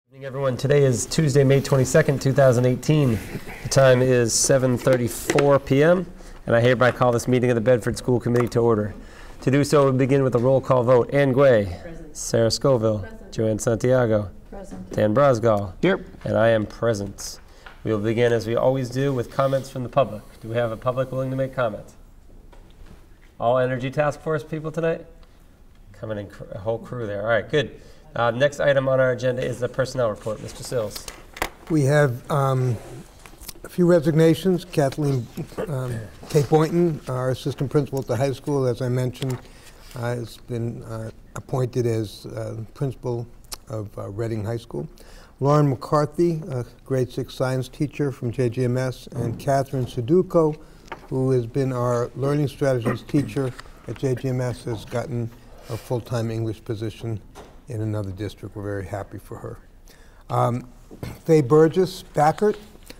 Good evening, everyone. Today is Tuesday, May 22nd, 2018. The time is 7:34 p.m., and I hereby call this meeting of the Bedford School Committee to order. To do so, we'll begin with a roll call vote. Ann Guay. Present. Sarah Scoville. Present. Joanne Santiago. Present. Dan Brosgall. Here. And I am present. We will begin, as we always do, with comments from the public. Do we have a public willing to make comments? All Energy Task Force people tonight? Coming in a whole crew there. All right, good. Next item on our agenda is the personnel report. Mr. Sills. We have a few resignations. Kathleen K. Boynton, our assistant principal at the high school, as I mentioned, has been appointed as principal of Reading High School. Lauren McCarthy, a grade 6 science teacher from JGMS, and Catherine Suduko, who has been our learning strategies teacher at JGMS, has gotten a full-time English position in another district. We're very happy for her. Faye Burgess Backert,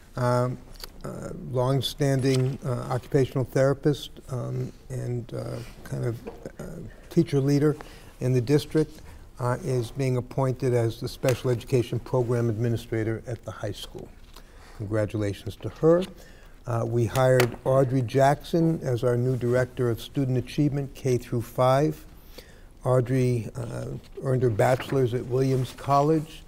long-standing occupational therapist and kind of teacher leader in the district, is being appointed as the special education program administrator at the high school. Congratulations to her. We hired Audrey Jackson as our new director of student achievement, K through 5. Audrey earned her bachelor's at Williams College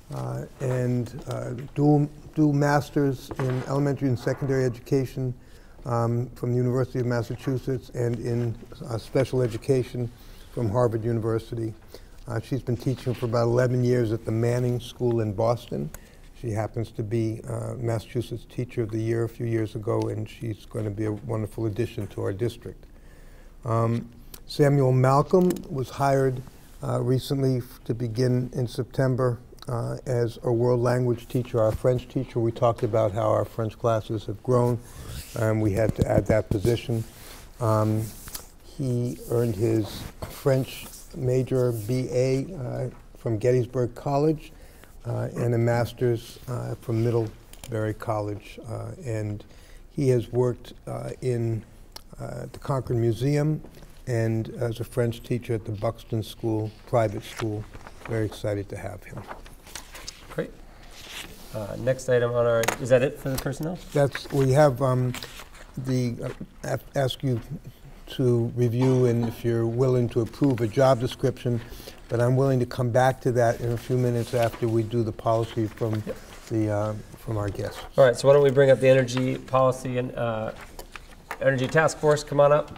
and dual masters in elementary and secondary education from the University of Massachusetts and in special education from Harvard University. She's been teaching for about 11 years at the Manning School in Boston. She happens to be Massachusetts Teacher of the Year a few years ago, and she's going to be a wonderful addition to our district. Samuel Malcolm was hired recently to begin in September as a world language teacher, our French teacher. We talked about how our French classes have grown, and we had to add that position. He earned his French major BA from Gettysburg College and a master's from Middlebury College. And he has worked in the Concord Museum and as a French teacher at the Buxton School, private school. Very excited to have him. Great. Next item on our, is that it for the personnel? We have ask you to review and if you're willing to approve a job description, but I'm willing to come back to that in a few minutes after we do the policy from from our guests. All right, so why don't we bring up the energy policy and energy task force. Come on up.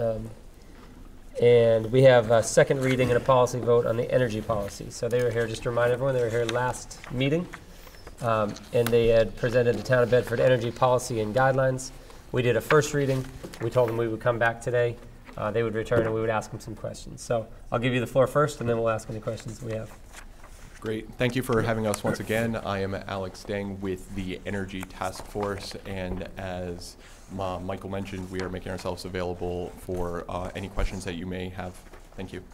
And we have a second reading and a policy vote on the energy policy. So they were here, just to remind everyone, they were here last meeting, and they had presented the Town of Bedford energy policy and guidelines. We did a first reading. We told them we would come back today. They would return and we would ask them some questions. So I'll give you the floor first, and then we'll ask any questions that we have. Great. Thank you for having us once again. I am Alex Deng with the Energy Task Force, and as Michael mentioned, we are making ourselves available for any questions that you may have. Thank you.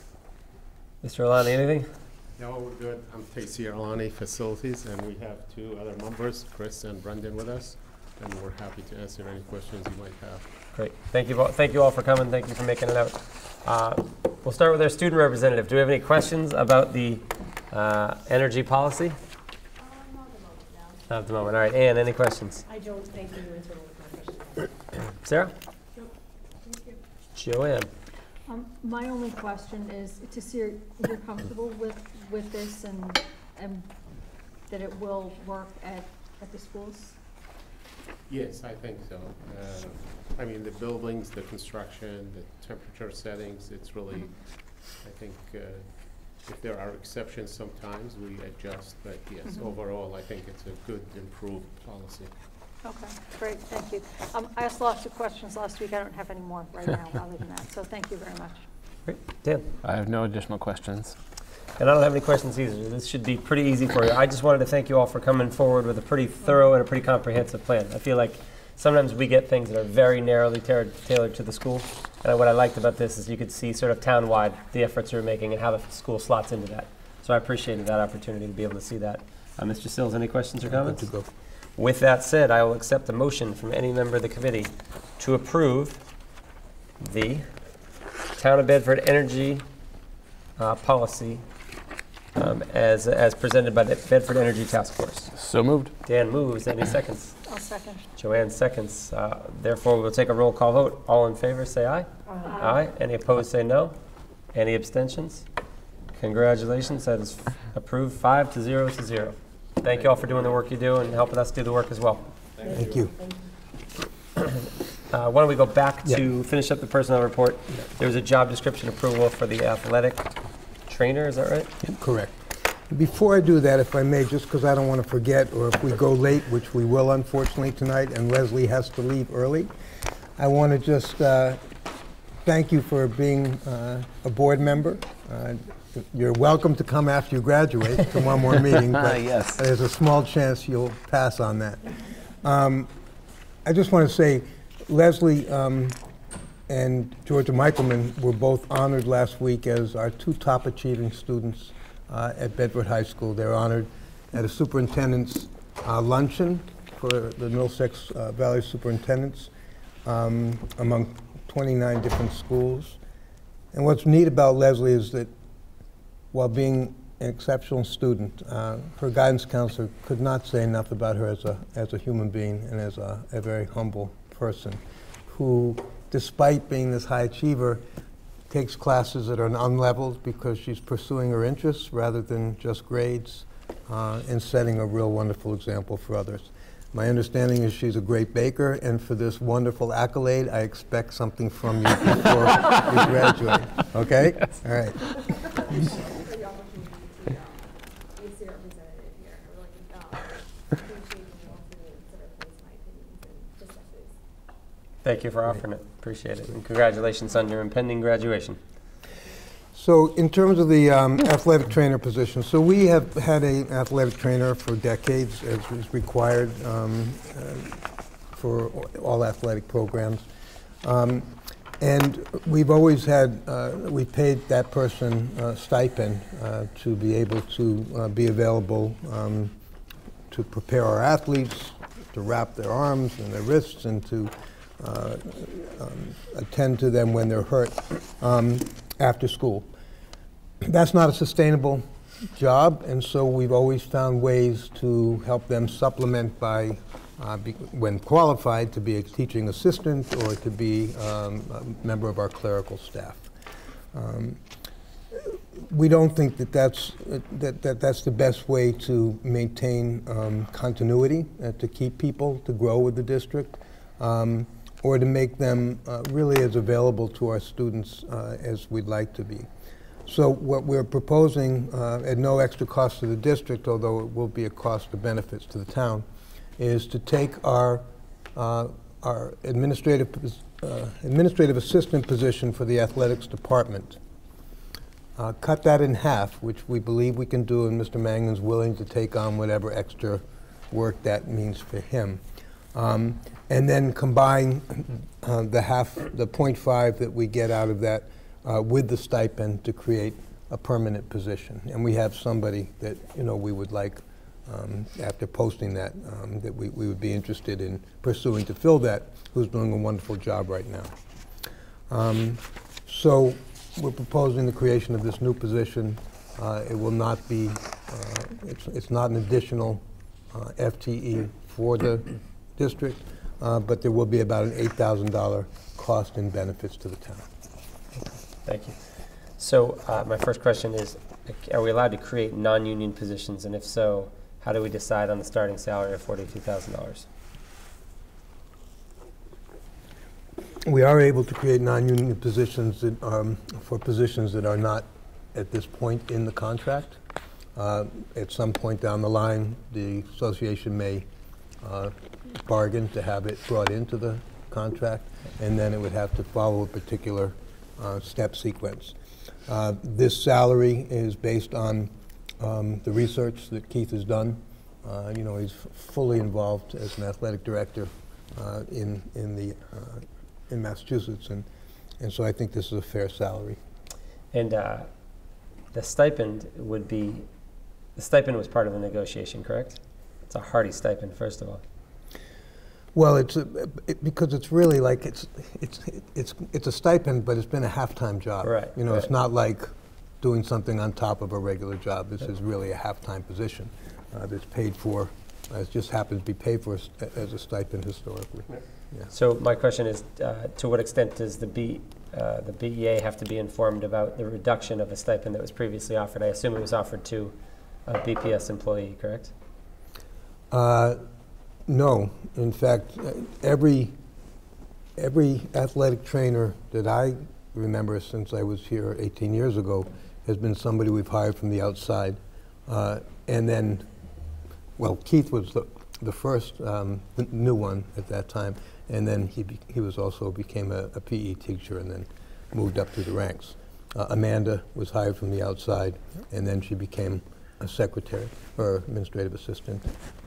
Mr. Alani, anything? No, we're good. I'm Casey Alani, Facilities, and we have two other members, Chris and Brendan, with us, and we're happy to answer any questions you might have. Great. Thank you all for coming. Thank you for making it out. We'll start with our student representative. Do we have any questions about the energy policy? Not at the moment. All right. Ann, any questions? I don't. Thank you. You answered all of my questions. Sarah? Nope. Thank you. Joanne? My only question is to see if you're comfortable with this and that it will work at the schools? Yes, I think so. I mean, the buildings, the construction, the temperature settings, it's really, I think, if there are exceptions sometimes, we adjust, but yes, overall, I think it's a good, improved policy. Okay, great, thank you. I asked lots of questions last week. I don't have any more right now other than that, so thank you very much. Great. Dan? I have no additional questions. And I don't have any questions either. This should be pretty easy for you. I just wanted to thank you all for coming forward with a pretty thorough and a pretty comprehensive plan. I feel like sometimes we get things that are very narrowly tailored to the school. And what I liked about this is you could see sort of town-wide the efforts we're making and how the school slots into that. So I appreciated that opportunity to be able to see that. Mr. Sills, any questions or comments? Good to go. With that said, I will accept a motion from any member of the committee to approve the Town of Bedford energy policy as presented by the Bedford Energy Task Force. So moved. Dan moves. Any seconds? I'll second. Joanne seconds. Therefore, we'll take a roll call vote. All in favor, say aye. Aye. Any opposed, say no. Any abstentions? Congratulations. That is approved 5-0 to 0. Thank you all for doing the work you do and helping us do the work as well. Thank you. Why don't we go back to finish up the personnel report? There was a job description approval for the athletic trainer, is that right? Correct. Before I do that, if I may, just because I don't want to forget, or if we go late, which we will unfortunately tonight, and Leslie has to leave early, I want to just thank you for being a board member. You're welcome to come after you graduate to one more meeting, but Yes. there's a small chance you'll pass on that. I just want to say, Leslie and Georgia Michelman were both honored last week as our 2 top achieving students at Bedford High School. They're honored at a superintendent's luncheon for the Middlesex Valley superintendents among 29 different schools. And what's neat about Leslie is that while being an exceptional student, her guidance counselor could not say enough about her as a human being and as a very humble person who, despite being this high achiever, takes classes that are unleveled because she's pursuing her interests rather than just grades and setting a real wonderful example for others. My understanding is she's a great baker, and for this wonderful accolade, I expect something from you before you graduate. Okay? Yes. All right. Thank you for offering it. Appreciate it. And congratulations on your impending graduation. So in terms of the athletic trainer position, so we have had an athletic trainer for decades, as is required for all athletic programs. And we've always had, we paid that person a stipend to be able to be available to prepare our athletes, to wrap their arms and their wrists, and to attend to them when they're hurt after school. That's not a sustainable job, and so we've always found ways to help them supplement by, when qualified, to be a teaching assistant or to be a member of our clerical staff. We don't think that that's the best way to maintain continuity, to keep people to grow with the district, or to make them really as available to our students as we'd like to be. So what we're proposing, at no extra cost to the district, although it will be a cost of benefits to the town, is to take our administrative assistant position for the athletics department, cut that in half, which we believe we can do, and Mr. Mangan's willing to take on whatever extra work that means for him. And then combine the 0.5 that we get out of that with the stipend to create a permanent position. And we have somebody that we would like, after posting that, that we would be interested in pursuing to fill that, who's doing a wonderful job right now. So we're proposing the creation of this new position. It will not be, it's not an additional FTE for the district, but there will be about an $8,000 cost in benefits to the town. Thank you. So my first question is, are we allowed to create non-union positions? And if so, how do we decide on the starting salary of $42,000? We are able to create non-union positions that, for positions that are not at this point in the contract. At some point down the line, the association may bargain to have it brought into the contract, and then it would have to follow a particular step sequence. This salary is based on the research that Keith has done. He's fully involved as an athletic director in Massachusetts, and so I think this is a fair salary. And the stipend was part of the negotiation, correct? It's a hearty stipend, first of all. Well, because it's really like it's a stipend, but it's been a half-time job. Right. It's not like doing something on top of a regular job. This is really a half-time position that's paid for, it just happens to be paid for as a stipend historically. Yeah. So my question is, to what extent does the BEA have to be informed about the reduction of a stipend that was previously offered? I assume it was offered to a BPS employee, correct? No. In fact, every athletic trainer that I remember since I was here 18 years ago has been somebody we've hired from the outside. And then, well, Keith was the first, the new one at that time. And then he was also became a PE teacher and then moved up through the ranks. Amanda was hired from the outside, and then she became a secretary or administrative assistant.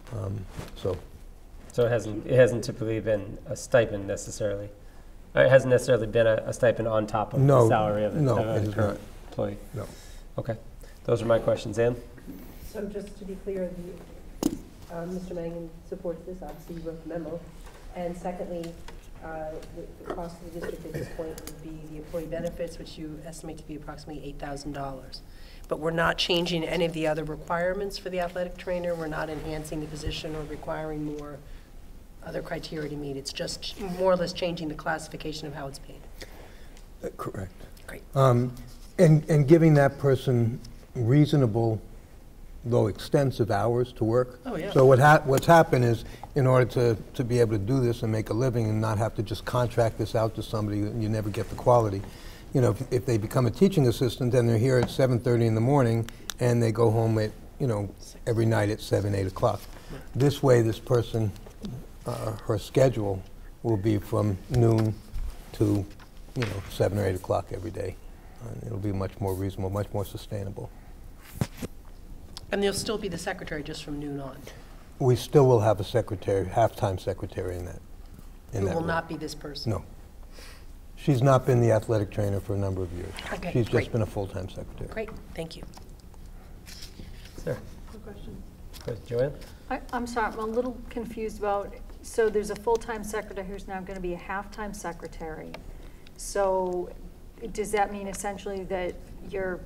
So it hasn't typically been a stipend necessarily. It hasn't necessarily been a stipend on top of the salary of the current employee. No. Okay, those are my questions. Ann? So just to be clear, Mr. Mangan supports this. Obviously, he wrote the memo. And secondly, the cost of the district at this point would be the employee benefits, which you estimate to be approximately $8,000. But we're not changing any of the other requirements for the athletic trainer. We're not enhancing the position or requiring more other criteria to meet. It's just more or less changing the classification of how it's paid. Correct. Great. And giving that person reasonable, though extensive hours to work. Oh, yeah. So what's happened is, in order to be able to do this and make a living and not have to just contract this out to somebody and you never get the quality, you know, if they become a teaching assistant, then they're here at 7:30 in the morning and they go home at, you know, every night at 7, 8 o'clock. Yeah. This way, this person, her schedule will be from noon to, you know, 7 or 8 o'clock every day. And it'll be much more reasonable, much more sustainable. And there'll still be the secretary just from noon on. We still will have a secretary, half-time secretary in that. Who will not be this person? No. She's not been the athletic trainer for a number of years. Okay, She's great. just been a full-time secretary. Great, thank you. Sir? No question. Good. Joanne? I'm sorry, I'm a little confused about, so there's a full-time secretary who's now going to be a half-time secretary. So does that mean essentially that you're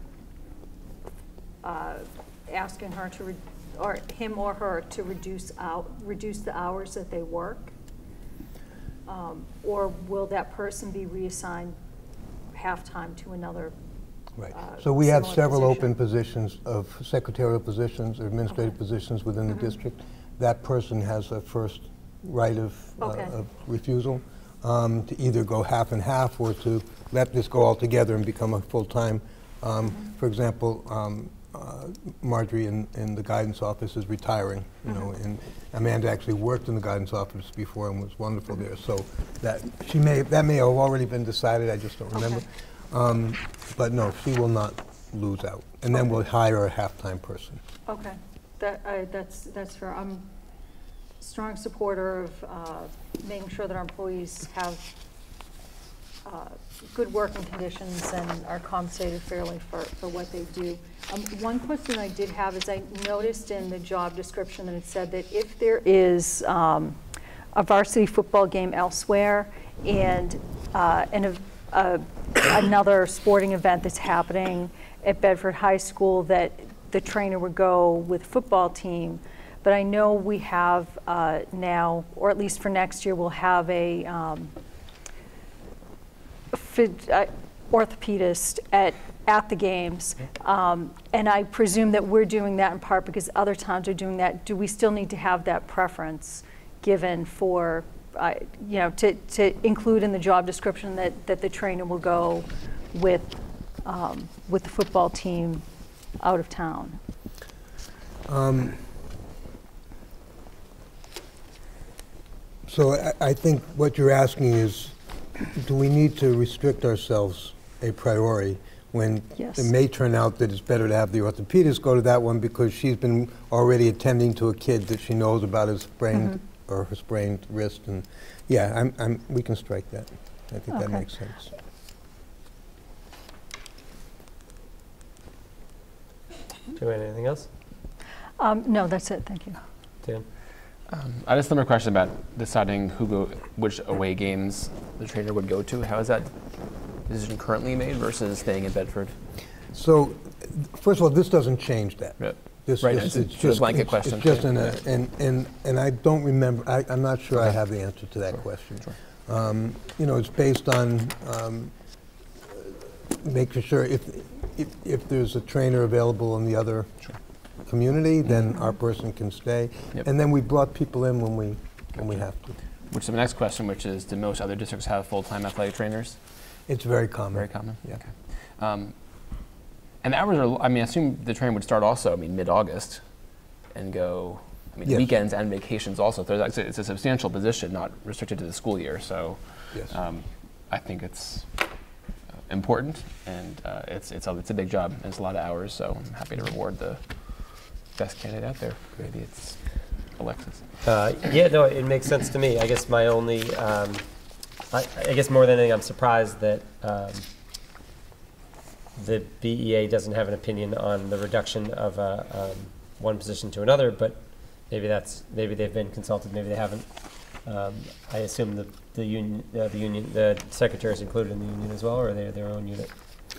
asking her to, or him or her to reduce the hours that they work? Or will that person be reassigned half-time to another? Right. So we have similar several position? open positions of secretarial positions or administrative positions within the district. That person has a first right of refusal to either go half and half or to let this go all together and become a full-time. For example, Marjorie in the guidance office is retiring, you know, and Amanda actually worked in the guidance office before and was wonderful there. So that may have already been decided. I just don't remember. But no, she will not lose out. And then we'll hire a half-time person. Okay, that's fair. I'm a strong supporter of making sure that our employees have good working conditions and are compensated fairly for what they do. One question I did have is I noticed in the job description that it said that if there is a varsity football game elsewhere and another sporting event that's happening at Bedford High School, that the trainer would go with football team. But I know we have now, or at least for next year, we'll have a orthopedist at the games. And I presume that we're doing that in part because other towns are doing that. Do we still need to have that preference given for, you know, to include in the job description that the trainer will go with the football team out of town? So I think what you're asking is, do we need to restrict ourselves a priori when Yes. it may turn out that it's better to have the orthopedist go to that one because she's been already attending to a kid that she knows about his sprained or her sprained wrist? And yeah, we can strike that. I think that makes sense. Joanne, anything else? No, that's it. Thank you. Dan? I just have a question about deciding which away games the trainer would go to. How is that decision currently made versus staying in Bedford? So, first of all, this doesn't change that. Right. This, Right, this, it's just a blanket question. It's just and I don't remember, I'm not sure I have the answer to that question. Sure. You know, it's based on making sure if there's a trainer available in the other community, then our person can stay. Yep. And then we brought people in when we have to. Which is the next question, which is, do most other districts have full-time athletic trainers? It's very common. Very common? Yeah. Okay. And the hours are, I mean, I assume the training would start also, I mean, mid-August and go, I mean, Yes. weekends and vacations also. So it's a substantial position, not restricted to the school year. So Yes. I think it's important, and it's a big job, and it's a lot of hours, so I'm happy to reward the best candidate out there. Maybe it's Alexis. Yeah, no, it makes sense to me. I guess my only, I guess more than anything, I'm surprised that the BEA doesn't have an opinion on the reduction of one position to another, but maybe they've been consulted, maybe they haven't. I assume the secretary is included in the union as well, or are they their own unit?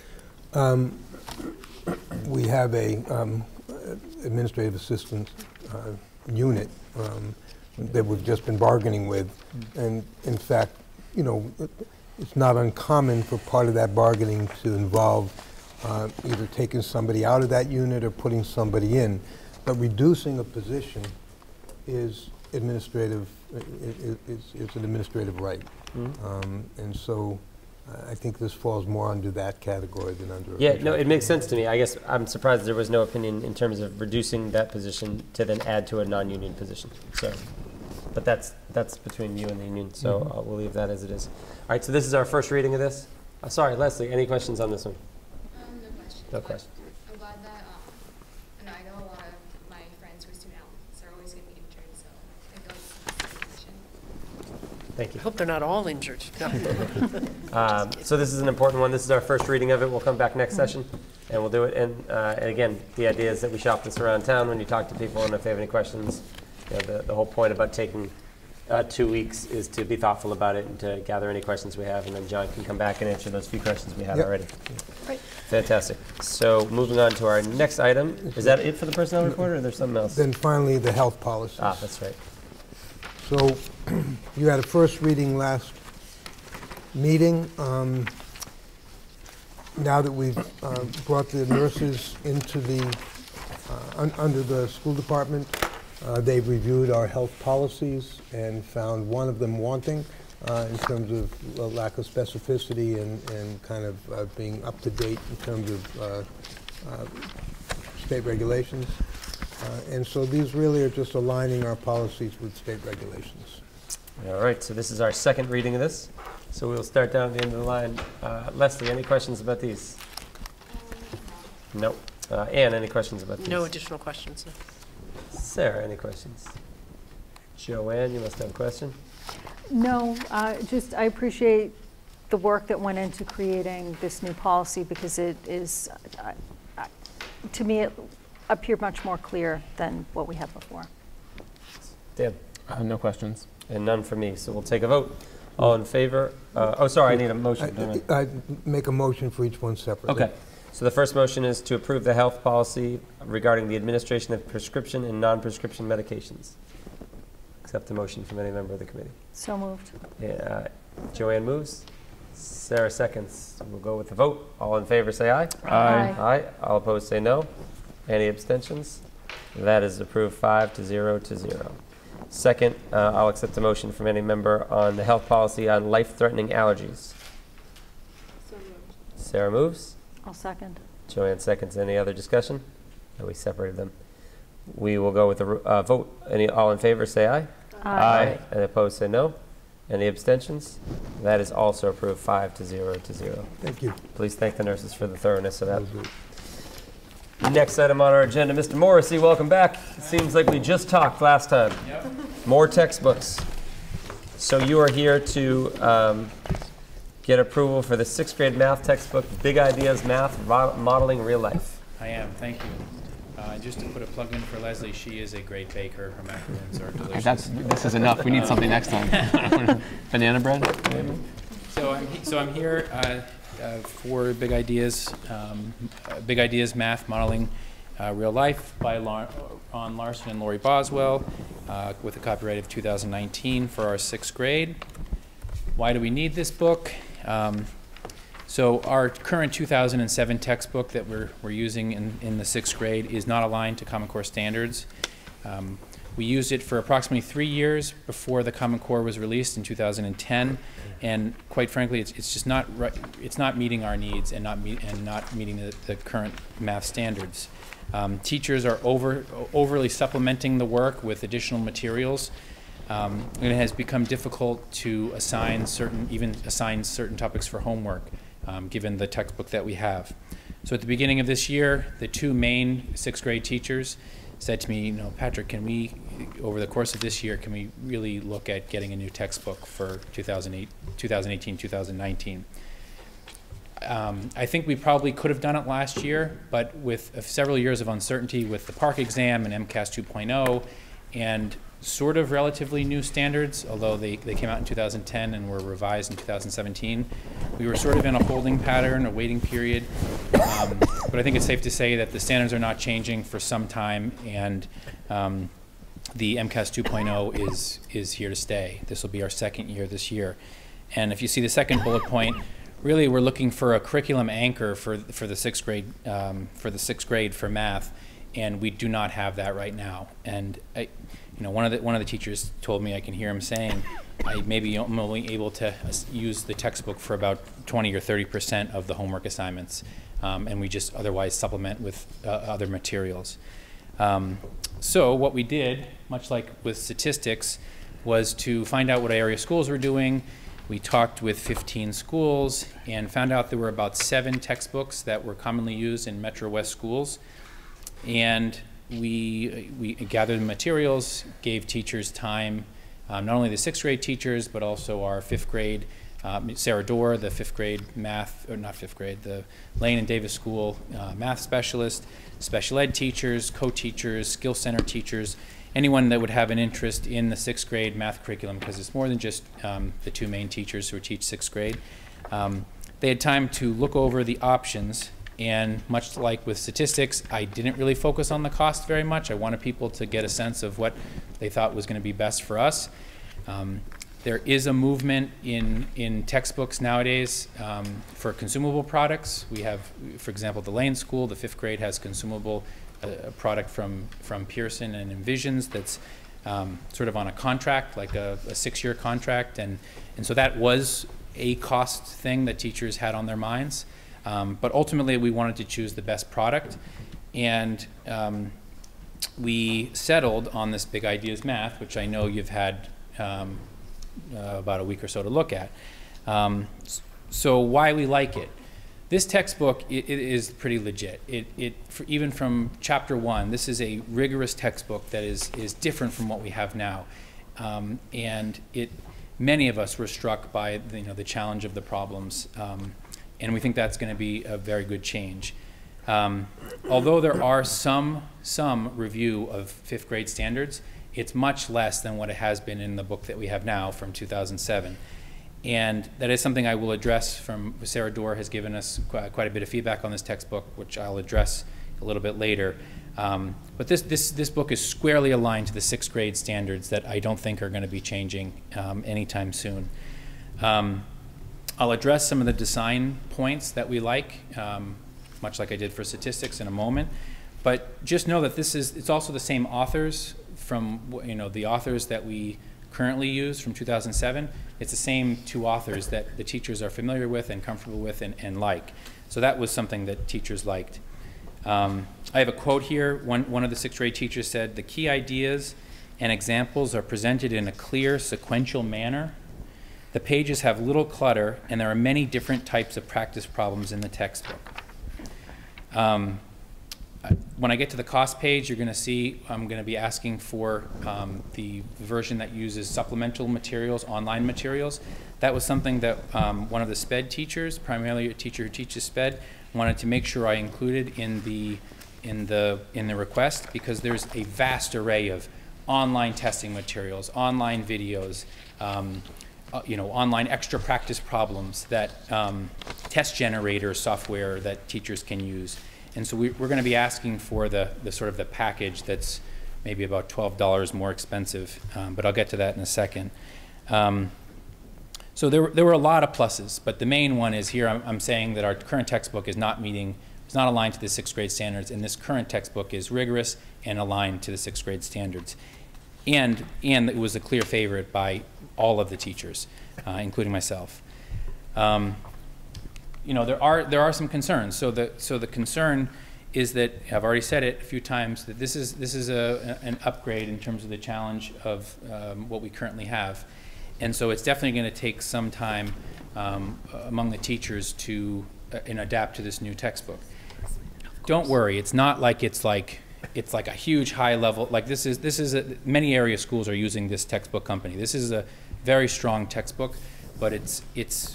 We have a administrative assistant unit that we've just been bargaining with, and in fact, you know, it's not uncommon for part of that bargaining to involve either taking somebody out of that unit or putting somebody in. But reducing a position is administrative. It's an administrative right, and so I think this falls more under that category than under. Yeah, no, it makes sense to me. I guess I'm surprised there was no opinion in terms of reducing that position to then add to a non-union position. So, but that's between you and the union. So we'll leave that as it is. All right. So this is our first reading of this. Sorry, Leslie. Any questions on this one? No questions. No questions. I'm glad that, I know a lot of my friends who are student athletes are always going to be injured, so I feel like it's a position. Thank you. I hope they're not all injured. No. So this is an important one. This is our first reading of it. We'll come back next session, and we'll do it. And again, the idea is that we shop this around town when you talk to people, and if they have any questions, you know, the whole point about taking 2 weeks is to be thoughtful about it and to gather any questions we have, and then John can come back and answer those few questions we have Yep. already. Right. Fantastic. So moving on to our next item. Is that it for the personnel report, or there's something else? Then finally, the health policies. That's right. So you had a first reading last meeting. Now that we've brought the nurses into the, under the school department, they've reviewed our health policies and found one of them wanting in terms of a lack of specificity and kind of being up to date in terms of state regulations. And so these really are just aligning our policies with state regulations. All right, so this is our second reading of this. So we'll start down at the end of the line. Leslie, any questions about these? No. Anne, any questions about these? No additional questions. No. Sarah, any questions? Joanne, you must have a question. No, just I appreciate the work that went into creating this new policy, because it is, to me, it appeared much more clear than what we had before. Dan? No questions. And none for me, so we'll take a vote. All in favor? Oh, sorry, I need a motion, don't I? I make a motion for each one separately. Okay. So the first motion is to approve the health policy regarding the administration of prescription and non-prescription medications. Accept the motion from any member of the committee. So moved. Joanne moves. Sarah seconds. We'll go with the vote. All in favor say aye. Aye. Aye. All opposed say no. Any abstentions? That is approved 5-0. Second, I'll accept a motion from any member on the health policy on life-threatening allergies. So moved. Sarah moves. I'll second. Joanne seconds. Any other discussion? No, we separated them. We will go with the vote. All in favor say aye. Aye. And opposed say no. Any abstentions? That is also approved 5-0. Thank you. Please thank the nurses for the thoroughness of that. Next item on our agenda, Mr. Morrissey, welcome back. It seems like we just talked last time. Yep. More textbooks. So you are here to get approval for the 6th grade math textbook, Big Ideas Math, Modeling Real Life. I am, thank you. Just to put a plug in for Leslie, she is a great baker. Her macarons are delicious. This is enough. We need something next time. Banana bread, maybe? So I'm here 4 big ideas. Big Ideas Math Modeling Real Life by Ron Larson and Lori Boswell, with a copyright of 2019 for our 6th grade. Why do we need this book? So our current 2007 textbook that we're using in the 6th grade is not aligned to Common Core standards. We used it for approximately 3 years before the Common Core was released in 2010, and quite frankly, it's just not right. It's not meeting our needs and not meeting the current math standards. Teachers are overly supplementing the work with additional materials, and it has become difficult to assign certain topics for homework, given the textbook that we have. So at the beginning of this year, the 2 main 6th grade teachers said to me, Patrick, can we, over the course of this year, can we really look at getting a new textbook for 2018, 2019? I think we probably could have done it last year, but with several years of uncertainty with the PARCC exam and MCAS 2.0 and sort of relatively new standards, although they came out in 2010 and were revised in 2017, we were sort of in a holding pattern, a waiting period. But I think it's safe to say that the standards are not changing for some time, and the MCAS 2.0 is here to stay. This will be our 2nd year this year. And if you see the 2nd bullet point, really we're looking for a curriculum anchor for the 6th grade for math, and we do not have that right now. And one of the teachers told me, I can hear him saying, I'm only able to use the textbook for about 20 or 30% of the homework assignments, and we just otherwise supplement with other materials. So what we did, much like with statistics, was to find out what area schools were doing. We talked with 15 schools and found out there were about 7 textbooks that were commonly used in Metro West schools. And we gathered the materials, gave teachers time, not only the 6th grade teachers, but also our 5th grade, Sarah Dorr, the 5th grade math, or not 5th grade, the Lane and Davis School math specialist, special ed teachers, co-teachers, skill center teachers, anyone that would have an interest in the 6th grade math curriculum, because it's more than just the 2 main teachers who teach 6th grade. They had time to look over the options, and much like with statistics, I didn't really focus on the cost very much. I wanted people to get a sense of what they thought was going to be best for us. There is a movement in textbooks nowadays for consumable products. We have, for example, the Lane School, the 5th grade has consumable a product from Pearson and Envisions that's sort of on a contract, like a 6-year contract, and so that was a cost thing that teachers had on their minds. But ultimately, we wanted to choose the best product, and we settled on this Big Ideas Math, which I know you've had about a week or so to look at. So why we like it. This textbook it is pretty legit. Even from chapter 1, this is a rigorous textbook that is different from what we have now, and many of us were struck by the challenge of the problems, and we think that's going to be a very good change. Although there are some review of 5th grade standards, it's much less than what it has been in the book that we have now from 2007. And that is something I will address. Sarah Dorr has given us quite a bit of feedback on this textbook, which I'll address a little bit later. But this book is squarely aligned to the 6th grade standards that I don't think are going to be changing anytime soon. I'll address some of the design points that we like, much like I did for statistics in a moment. But just know that it's also the same authors from the authors that we currently use from 2007. It's the same 2 authors that the teachers are familiar with and comfortable with and like. So that was something that teachers liked. I have a quote here. One of the 6th grade teachers said, "The key ideas and examples are presented in a clear, sequential manner. The pages have little clutter, and there are many different types of practice problems in the textbook." When I get to the cost page, you're going to see I'm going to be asking for the version that uses supplemental materials, online materials. That was something that one of the SPED teachers, primarily a teacher who teaches SPED, wanted to make sure I included in the request, because there's a vast array of online testing materials, online videos, online extra practice problems, that test generator software that teachers can use. And so we're going to be asking for the sort of the package that's maybe about $12 more expensive, but I'll get to that in a second. So there were a lot of pluses, but the main one is here I'm saying that our current textbook is not aligned to the 6th grade standards, and this current textbook is rigorous and aligned to the 6th grade standards. And it was a clear favorite by all of the teachers, including myself. There are some concerns. So the concern is that, I've already said it a few times, that this is an upgrade in terms of the challenge of what we currently have. And so it's definitely going to take some time among the teachers to adapt to this new textbook. Don't worry, it's not like it's like a huge high level. Like many area schools are using this textbook company. This is a very strong textbook, but I think this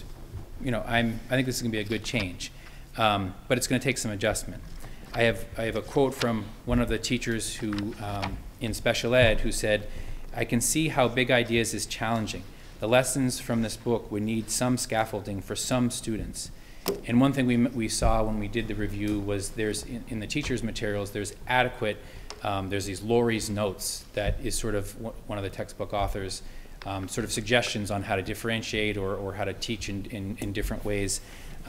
is going to be a good change, but it's going to take some adjustment. I have a quote from one of the teachers who in special ed who said, "I can see how Big Ideas is challenging. The lessons from this book would need some scaffolding for some students." And one thing we saw when we did the review was there's in the teacher's materials there's adequate, there's these Laurie's notes that is sort of one of the textbook authors sort of suggestions on how to differentiate or how to teach in different ways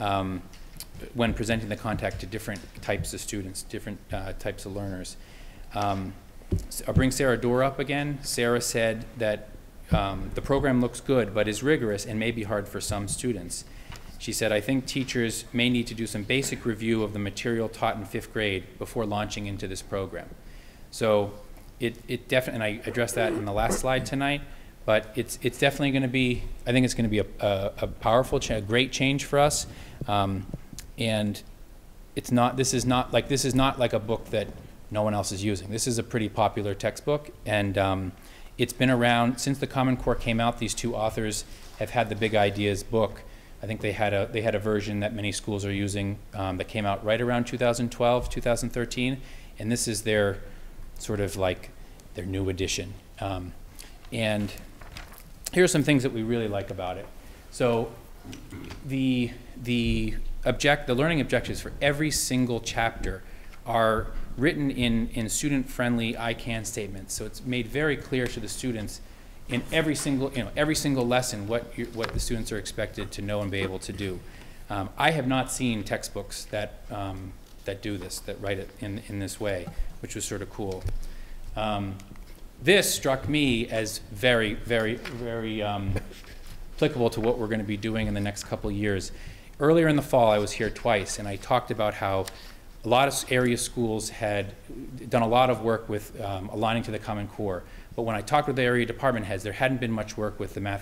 when presenting the content to different types of students, different types of learners. I'll bring Sarah Dorr up again. Sarah said that the program looks good but is rigorous and may be hard for some students. She said, "I think teachers may need to do some basic review of the material taught in 5th grade before launching into this program." So it definitely, and I addressed that in the last slide tonight, but it's definitely going to be, I think it's going to be a powerful, a great change for us. And this is not like a book that no one else is using. This is a pretty popular textbook, and it's been around since the Common Core came out. These two authors have had the Big Ideas book. I think they had a version that many schools are using that came out right around 2012, 2013, and this is their sort of like their new edition. And here are some things that we really like about it. So the learning objectives for every single chapter are written in student-friendly I can statements. So it's made very clear to the students in every single lesson what the students are expected to know and be able to do. I have not seen textbooks that do this, that write it in this way, which was sort of cool. This struck me as very, very, very applicable to what we're going to be doing in the next couple of years. Earlier in the fall, I was here twice, and I talked about how a lot of area schools had done a lot of work with aligning to the Common Core. But when I talked with the area department heads, there hadn't been much work with the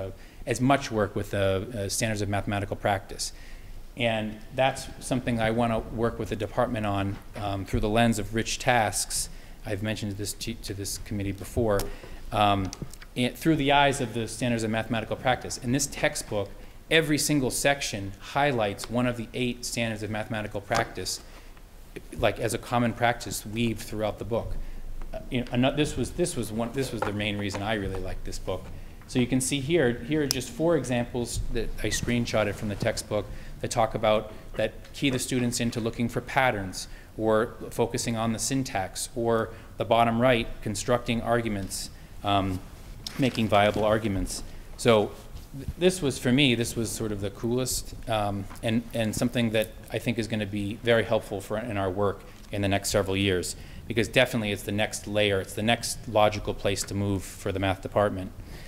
standards of mathematical practice. And that's something I want to work with the department on through the lens of rich tasks. I've mentioned this to this committee before, through the eyes of the standards of mathematical practice. In this textbook, every single section highlights one of the 8 standards of mathematical practice, like as a common practice weaved throughout the book. This was the main reason I really liked this book. So you can see here are just 4 examples that I screenshotted from the textbook that talk about, that key the students into looking for patterns, or focusing on the syntax, or the bottom right, constructing arguments, making viable arguments. So this was, for me, this was sort of the coolest and something that I think is going to be very helpful in our work in the next several years, because definitely it's the next layer, it's the next logical place to move for the math department.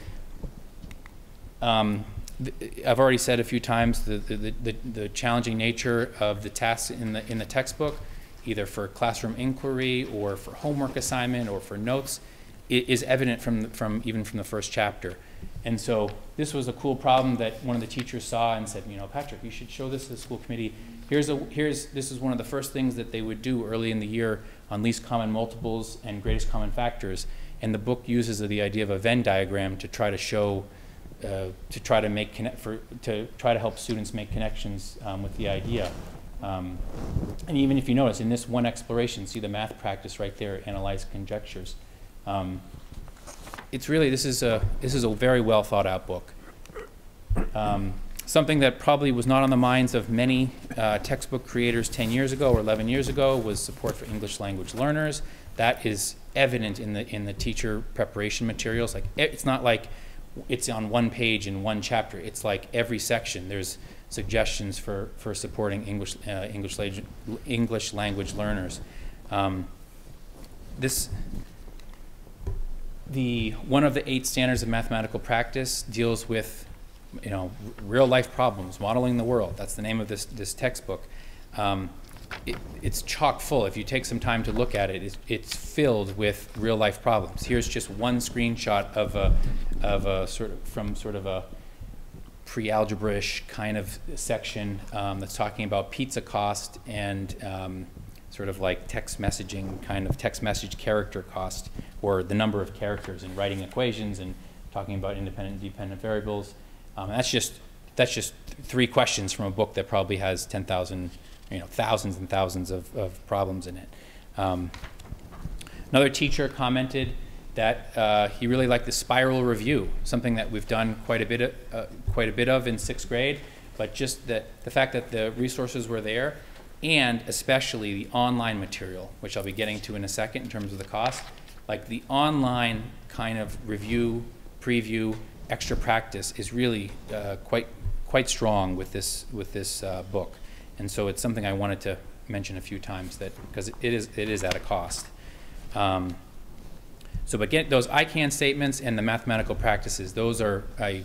I've already said a few times the challenging nature of the tasks in the textbook, either for classroom inquiry or for homework assignment or for notes, is evident even from the first chapter. And so this was a cool problem that one of the teachers saw and said, Patrick, you should show this to the school committee. This is one of the first things that they would do early in the year on least common multiples and greatest common factors. And the book uses the idea of a Venn diagram to try to show, to try to help students make connections with the idea. And even if you notice, in this one exploration, see the math practice right there, analyze conjectures. It's really, this is a very well thought out book. Something that probably was not on the minds of many textbook creators 10 years ago or 11 years ago was support for English language learners. That is evident in the teacher preparation materials. Like, it's not like it's on one page in one chapter. It's like every section there's suggestions for supporting English language learners. One of the 8 standards of mathematical practice deals with, you know, real life problems, modeling the world. That's the name of this textbook. It's chock full. If you take some time to look at it, it's filled with real life problems. Here's just one screenshot of a sort of a pre-algebra-ish kind of section that's talking about pizza cost and sort of like text messaging, kind of text message character cost, or the number of characters in writing equations and talking about independent and dependent variables. That's just 3 questions from a book that probably has 10,000, you know, thousands and thousands of problems in it. Another teacher commented that he really liked the spiral review, something that we've done quite a bit of in 6th grade, but just the fact that the resources were there, and especially the online material, which I'll be getting to in a second in terms of the cost. Like, the online kind of review, preview, extra practice is really quite strong with this book, and so it's something I wanted to mention a few times, that because it is at a cost. So, but get those I can statements and the mathematical practices. Those are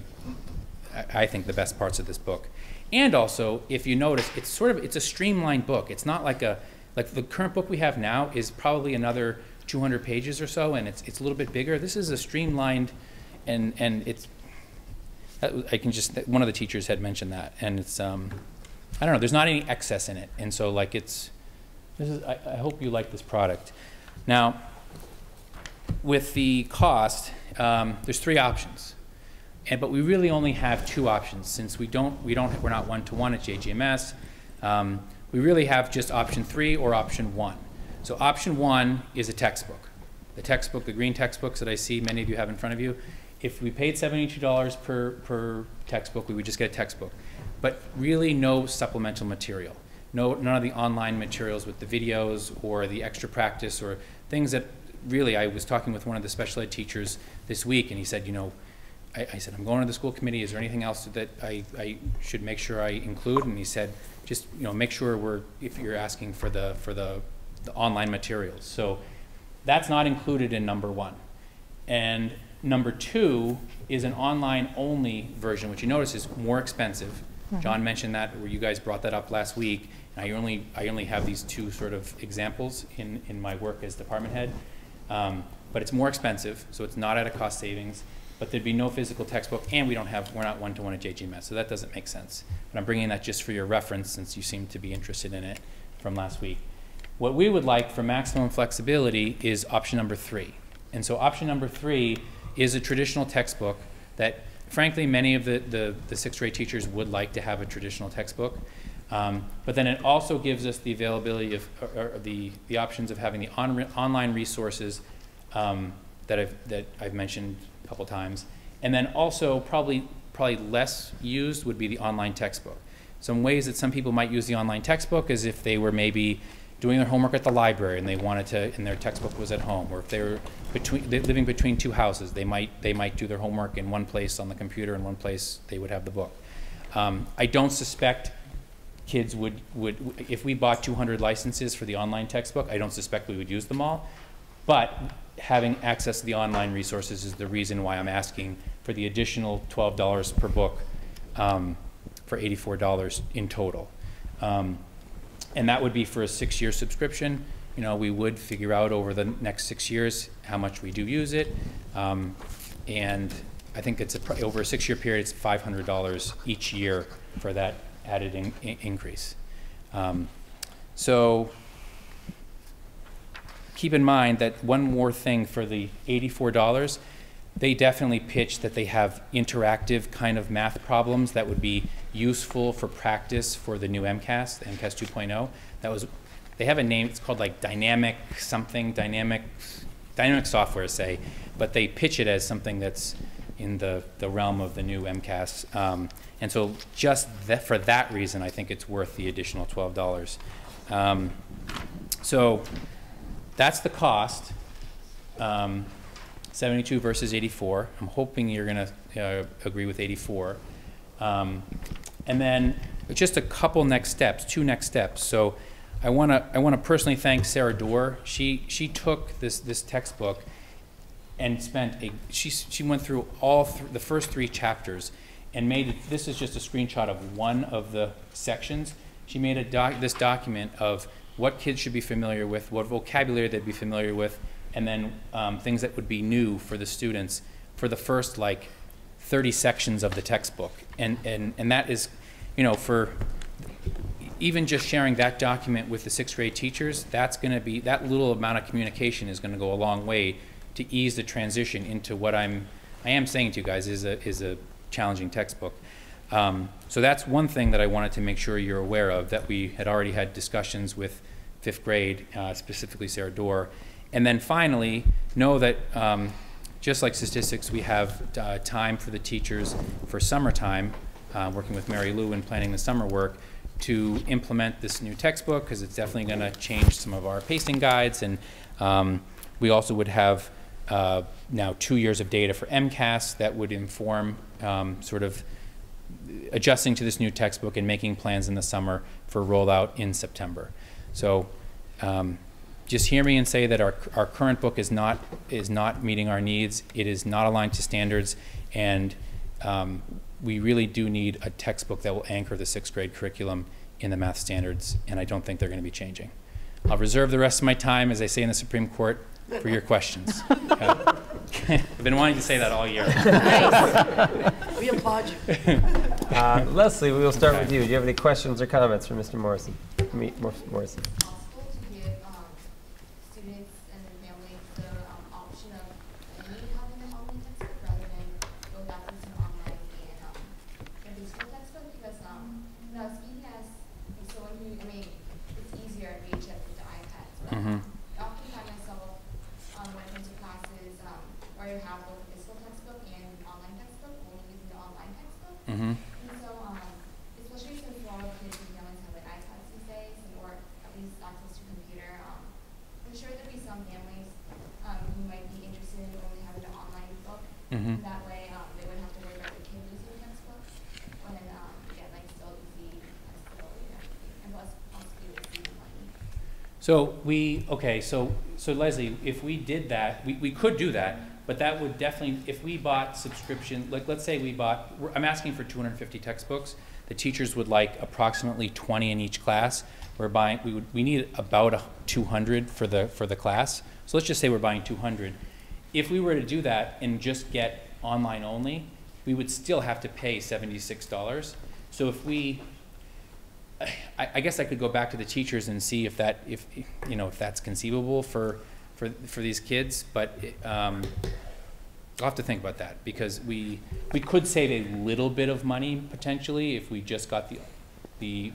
I think the best parts of this book. And also, if you notice, it's a streamlined book. It's not like the current book we have now is probably another 200 pages or so, and it's a little bit bigger. This is a streamlined, and it's, one of the teachers had mentioned that, and it's, I don't know, there's not any excess in it, and so like I hope you like this product. Now, with the cost, there's 3 options. But we really only have 2 options, since we're not one-to-one at JGMS. We really have just option 3 or option 1. So option 1 is a textbook. The textbook, the green textbooks that I see many of you have in front of you. If we paid $72 per textbook, we would just get a textbook. But really no supplemental material. None of the online materials with the videos or the extra practice or things that really, I was talking with one of the special ed teachers this week, and he said, you know, I said, I'm going to the school committee. Is there anything else that I should make sure I include? And he said, just, you know, make sure if you're asking for the online materials. So that's not included in number 1. And number 2 is an online only version, which you notice is more expensive. Mm-hmm. John mentioned that, or you guys brought that up last week. And I only have these 2 sort of examples in my work as department head. But it's more expensive, so it's not at a cost savings. But there'd be no physical textbook, and we're not one-to-one at JGMS, so that doesn't make sense. But I'm bringing that just for your reference, since you seem to be interested in it from last week. What we would like for maximum flexibility is option number 3. And so option number 3 is a traditional textbook that, frankly, many of the 6th grade teachers would like to have a traditional textbook. But then it also gives us the availability of the options of having the online resources that I've mentioned a couple times, and then also probably less used would be the online textbook. Some ways that some people might use the online textbook is if they were maybe doing their homework at the library and they wanted to, and their textbook was at home, or if they were living between 2 houses, they might do their homework in one place on the computer, and one place they would have the book. I don't suspect kids would, if we bought 200 licenses for the online textbook, I don't suspect we would use them all. But having access to the online resources is the reason why I'm asking for the additional $12 per book for $84 in total. And that would be for a 6-year subscription. You know, we would figure out over the next 6 years how much we do use it. And I think it's over a 6-year period, it's $500 each year for that added increase. So keep in mind that one more thing for the $84, they definitely pitch that they have interactive kind of math problems that would be useful for practice for the new MCAS, the MCAS 2.0. They have a name, it's called like dynamic something, dynamic software, say, but they pitch it as something that's, in the realm of the new MCAS. And so just for that reason, I think it's worth the additional $12. So that's the cost, 72 versus 84. I'm hoping you're going to agree with 84. And then just a couple next steps, two next steps. So I want to personally thank Sarah Dorr. She took this textbook and she went through the first 3 chapters and made it, this is just a screenshot of one of the sections. She made this document of what kids should be familiar with, what vocabulary they'd be familiar with, and then things that would be new for the students for the first like 30 sections of the textbook. And that is, you know, for even just sharing that document with the 6th grade teachers, that's going to be, that little amount of communication is going to go a long way to ease the transition into what I am saying to you guys is a challenging textbook. So that's one thing that I wanted to make sure you're aware of, that we had already had discussions with 5th grade, specifically Sarah Dorr. And then finally, know that just like statistics, we have time for the teachers for summertime, working with Mary Lou and planning the summer work, to implement this new textbook, because it's definitely going to change some of our pacing guides. And we also would have now 2 years of data for MCAS that would inform sort of adjusting to this new textbook and making plans in the summer for rollout in September. So just hear me and say that our current book is not meeting our needs. It is not aligned to standards, and we really do need a textbook that will anchor the 6th grade curriculum in the math standards, and I don't think they're going to be changing. I'll reserve the rest of my time, as I say in the Supreme Court, for your questions. I've been wanting to say that all year. Nice. We applaud you. Leslie, we will start with you. Do you have any questions or comments for Mr. Morrison? Morrison. Possible to give students and families the option of only having an online textbook rather than go back to an online and physical textbook, because now speaking as someone who, I mean, it's easier at VHS with the iPads, but I often find myself when I come to classes where I have both a physical textbook and online textbook, only using the online textbook. And so, especially since a lot of kids and families have like iPads these days, or at least access to computer, I'm sure there'll be some families who might be interested in only having an online book. That way, they wouldn't have to worry about the kid losing textbooks. When again, like still easy, and plus possibly receiving money. So so Leslie, if we did that, we could do that, but that would definitely, if we bought subscription, like let's say we bought, I'm asking for 250 textbooks. The teachers would like approximately 20 in each class. We need about 200 for the class. So let's just say we're buying 200. If we were to do that and just get online only, we would still have to pay $76. So if I guess I could go back to the teachers and see if that's conceivable for these kids, but I'll have to think about that, because we could save a little bit of money potentially if we just got we.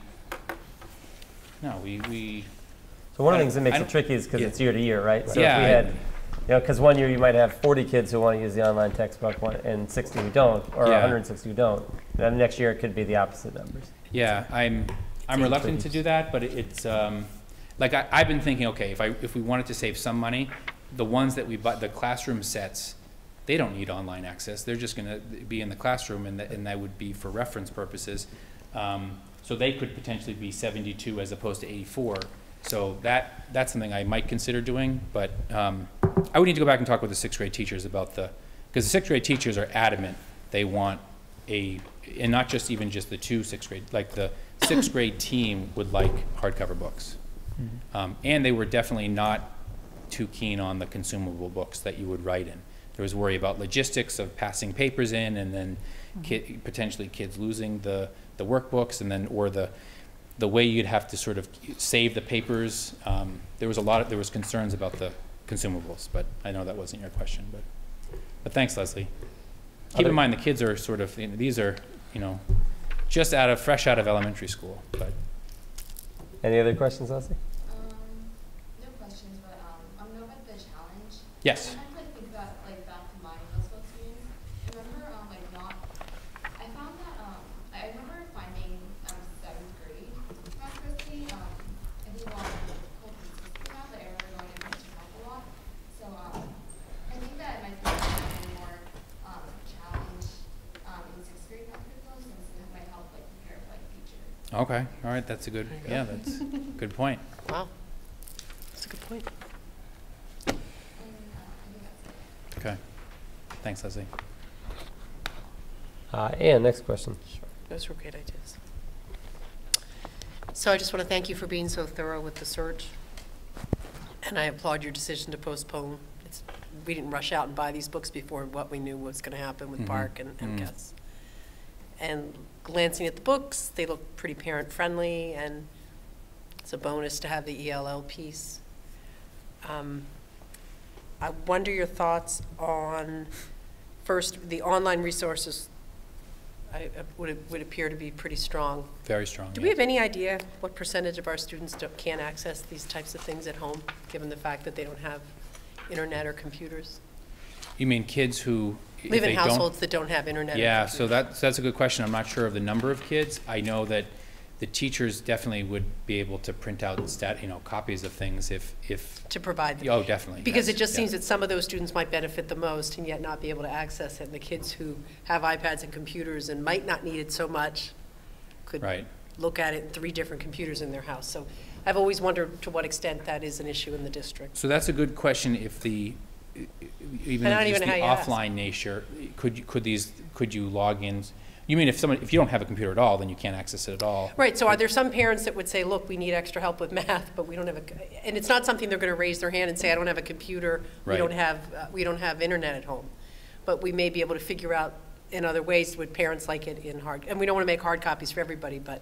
So one of the things that makes it tricky is because it's year to year, right? So yeah, if we had, because one year you might have 40 kids who want to use the online textbook and 60 who don't, or 160 who don't. Then next year it could be the opposite numbers. Yeah, I'm reluctant to do that, but it's like I've been thinking, okay, if we wanted to save some money, the ones that we bought, the classroom sets, they don't need online access. They're just going to be in the classroom, and that would be for reference purposes. So they could potentially be 72 as opposed to 84. So that's something I might consider doing, but I would need to go back and talk with the 6th grade teachers about because the 6th grade teachers are adamant they want and not just even just the 2 6th grade, like the 6th grade team would like hardcover books. And they were definitely not too keen on the consumable books that you would write in. There was worry about logistics of passing papers in, and then potentially kids losing the workbooks, and then or the way you'd have to sort of save the papers. There was concerns about the consumables, but I know that wasn't your question. But thanks, Leslie. Keep in mind the kids are sort of these are just fresh out of elementary school. But any other questions, Leslie? No questions, but I know about the challenge. Yes. I think about back to my middle school experience. I remember Okay, all right, that's a good, yeah, that's a good point. Wow, that's a good point. Okay, thanks, Leslie. Ann, next question. Those were great ideas. So I just want to thank you for being so thorough with the search. And I applaud your decision to postpone. We didn't rush out and buy these books before what we knew was going to happen with Park and Gus. And glancing at the books, they look pretty parent-friendly, and it's a bonus to have the ELL piece. I wonder your thoughts on, first, the online resources would appear to be pretty strong. Very strong. Do we have any idea what percentage of our students can't access these types of things at home, given the fact that they don't have internet or computers? You mean kids who live in households that don't have internet? Yeah, so that's a good question. I'm not sure of the number of kids. I know that the teachers definitely would be able to print out copies of things if to provide them. Oh, definitely. Because yes, it just seems that some of those students might benefit the most and yet not be able to access it. And the kids who have iPads and computers and might not need it so much could look at it in 3 different computers in their house. So I've always wondered to what extent that is an issue in the district. So that's a good question. If the even just the offline nature, could you log in? You mean if you don't have a computer at all, then you can't access it at all? Right. So are there some parents that would say, look, we need extra help with math, but we don't have and it's not something they're going to raise their hand and say, I don't have a computer, we don't have internet at home, but we may be able to figure out in other ways would parents like it in hard, and we don't want to make hard copies for everybody, but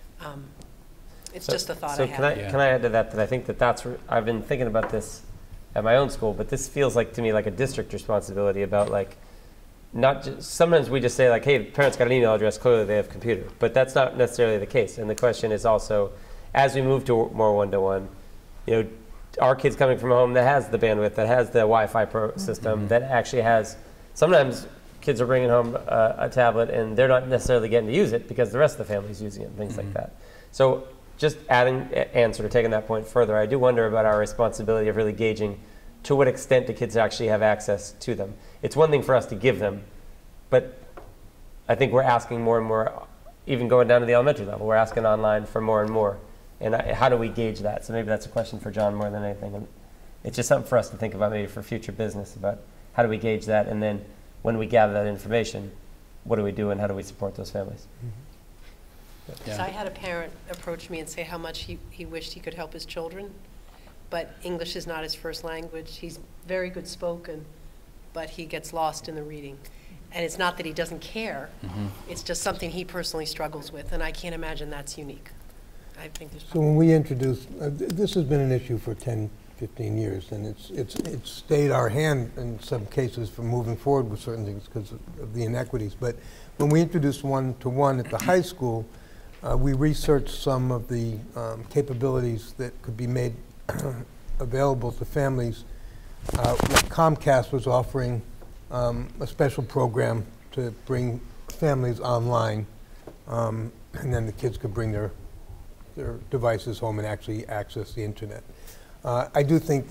it's just a thought I have. Can I add to that I think that's I've been thinking about this at my own school, but this feels like to me like a district responsibility about like. Not just, sometimes we just say like, hey, the parents got an email address, clearly they have a computer, but that's not necessarily the case. And the question is also, as we move to more one-to-one, our kids coming from a home that has the bandwidth, that has the Wi-Fi system, that actually has, sometimes kids are bringing home a tablet and they're not necessarily getting to use it because the rest of the family is using it and things like that. So just adding and sort of taking that point further, I do wonder about our responsibility of really gauging to what extent do kids actually have access to them. It's one thing for us to give them, but I think we're asking more and more, even going down to the elementary level, we're asking online for more and more. And how do we gauge that? So maybe that's a question for John more than anything. And it's just something for us to think about maybe for future business about how do we gauge that, and then when we gather that information, what do we do and how do we support those families? So I had a parent approach me and say how much he wished he could help his children, but English is not his first language. He's very good spoken, but he gets lost in the reading. And it's not that he doesn't care, it's just something he personally struggles with, and I can't imagine that's unique. I think there's so when we introduced, this has been an issue for 10, 15 years, and it's stayed our hand in some cases from moving forward with certain things because of the inequities. But when we introduced one-to-one at the high school, we researched some of the capabilities that could be made available to families. Comcast was offering a special program to bring families online, and then the kids could bring their devices home and actually access the internet. I do think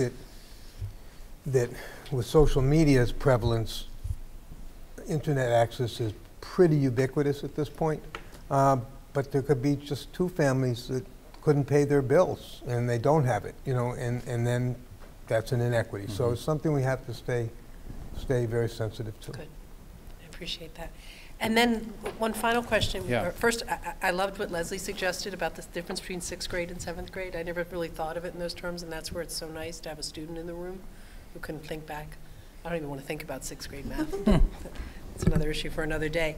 that with social media's prevalence, internet access is pretty ubiquitous at this point, but there could be just 2 families that couldn't pay their bills and they don't have it, and then that's an inequity. So it's something we have to stay very sensitive to. Good. I appreciate that. And then one final question. Yeah. First, I loved what Leslie suggested about the difference between 6th grade and 7th grade. I never really thought of it in those terms, and that's where it's so nice to have a student in the room who can think back. I don't even want to think about 6th grade math. It's another issue for another day.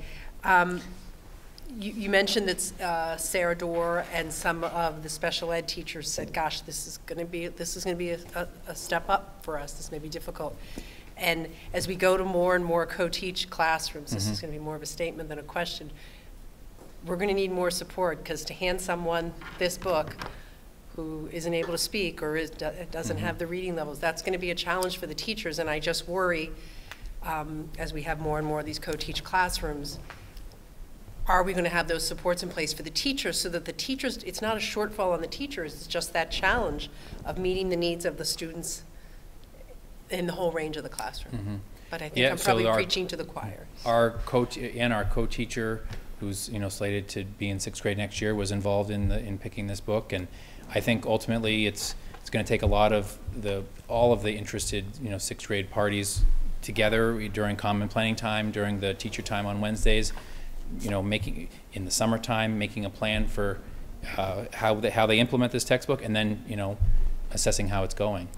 You mentioned that Sarah Dorr and some of the special ed teachers said, gosh, this is going to be a step up for us. This may be difficult. And as we go to more and more co-teach classrooms, this is going to be more of a statement than a question. We're going to need more support, because to hand someone this book who isn't able to speak or doesn't have the reading levels, that's going to be a challenge for the teachers. And I just worry, as we have more and more of these co-teach classrooms, are we going to have those supports in place for the teachers so that the teachers, it's not a shortfall on the teachers, it's just that challenge of meeting the needs of the students in the whole range of the classroom. But I think I'm probably preaching to the choir. Our co-teacher who's slated to be in 6th grade next year, was involved in picking this book, and I think ultimately it's going to take a lot of all of the interested 6th grade parties together during common planning time, during the teacher time on Wednesdays, making in the summertime, making a plan for how they implement this textbook, and then assessing how it's going.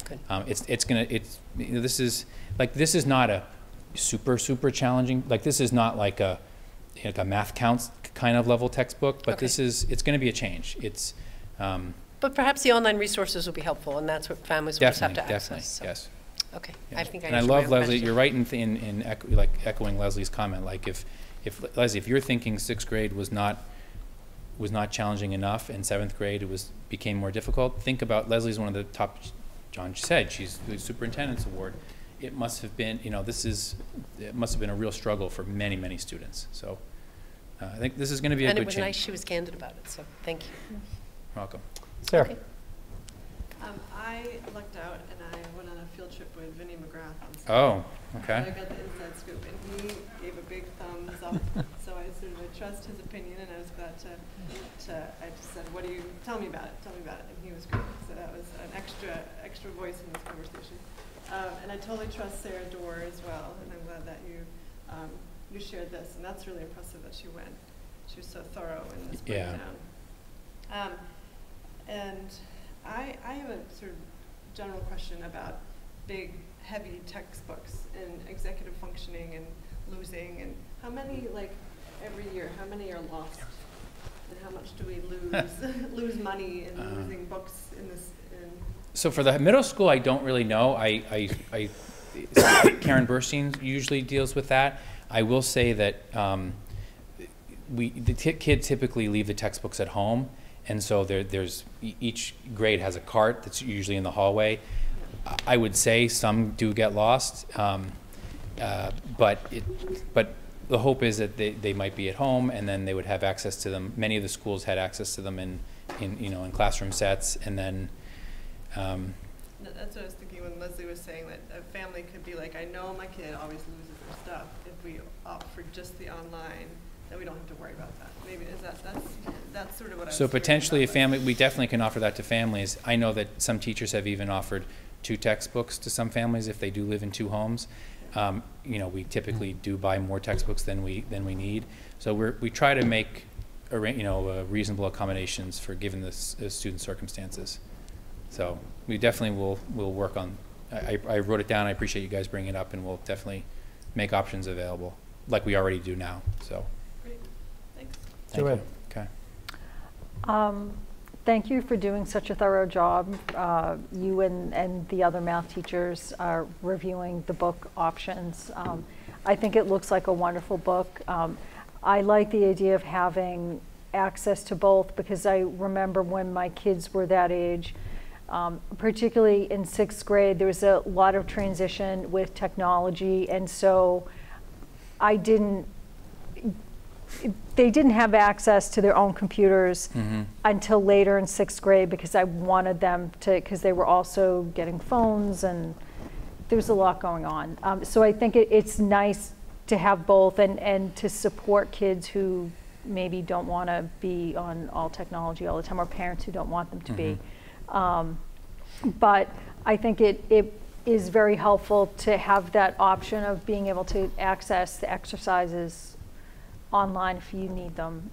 This is not a super challenging, this is not like a math counts kind of level textbook, but it's going to be a change. But perhaps the online resources will be helpful, and that's what families will just have to access. Definitely, So. yes. Okay, Yes. I think I And I answered my love own Leslie. question. You're right in echoing Leslie's comment. Like if Leslie, if you're thinking 6th grade was not challenging enough, and 7th grade became more difficult, think about Leslie's one of the top. John said she's the superintendent's award. It must have been it must have been a real struggle for many students. So I think this is going to be a good change. And it was nice she was candid about it. So thank you. Welcome. Sarah. Okay. I lucked out and I went on a field trip with Vinnie McGrath on Sunday. Oh, okay. I got the inside scoop, and he gave a big thumbs up. So I trust his opinion, and I was glad I just said, "What do you tell me about it? Tell me about it." And he was great. So that was an extra voice in this conversation. And I totally trust Sarah Dorr as well, and I'm glad that you shared this, and that's really impressive that she went. She was so thorough in this breakdown. And I have a sort of general question about big, heavy textbooks and executive functioning and losing, and how many, every year, how many are lost? And how much do we lose money in losing books in this? So for the middle school, I don't really know. Karen Burstein usually deals with that. I will say that kids typically leave the textbooks at home, and so each grade has a cart that's usually in the hallway. I would say some do get lost, but the hope is that they might be at home, and then they would have access to them. Many of the schools had access to them in classroom sets, and then. That's what I was thinking when Leslie was saying that a family could be like, I know my kid always loses their stuff. If we opt for just the online, then we don't have to worry about that. Maybe that's sort of what I was So potentially about, a family, we definitely can offer that to families. I know that some teachers have even offered 2 textbooks to some families if they do live in 2 homes. We typically do buy more textbooks than we need. So we try to make reasonable accommodations for given the student circumstances. So we definitely will work on. I wrote it down. I appreciate you guys bringing it up, and we'll definitely make options available, like we already do now. So. Great, thanks. Thank you. Okay. Thank you for doing such a thorough job. You and the other math teachers are reviewing the book options. I think it looks like a wonderful book. I like the idea of having access to both, because I remember when my kids were that age, particularly in 6th grade, there was a lot of transition with technology, and so they didn't have access to their own computers until later in 6th grade, because I wanted them to, because they were also getting phones, and there was a lot going on. So I think it's nice to have both, and to support kids who maybe don't want to be on all technology all the time, or parents who don't want them to be. But I think it is very helpful to have that option of being able to access the exercises online if you need them.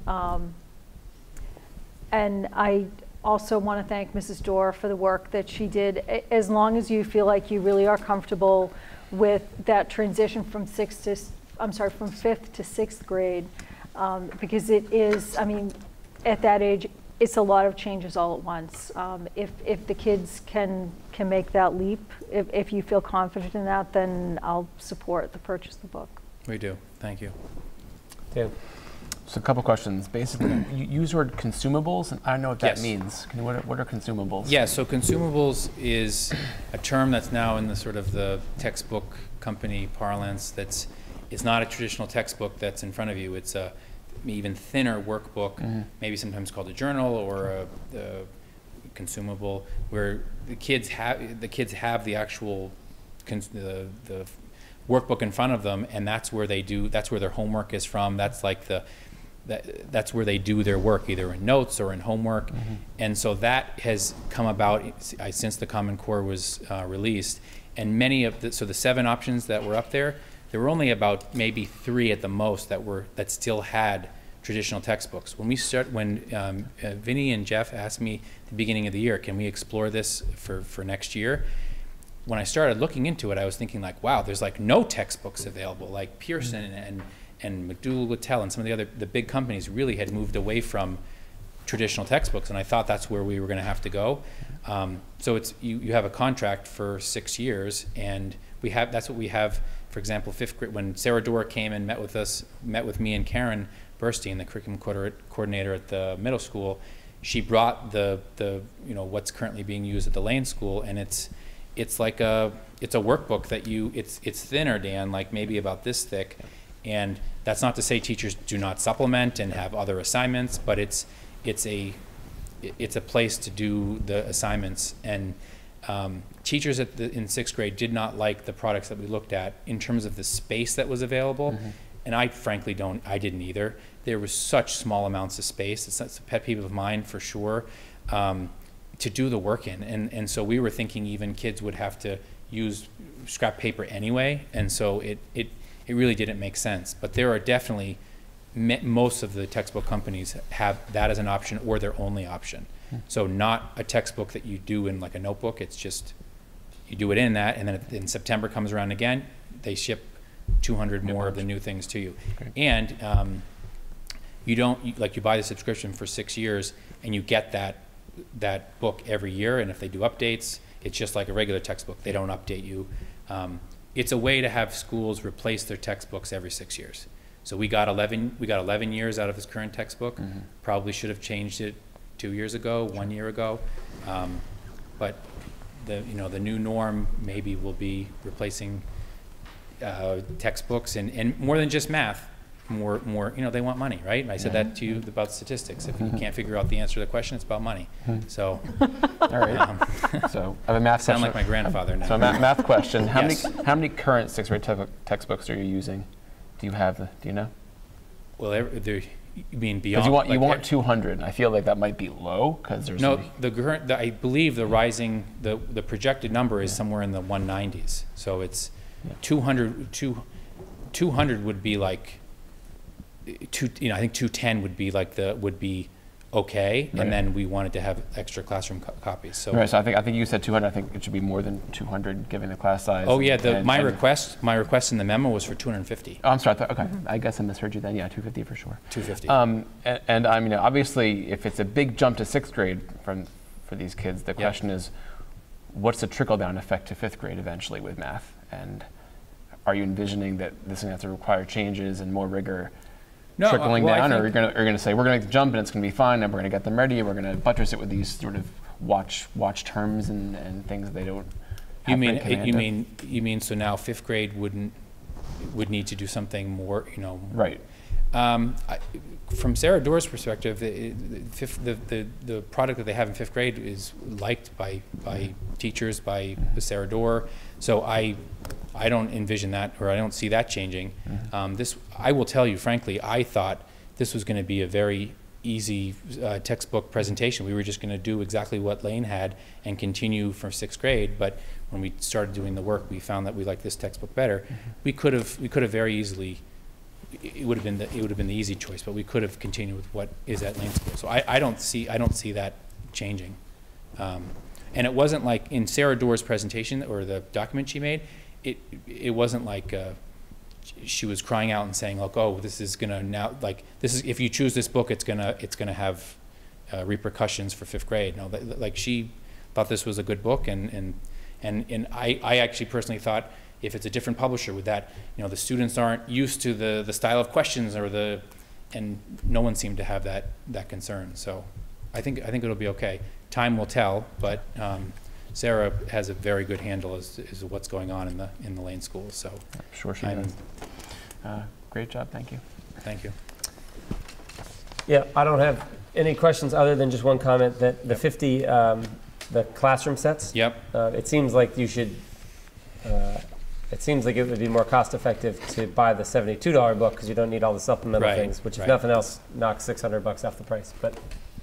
And I also want to thank Mrs. Dorr for the work that she did. As long as you feel like you really are comfortable with that transition from 5th to 6th grade, because it is, at that age, it's a lot of changes all at once. If the kids can make that leap, if you feel confident in that, then I'll support the purchase of the book. We do. Thank you. Dan. So a couple questions. Basically, you use the word consumables, and I don't know what that Yes. means. What are consumables? Yeah, so consumables is a term that's now in the sort of the textbook company parlance. It's not a traditional textbook that's in front of you. It's a even thinner workbook, maybe sometimes called a journal or a consumable, where the kids have the actual the workbook in front of them, and that's where their homework is from. That's like that's where they do their work, either in notes or in homework. And so that has come about since the Common Core was released. And many of the 7 options that were up there were only about maybe 3 at the most that still had traditional textbooks. When Vinny and Jeff asked me at the beginning of the year, can we explore this for next year? When I started looking into it, I was thinking like, wow, there's like no textbooks available. Like Pearson and McDougall-Littell and some of the big companies really had moved away from traditional textbooks, and I thought that's where we were going to have to go. So you have a contract for 6 years, and that's what we have. For example, 5th grade, when Sarah Dorr came and met with me and Karen Burstein, the curriculum coordinator at the middle school, she brought the what's currently being used at the Lane School, and it's like a workbook that it's thinner, Dan, like maybe about this thick, and that's not to say teachers do not supplement and have other assignments, but it's a place to do the assignments. And teachers in 6th grade did not like the products that we looked at in terms of the space that was available. And I frankly I didn't either. There was such small amounts of space. It's a pet peeve of mine for sure, to do the work in. And so we were thinking even kids would have to use scrap paper anyway. And so it really didn't make sense. But there are definitely, most of the textbook companies have that as an option or their only option. So not a textbook that you do in like a notebook. It's just, you do it in that, and then in September comes around again, they ship 200 more of the new things to you. Okay. And you buy the subscription for 6 years, and you get that book every year, and if they do updates, it's just like a regular textbook. They don't update you. It's a way to have schools replace their textbooks every 6 years. So we got 11 years out of this current textbook. Probably should have changed it 2 years ago, 1 year ago. But the new norm maybe will be replacing textbooks and more than just math. More, they want money, right? And I said that to you about statistics. If you can't figure out the answer to the question, it's about money. So, all right. So I have a math question. Sound like my grandfather now. So a math question. How Yes. many current 6th grade textbooks are you using? Do you know? Well, you mean beyond? Because you want 200. I feel like that might be low because there's no. I believe the projected number is somewhere in the 190s. So it's 200. 200 would be like. I think 210 would be okay, right. And then we wanted to have extra classroom copies. So right. So I think you said 200. I think it should be more than 200 given the class size. Oh yeah. My request in the memo was for 250. Oh, I'm sorry. Okay. I guess I misheard you then. Yeah, 250 for sure. 250. And I mean, obviously, if it's a big jump to 6th grade for these kids, the question is, what's the trickle down effect to 5th grade eventually with math? And are you envisioning that this is going to have to require changes and more rigor? No, trickling down, or you're going to say we're going to jump and it's going to be fine, and we're going to get them ready, and we're going to buttress it with these sort of watch terms and things that they don't. You mean so now 5th grade would need to do something more, Right. From Sarah Dorr's perspective, the product that they have in 5th grade is liked by teachers, by Sarah Dorr. So I don't envision that, or I don't see that changing. I will tell you, frankly, I thought this was going to be a very easy textbook presentation. We were just going to do exactly what Lane had and continue from 6th grade. But when we started doing the work, we found that we liked this textbook better. We could have very easily. It would have been the easy choice, but we could have continued with what is at Lane School. So I don't see that changing. And it wasn't like in Sarah Dorr's presentation or the document she made. It wasn't like she was crying out and saying, "Look, oh, this is gonna now like this is if you choose this book, it's gonna have repercussions for 5th grade." No, like she thought this was a good book, and I actually personally thought if it's a different publisher with that, the students aren't used to the style of questions and no one seemed to have that concern. So I think it'll be okay. Time will tell, but. Sarah has a very good handle as to what's going on in the Lane schools. So I'm sure she does. Great job, thank you. Thank you. Yeah, I don't have any questions other than just one comment that the 50 the classroom sets. Yep. It seems like you should it seems like it would be more cost effective to buy the $72 book because you don't need all the supplemental Right, things, which if right. nothing else knocks $600 off the price. But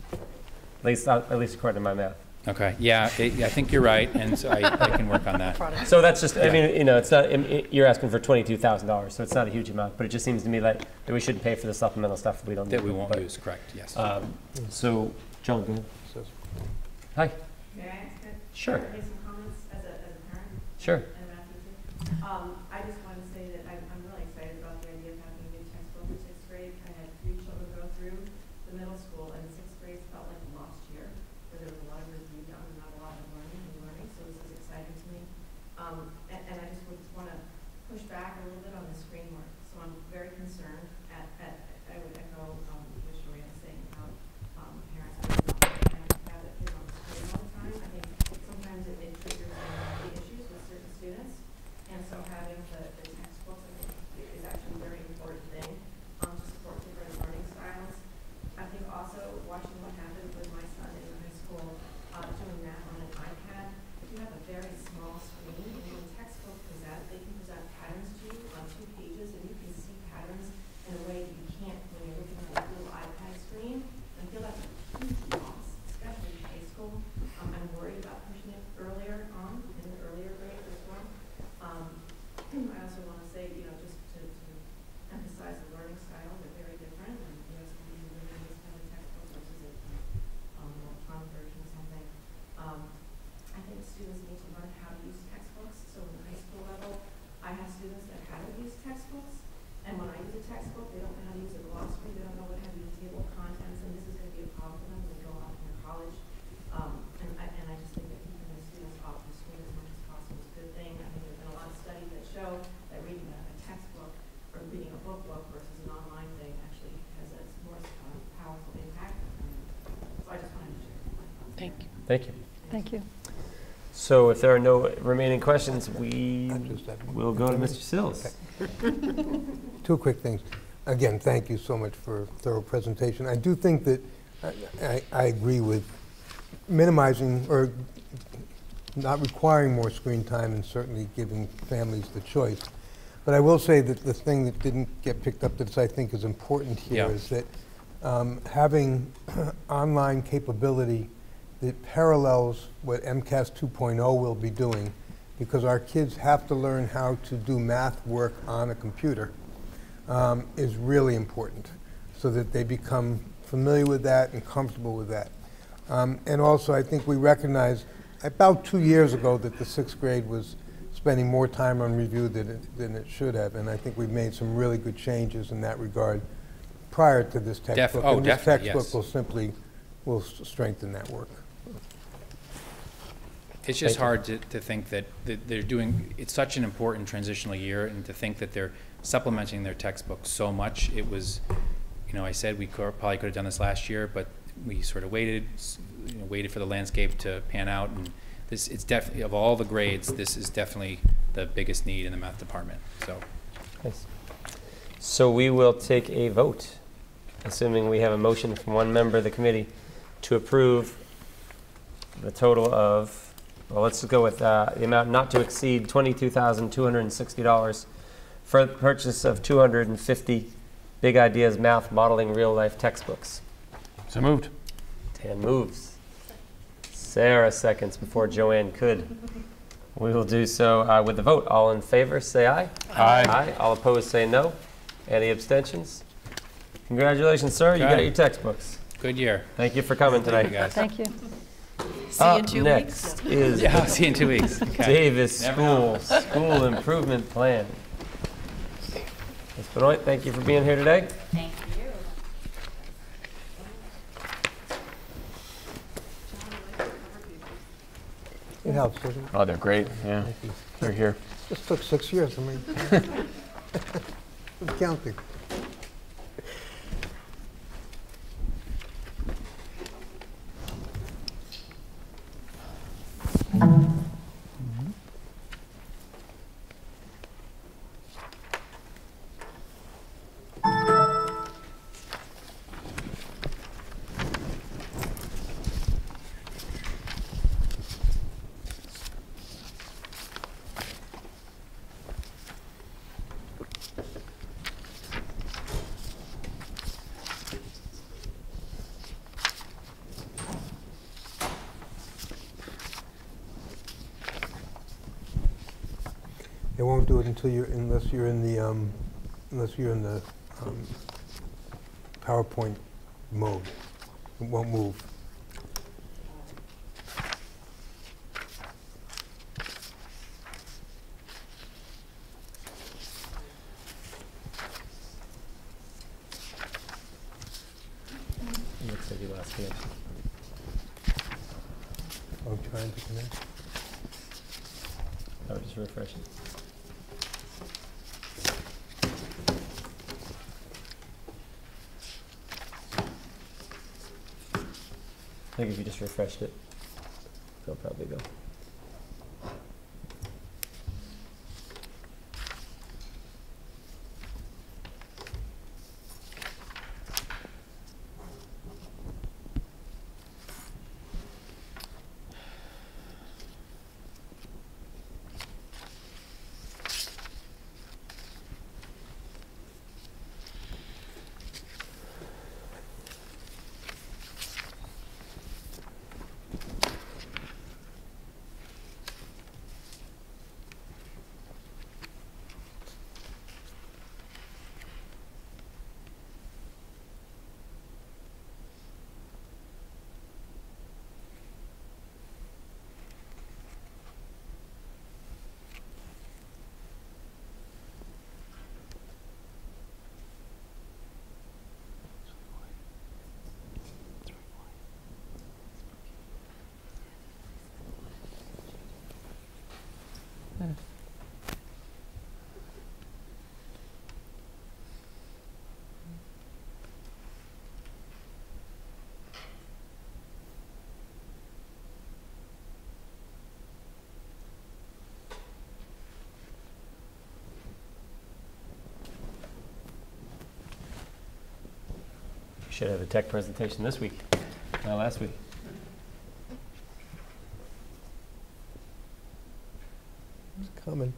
at least according to my math. Okay, yeah, I think you're right, and so I can work on that. So that's just, I Yeah. mean, you know, it's not, you're asking for $22,000, so it's not a huge amount, but it just seems to me like that we shouldn't pay for the supplemental stuff that we don't need. That we won't But, use, correct, yes. So, John, go ahead. Hi. May I ask Sure. make some comments as a parent? Sure. And a math teacher? I just want to say that I'm really excited about the idea of having a new textbook in sixth grade. I had 3 children go through the middle school, and sixth grade felt like a lost year, where there was a lot of review done and not a lot of learning, so this is exciting to me. And I just would want to push back a little bit on the screen work. So I'm very concerned I would echo what Joanne was saying about parents being not have their kids on the screen all the time. I think sometimes it triggers the issues with certain students. And so having the textbooks, I think, is actually a very important thing to support different learning styles. I think also watching what happened with my son in high school, doing math on an iPad, if you have a very small screen, and when textbook present, they can present patterns to you on 2 pages, and you can see patterns in a way that you can't when you're looking at a little iPad screen. I feel that's a huge loss, especially in high school. I'm worried about pushing it earlier on, in the earlier grades as well. I also want to say, just to emphasize the learning styles are very different. And some people really just have a textbook versus an electronic version or something. I think students need to learn how to use textbooks. So in the high school level, I have students that haven't used textbooks. And when I use a textbook, they don't know how to use a glossary. They don't know how to use a table of contents. And this is going to be a problem for them when they go off in college. And I just think that keeping the students off the screen as much as possible is a good thing. I think there's been a lot of studies that show that reading a textbook or reading a book versus an online thing actually has a more powerful impact. So I just wanted to share my thoughts. Thank you. Thank you. Thank you. So if there are no remaining questions, we will go to Mr. Sills. 2 quick things. Again, thank you so much for a thorough presentation. I do think that I agree with minimizing or not requiring more screen time and certainly giving families the choice. But I will say that the thing that didn't get picked up that I think is important here is that having online capability that parallels what MCAS 2.0 will be doing, because our kids have to learn how to do math work on a computer, is really important, so that they become familiar with that and comfortable with that. And also, I think we recognized about 2 years ago that the 6th grade was spending more time on review than it should have, and I think we've made some really good changes in that regard prior to this textbook. And this textbook will strengthen that work. It's just hard to think that they're doing, it's such an important transitional year, and to think that they're supplementing their textbooks so much. It was, I said we probably could have done this last year, but we sort of waited for the landscape to pan out, and it's definitely, of all the grades, this is definitely the biggest need in the math department, so. Nice. So we will take a vote, assuming we have a motion from one member of the committee to approve the total of, well, let's just go with the amount not to exceed $22,260 for the purchase of 250 Big Ideas Math Modeling Real Life textbooks. So moved. Dan moves. Sarah seconds before Joanne could. We will do so with the vote. All in favor, say aye. Aye. Aye. All opposed, say no. Any abstentions? Congratulations, sir. You Okay. got your textbooks. Good year. Thank you for coming tonight, guys. Thank you. See you in 2 Next weeks. is Yeah, I'll see you in 2 weeks. Okay. Davis Never School Improvement Plan. Ms. Benoit, thank you for being here today. Thank you. It helps, doesn't it? Oh, they're great. Yeah, they're here. Just took 6 years. I mean, I'm counting. They won't do it until unless you're in the PowerPoint mode. It won't move. Looks like you lost connection. I'm trying to connect. Oh, just refreshing. I think if you just refreshed it, it'll probably go. Should have a tech presentation this week, not last week. It's coming.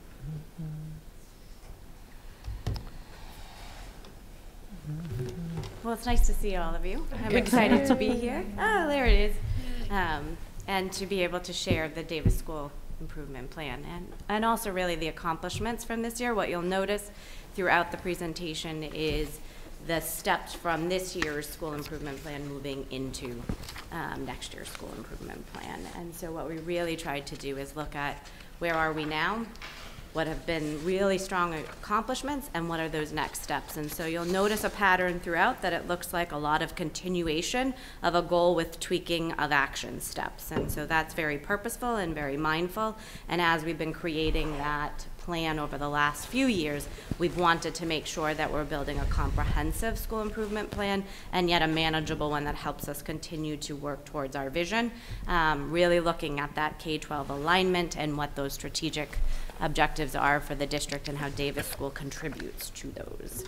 Well, it's nice to see all of you. I'm excited to be here. Oh, there it is. And to be able to share the Davis School Improvement Plan and also really the accomplishments from this year. What you'll notice throughout the presentation is the steps from this year's school improvement plan moving into next year's school improvement plan. And so what we really tried to do is look at where are we now, what have been really strong accomplishments, and what are those next steps. And so you'll notice a pattern throughout that it looks like a lot of continuation of a goal with tweaking of action steps. And so that's very purposeful and very mindful. And as we've been creating that plan over the last few years, we've wanted to make sure that we're building a comprehensive school improvement plan and yet a manageable one that helps us continue to work towards our vision, really looking at that K-12 alignment and what those strategic objectives are for the district and how Davis School contributes to those.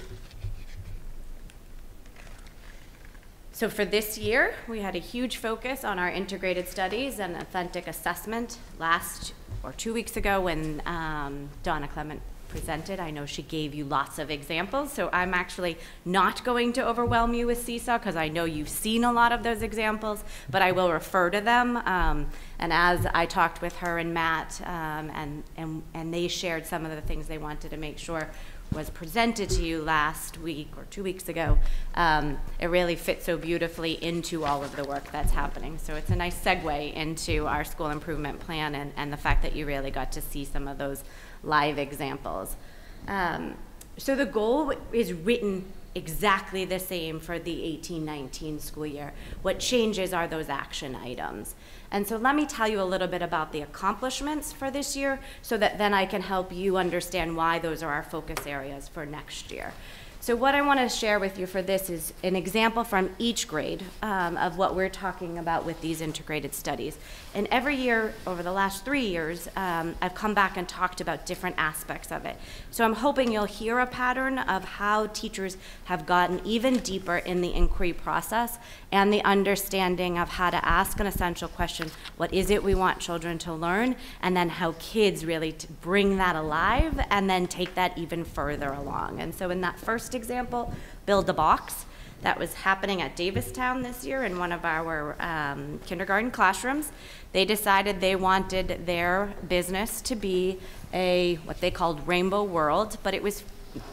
So for this year, we had a huge focus on our integrated studies and authentic assessment last or 2 weeks ago when Donna Clement presented. I know she gave you lots of examples, so I'm actually not going to overwhelm you with Seesaw because I know you've seen a lot of those examples, but I will refer to them. And as I talked with her and Matt, and they shared some of the things they wanted to make sure was presented to you last week or 2 weeks ago, it really fits so beautifully into all of the work that's happening. So it's a nice segue into our school improvement plan and the fact that you really got to see some of those live examples. So the goal is written exactly the same for the 18-19 school year. What changes are those action items. And so let me tell you a little bit about the accomplishments for this year so that then I can help you understand why those are our focus areas for next year. So what I want to share with you for this is an example from each grade of what we're talking about with these integrated studies. And every year over the last 3 years, I've come back and talked about different aspects of it. So I'm hoping you'll hear a pattern of how teachers have gotten even deeper in the inquiry process and the understanding of how to ask an essential question, what is it we want children to learn, and then how kids really bring that alive and then take that even further along. And so in that first example, build a box, that was happening at Davistown this year in one of our kindergarten classrooms. They decided they wanted their business to be what they called Rainbow World, but it was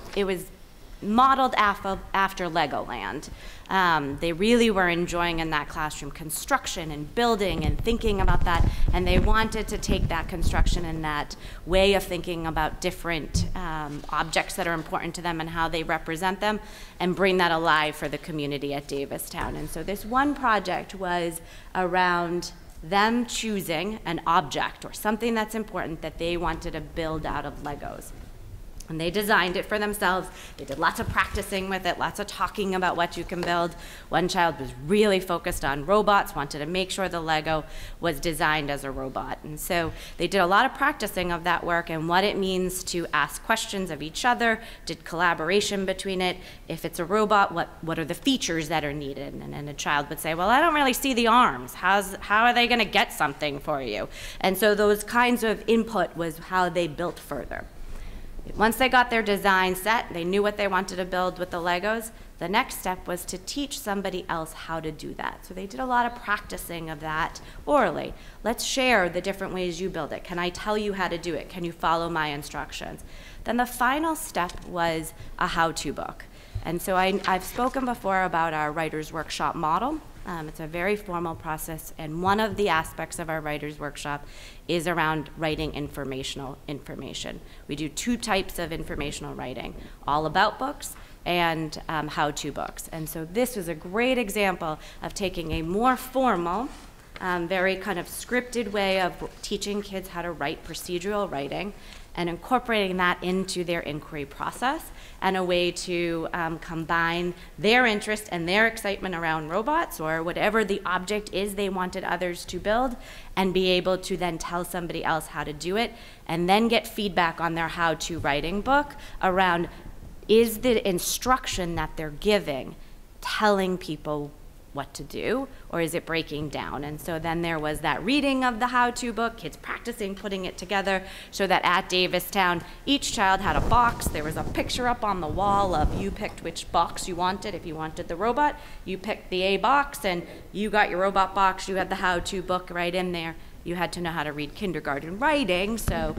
modeled after Legoland. They really were enjoying in that classroom construction and building and thinking about that, and they wanted to take that construction and that way of thinking about different objects that are important to them and how they represent them and bring that alive for the community at Davistown. And so this one project was around them choosing an object or something that's important that they wanted to build out of Legos. And they designed it for themselves. They did lots of practicing with it, lots of talking about what you can build. One child was really focused on robots, wanted to make sure the Lego was designed as a robot. And so they did a lot of practicing of that work and what it means to ask questions of each other, did collaboration between it. If it's a robot, what are the features that are needed? And then a child would say, well, I don't really see the arms. How are they going to get something for you? And so those kinds of input was how they built further. Once they got their design set, they knew what they wanted to build with the Legos, the next step was to teach somebody else how to do that. So they did a lot of practicing of that orally. Let's share the different ways you build it. Can I tell you how to do it? Can you follow my instructions? Then the final step was a how-to book. And so I've spoken before about our writer's workshop model. It's a very formal process, and one of the aspects of our writer's workshop is around writing informational information. We do 2 types of informational writing, all about books and how-to books. And so this was a great example of taking a more formal, very kind of scripted way of teaching kids how to write procedural writing and incorporating that into their inquiry process and a way to combine their interest and their excitement around robots or whatever the object is they wanted others to build and be able to then tell somebody else how to do it and then get feedback on their how-to writing book around, is the instruction that they're giving telling people what to do, or is it breaking down? And so then there was that reading of the how-to book, kids practicing putting it together, so that at Davistown, each child had a box. There was a picture up on the wall of you picked which box you wanted. If you wanted the robot, you picked the A box, and you got your robot box. You had the how-to book right in there. You had to know how to read kindergarten writing, so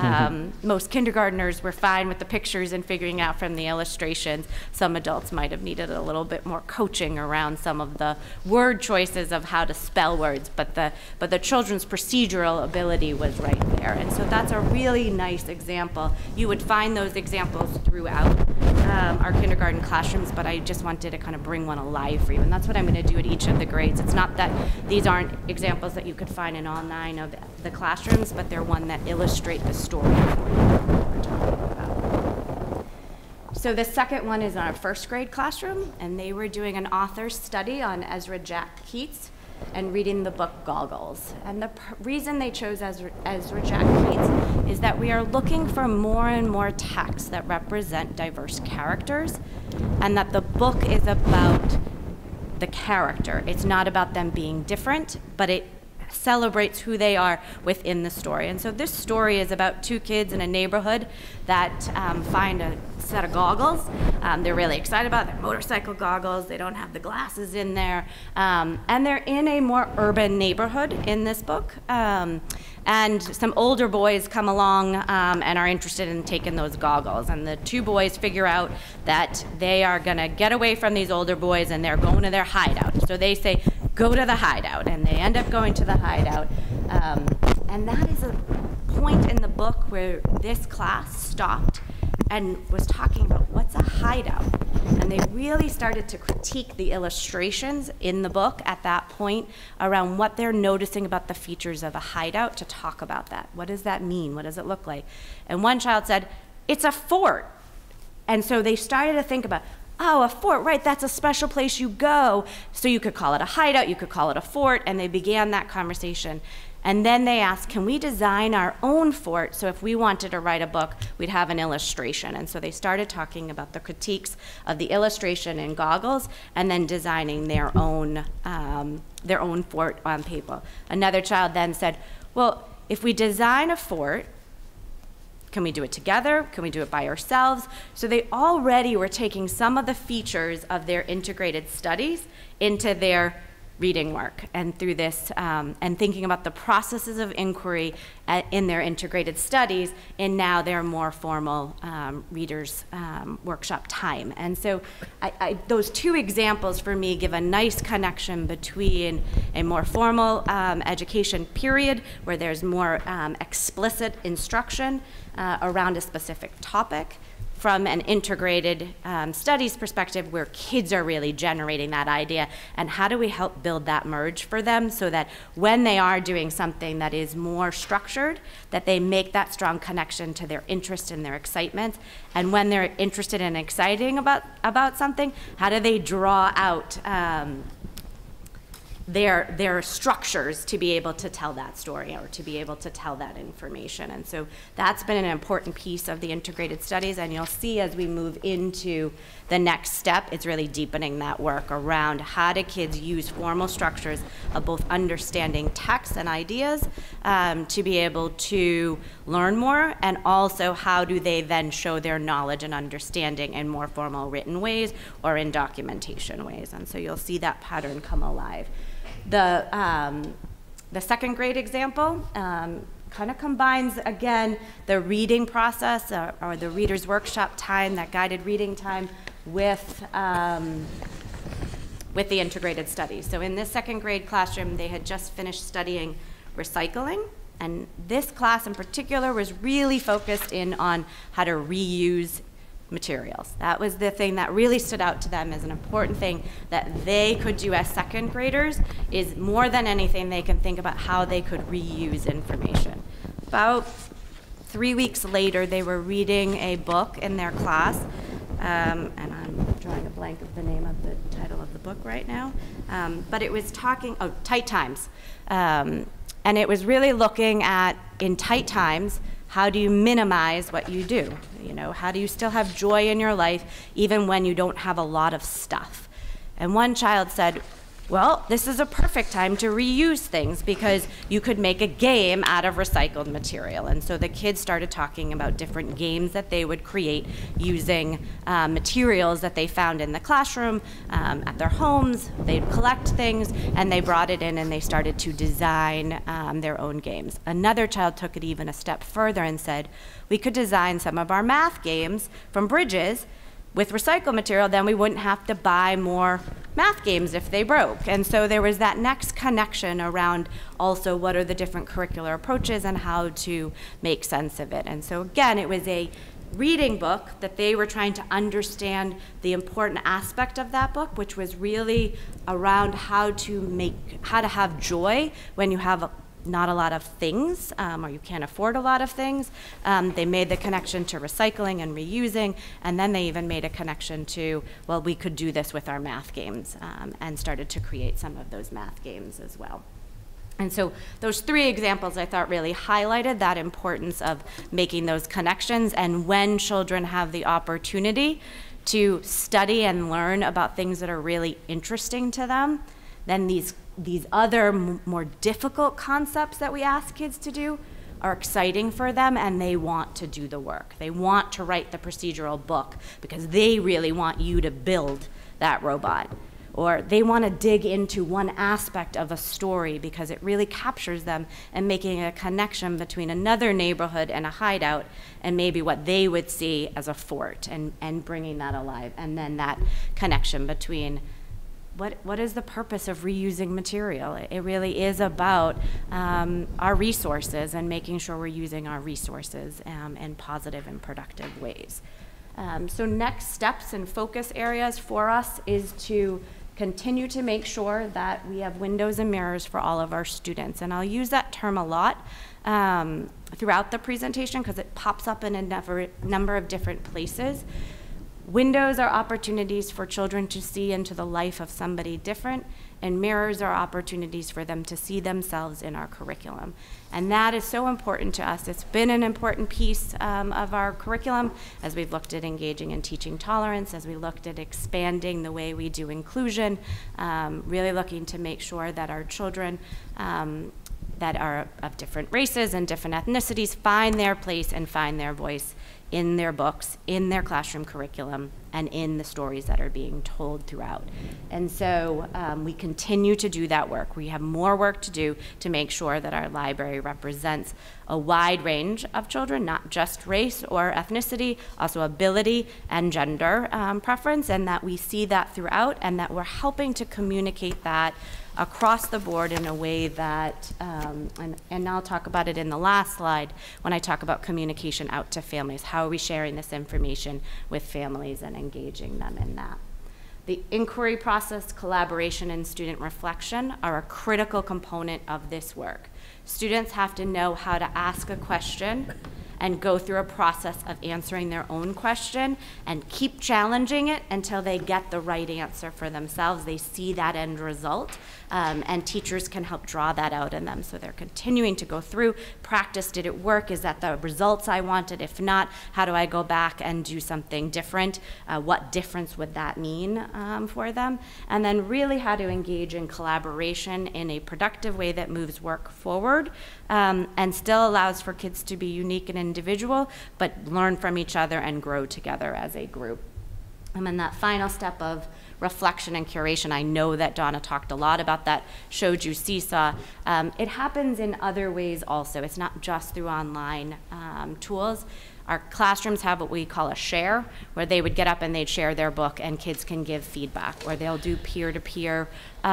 most kindergartners were fine with the pictures and figuring out from the illustrations. Some adults might have needed a little bit more coaching around some of the word choices of how to spell words, but the children's procedural ability was right there. And so that's a really nice example. You would find those examples throughout our kindergarten classrooms, but I just wanted to kind of bring one alive for you, and that's what I'm going to do at each of the grades. It's not that these aren't examples that you could find in online of the classrooms, but they're one that illustrate the story for you that we're talking about. So the second one is our first grade classroom, and they were doing an author's study on Ezra Jack Keats and reading the book Goggles. And the reason they chose Ezra Jack Keats is that we are looking for more and more texts that represent diverse characters, and that the book is about the character. It's not about them being different, but it celebrates who they are within the story. And so this story is about 2 kids in a neighborhood that find a set of goggles. They're really excited about their motorcycle goggles. They don't have the glasses in there. And they're in a more urban neighborhood in this book. And some older boys come along and are interested in taking those goggles. And the 2 boys figure out that they are going to get away from these older boys and they're going to their hideout. So they say, go to the hideout. And they end up going to the hideout. And that is a point in the book where this class stopped and was talking about what's a hideout. And they really started to critique the illustrations in the book at that point around what they're noticing about the features of a hideout to talk about that. What does that mean? What does it look like? And one child said, it's a fort. And so they started to think about, oh, a fort, right, that's a special place you go. So you could call it a hideout, you could call it a fort, and they began that conversation. And then they asked, can we design our own fort so if we wanted to write a book, we'd have an illustration? And so they started talking about the critiques of the illustration in Goggles and then designing their own fort on paper. Another child then said, well, if we design a fort, Can we do it together? Can we do it by ourselves? So they already were taking some of the features of their integrated studies into their reading work, and through this, and thinking about the processes of inquiry in their integrated studies in now their more formal readers workshop time. And so those two examples for me give a nice connection between a more formal education period where there's more explicit instruction around a specific topic, from an integrated studies perspective where kids are really generating that idea, and how do we help build that merge for them so that when they are doing something that is more structured, that they make that strong connection to their interest and their excitement, and when they're interested and exciting about something, how do they draw out their structures to be able to tell that story or to be able to tell that information. And so that's been an important piece of the integrated studies, and you'll see as we move into the next step, it's really deepening that work around how do kids use formal structures of both understanding text and ideas to be able to learn more, and also how do they then show their knowledge and understanding in more formal written ways or in documentation ways. And so you'll see that pattern come alive. The second grade example kind of combines, again, the reading process or the reader's workshop time, that guided reading time, with the integrated studies. So in this second grade classroom, they had just finished studying recycling, and this class in particular was really focused in on how to reuse materials. That was the thing that really stood out to them as an important thing that they could do as second graders, is more than anything they can think about how they could reuse information. About 3 weeks later, they were reading a book in their class, and I'm drawing a blank of the name of the title of the book right now, but it was talking, Tight Times. And it was really looking at, in tight times, how do you minimize what you do? You know, how do you still have joy in your life even when you don't have a lot of stuff? And one child said, well, this is a perfect time to reuse things because you could make a game out of recycled material. And so the kids started talking about different games that they would create using materials that they found in the classroom, at their homes. They'd collect things, and they brought it in and they started to design their own games. Another child took it even a step further and said, we could design some of our math games from Bridges with recycled material, then we wouldn't have to buy more math games if they broke. And so there was that next connection around also what are the different curricular approaches and how to make sense of it. And so again, it was a reading book that they were trying to understand the important aspect of that book, which was really around how to have joy when you have not a lot of things, or you can't afford a lot of things. They made the connection to recycling and reusing, and then they even made a connection to, well, we could do this with our math games, and started to create some of those math games as well. And so those three examples I thought really highlighted that importance of making those connections, and when children have the opportunity to study and learn about things that are really interesting to them, then these other more difficult concepts that we ask kids to do are exciting for them, and they want to do the work. They want to write the procedural book because they really want you to build that robot. Or they want to dig into one aspect of a story because it really captures them, and making a connection between another neighborhood and a hideout and maybe what they would see as a fort, and bringing that alive. And then that connection between what is the purpose of reusing material? It really is about our resources and making sure we're using our resources in positive and productive ways. So next steps and focus areas for us is to continue to make sure that we have windows and mirrors for all of our students. And I'll use that term a lot throughout the presentation because it pops up in a number of different places. Windows are opportunities for children to see into the life of somebody different, and mirrors are opportunities for them to see themselves in our curriculum. And that is so important to us. It's been an important piece of our curriculum as we've looked at engaging and teaching tolerance, as we looked at expanding the way we do inclusion, really looking to make sure that our children that are of different races and different ethnicities find their place and find their voice in their books, in their classroom curriculum, and in the stories that are being told throughout. And so we continue to do that work. We have more work to do to make sure that our library represents a wide range of children, not just race or ethnicity, also ability and gender preference, and that we see that throughout, and that we're helping to communicate that across the board in a way that, and I'll talk about it in the last slide when I talk about communication out to families. How are we sharing this information with families and engaging them in that? The inquiry process, collaboration, and student reflection are a critical component of this work. Students have to know how to ask a question and go through a process of answering their own question and keep challenging it until they get the right answer for themselves. They see that end result, and teachers can help draw that out in them. So they're continuing to go through, practice, did it work? Is that the results I wanted? If not, how do I go back and do something different? What difference would that mean for them? And then really how to engage in collaboration in a productive way that moves work forward, and still allows for kids to be unique and individual, but learn from each other and grow together as a group. And then that final step of reflection and curation, I know that Donna talked a lot about that, showed you Seesaw. It happens in other ways also. It's not just through online tools. Our classrooms have what we call a share, where they would get up and they'd share their book and kids can give feedback, or they'll do peer-to-peer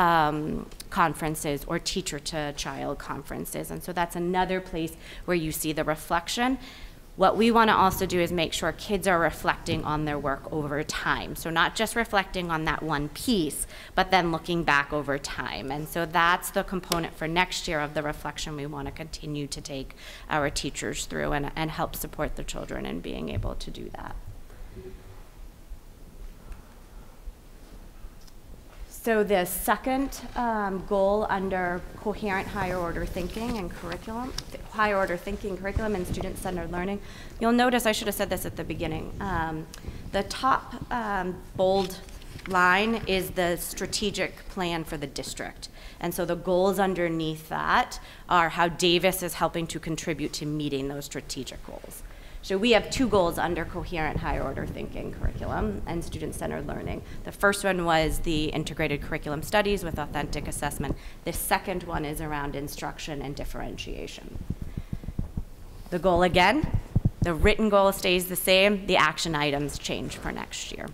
conferences or teacher-to-child conferences. And so that's another place where you see the reflection. What we want to also do is make sure kids are reflecting on their work over time. So not just reflecting on that one piece, but then looking back over time. And so that's the component for next year of the reflection we want to continue to take our teachers through and help support the children in being able to do that. So the second goal under coherent higher order thinking and curriculum, higher order thinking curriculum and student-centered learning, you'll notice, I should have said this at the beginning, the top bold line is the strategic plan for the district. And so the goals underneath that are how Davis is helping to contribute to meeting those strategic goals. So we have two goals under coherent higher order thinking curriculum and student-centered learning. The first one was the integrated curriculum studies with authentic assessment. The second one is around instruction and differentiation. The goal again, the written goal stays the same, the action items change for next year.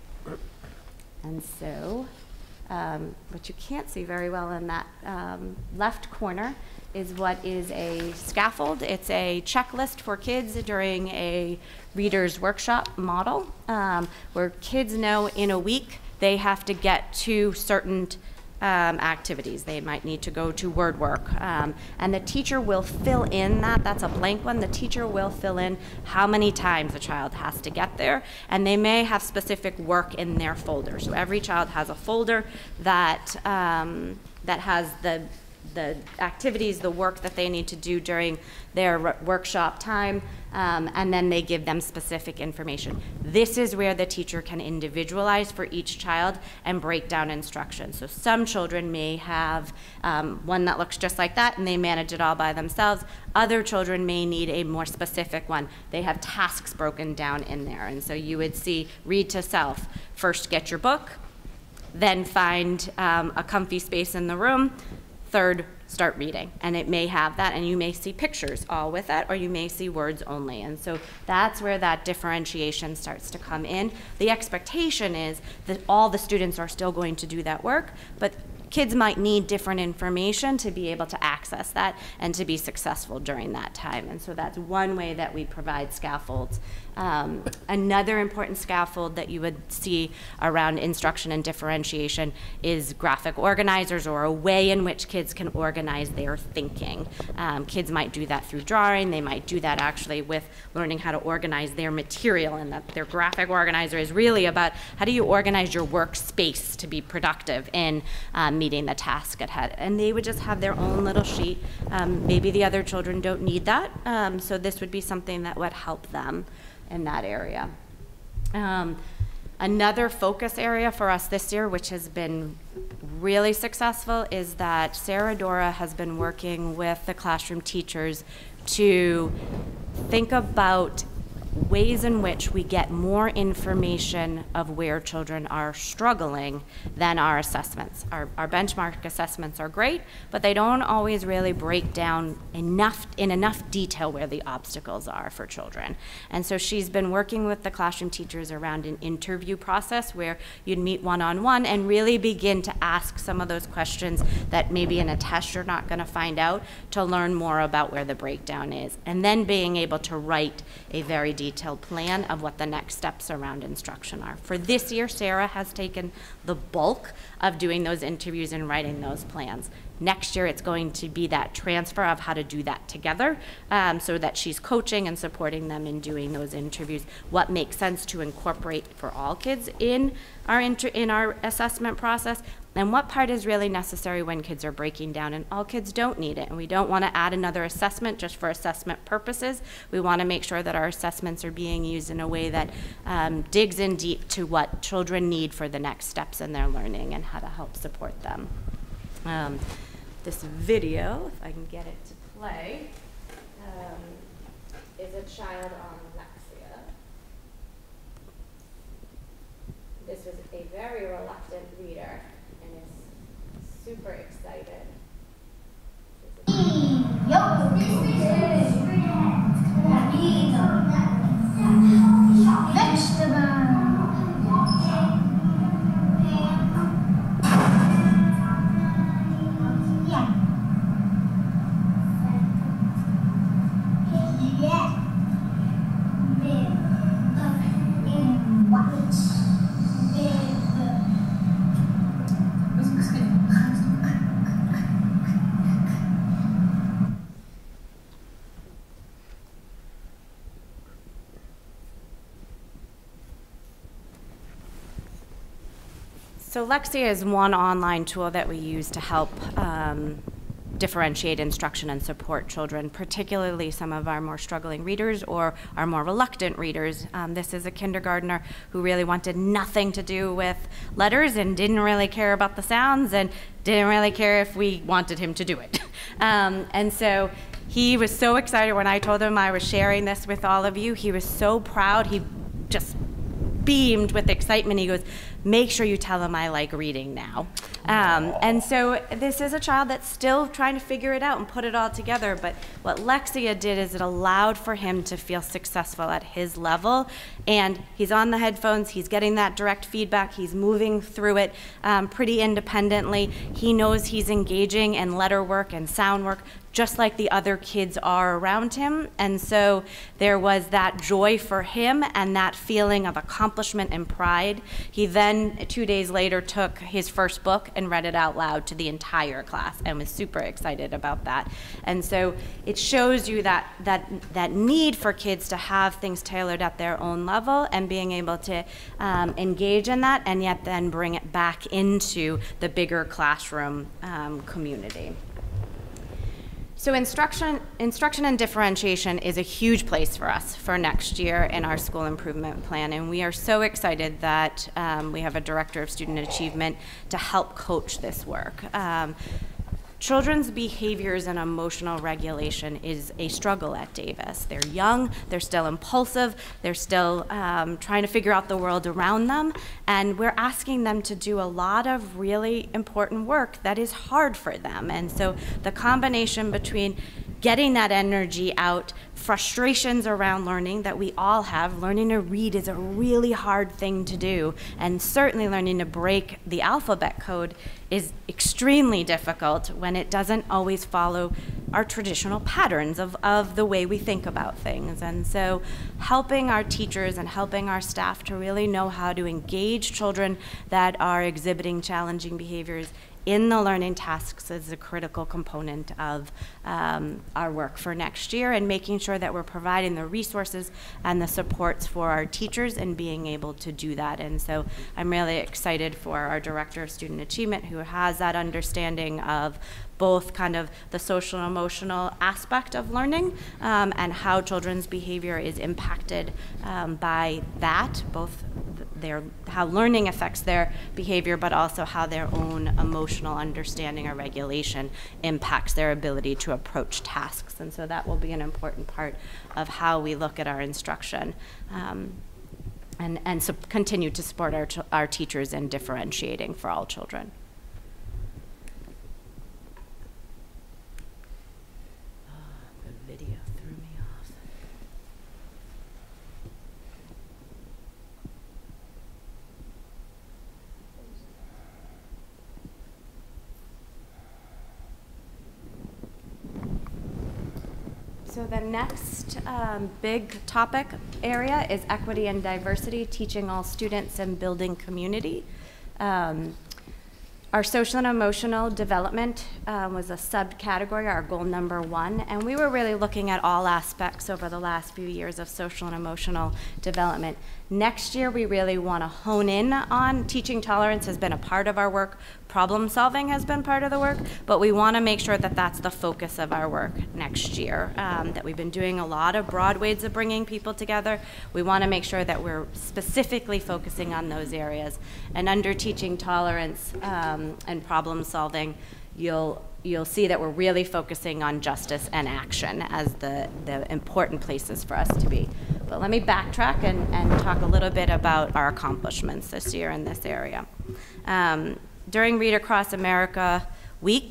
And so, what you can't see very well in that left corner is what is a scaffold. It's a checklist for kids during a reader's workshop model, where kids know in a week they have to get to certain activities. They might need to go to word work, and the teacher will fill in that. That's a blank one. The teacher will fill in how many times the child has to get there, and they may have specific work in their folder. So every child has a folder that that has the activities, the work that they need to do during their workshop time, and then they give them specific information. This is where the teacher can individualize for each child and break down instruction. So some children may have one that looks just like that and they manage it all by themselves. Other children may need a more specific one. They have tasks broken down in there. And so you would see read to self. First get your book, then find a comfy space in the room. Third, start reading, and it may have that, and you may see pictures all with it, or you may see words only. And so that's where that differentiation starts to come in. The expectation is that all the students are still going to do that work, but kids might need different information to be able to access that and to be successful during that time. And so that's one way that we provide scaffolds. Another important scaffold that you would see around instruction and differentiation is graphic organizers, or a way in which kids can organize their thinking. Kids might do that through drawing. They might do that actually with learning how to organize their material, and that their graphic organizer is really about how do you organize your workspace to be productive in meeting the task at hand. And they would just have their own little sheet. Maybe the other children don't need that, so this would be something that would help them in that area. Another focus area for us this year, which has been really successful is that Sarah Dora has been working with the classroom teachers to think about ways in which we get more information of where children are struggling than our assessments. Our benchmark assessments are great, but they don't always really break down in enough detail where the obstacles are for children. And so she's been working with the classroom teachers around an interview process where you'd meet one-on-one and really begin to ask some of those questions that maybe in a test you're not going to find out, to learn more about where the breakdown is, and then being able to write a very detailed plan of what the next steps around instruction are. For this year, Sarah has taken the bulk of doing those interviews and writing those plans. Next year, it's going to be that transfer of how to do that together, so that she's coaching and supporting them in doing those interviews, what makes sense to incorporate for all kids in our assessment process, and what part is really necessary when kids are breaking down, and all kids don't need it. And we don't want to add another assessment just for assessment purposes. We want to make sure that our assessments are being used in a way that digs in deep to what children need for the next steps in their learning and how to help support them. This video, if I can get it to play, is a child on Lexia. This was a very reluctant reader and is super excited. So Lexia is one online tool that we use to help differentiate instruction and support children, particularly some of our more struggling readers or our more reluctant readers. This is a kindergartner who really wanted nothing to do with letters and didn't really care about the sounds and didn't really care if we wanted him to do it. And so he was so excited when I told him I was sharing this with all of you. He was so proud. He just beamed with excitement. He goes, "Make sure you tell him I like reading now." And so this is a child that's still trying to figure it out and put it all together, but what Lexia did is it allowed for him to feel successful at his level, and he's on the headphones, he's getting that direct feedback, he's moving through it pretty independently. He knows he's engaging in letter work and sound work just like the other kids are around him, and so there was that joy for him and that feeling of accomplishment and pride. He then, 2 days later, took his first book and read it out loud to the entire class and was super excited about that. And so it shows you that need for kids to have things tailored at their own level and being able to engage in that and yet then bring it back into the bigger classroom community. So instruction and differentiation is a huge place for us for next year in our school improvement plan, and we are so excited that we have a director of student achievement to help coach this work. Children's behaviors and emotional regulation is a struggle at Davis. They're young, they're still impulsive, they're still trying to figure out the world around them, and we're asking them to do a lot of really important work that is hard for them. And so the combination between getting that energy out, frustrations around learning that we all have. Learning to read is a really hard thing to do, and certainly learning to break the alphabet code is extremely difficult when it doesn't always follow our traditional patterns of the way we think about things. And so helping our teachers and helping our staff to really know how to engage children that are exhibiting challenging behaviors in the learning tasks is a critical component of our work for next year, and making sure that we're providing the resources and the supports for our teachers and being able to do that. And so I'm really excited for our Director of Student Achievement, who has that understanding of both kind of the social and emotional aspect of learning and how children's behavior is impacted by that, both how learning affects their behavior, but also how their own emotional understanding or regulation impacts their ability to approach tasks. And so that will be an important part of how we look at our instruction and continue to support our teachers in differentiating for all children. The video threw me off. So the next big topic area is equity and diversity, teaching all students and building community. Our social and emotional development was a subcategory, our goal number 1, and we were really looking at all aspects over the last few years of social and emotional development. Next year, we really want to hone in on teaching tolerance has been a part of our work, problem solving has been part of the work, but we want to make sure that that's the focus of our work next year, that we've been doing a lot of broad ways of bringing people together. We want to make sure that we're specifically focusing on those areas. And under teaching tolerance and problem solving, you'll see that we're really focusing on justice and action as the important places for us to be. But let me backtrack and talk a little bit about our accomplishments this year in this area. During Read Across America Week,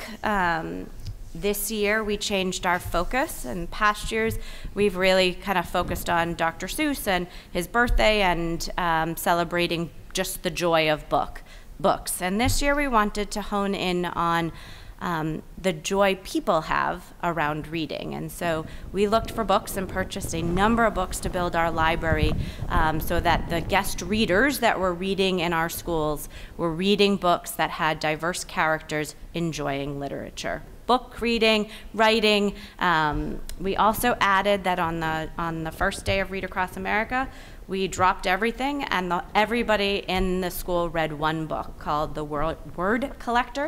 this year we changed our focus. In past years, we've really kind of focused on Dr. Seuss and his birthday and celebrating just the joy of books. And this year we wanted to hone in on the joy people have around reading. And so we looked for books and purchased a number of books to build our library so that the guest readers that were reading in our schools were reading books that had diverse characters enjoying literature. Book reading, writing. We also added that on the first day of Read Across America, we dropped everything and everybody in the school read one book called The Word Collector.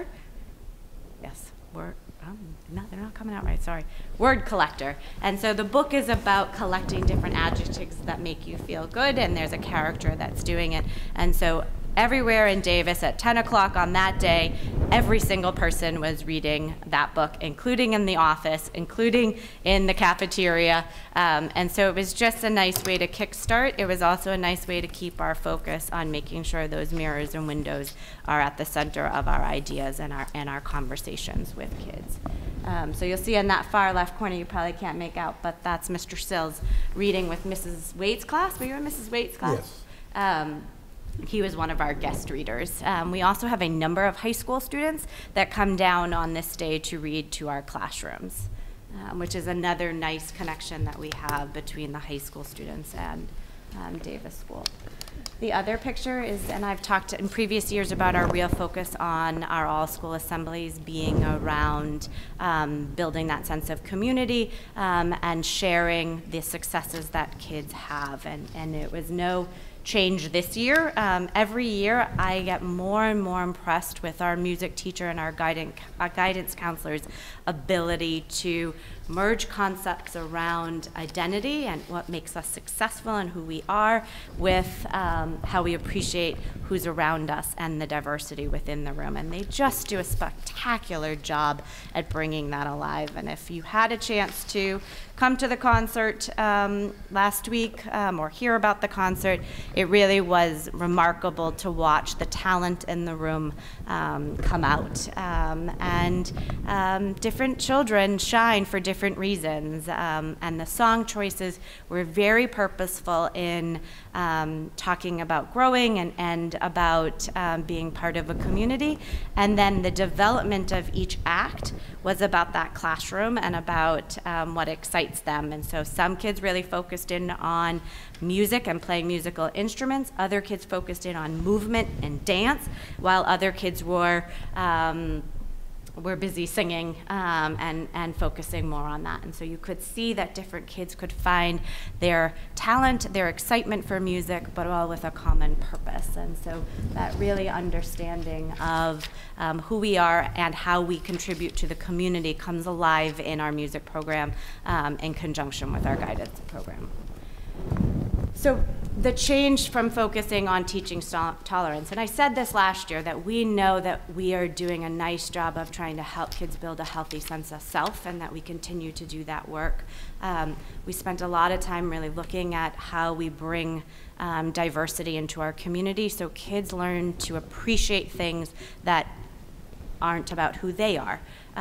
Yes, they're not coming out right, sorry. Word Collector. And so the book is about collecting different adjectives that make you feel good, and there's a character that's doing it. And so everywhere in Davis at 10 o'clock on that day, every single person was reading that book, including in the office, including in the cafeteria. And so it was just a nice way to kickstart. It was also a nice way to keep our focus on making sure those mirrors and windows are at the center of our ideas and our conversations with kids. So you'll see in that far left corner, you probably can't make out, but that's Mr. Sills reading with Mrs. Waite's class. Were you in Mrs. Waite's class? Yes. He was one of our guest readers. We also have a number of high school students that come down on this day to read to our classrooms, which is another nice connection that we have between the high school students and Davis School. The other picture is, and I've talked in previous years about our real focus on our all-school assemblies being around building that sense of community and sharing the successes that kids have. And it was no change this year. Every year I get more and more impressed with our music teacher and our guidance counselor's ability to merge concepts around identity and what makes us successful and who we are with how we appreciate who's around us and the diversity within the room. And they just do a spectacular job at bringing that alive. And if you had a chance to come to the concert last week or hear about the concert, it really was remarkable to watch the talent in the room come out. And different children shine for different reasons. And the song choices were very purposeful in talking about growing and about being part of a community. And then the development of each act was about that classroom and about what excites them. And so some kids really focused in on music and playing musical instruments. Other kids focused in on movement and dance, while other kids were we're busy singing and focusing more on that. And so you could see that different kids could find their talent, their excitement for music, but all with a common purpose. And so that really understanding of who we are and how we contribute to the community comes alive in our music program in conjunction with our guidance program. So the change from focusing on teaching tolerance, and I said this last year, that we know that we are doing a nice job of trying to help kids build a healthy sense of self, and that we continue to do that work. We spent a lot of time really looking at how we bring diversity into our community so kids learn to appreciate things that aren't about who they are.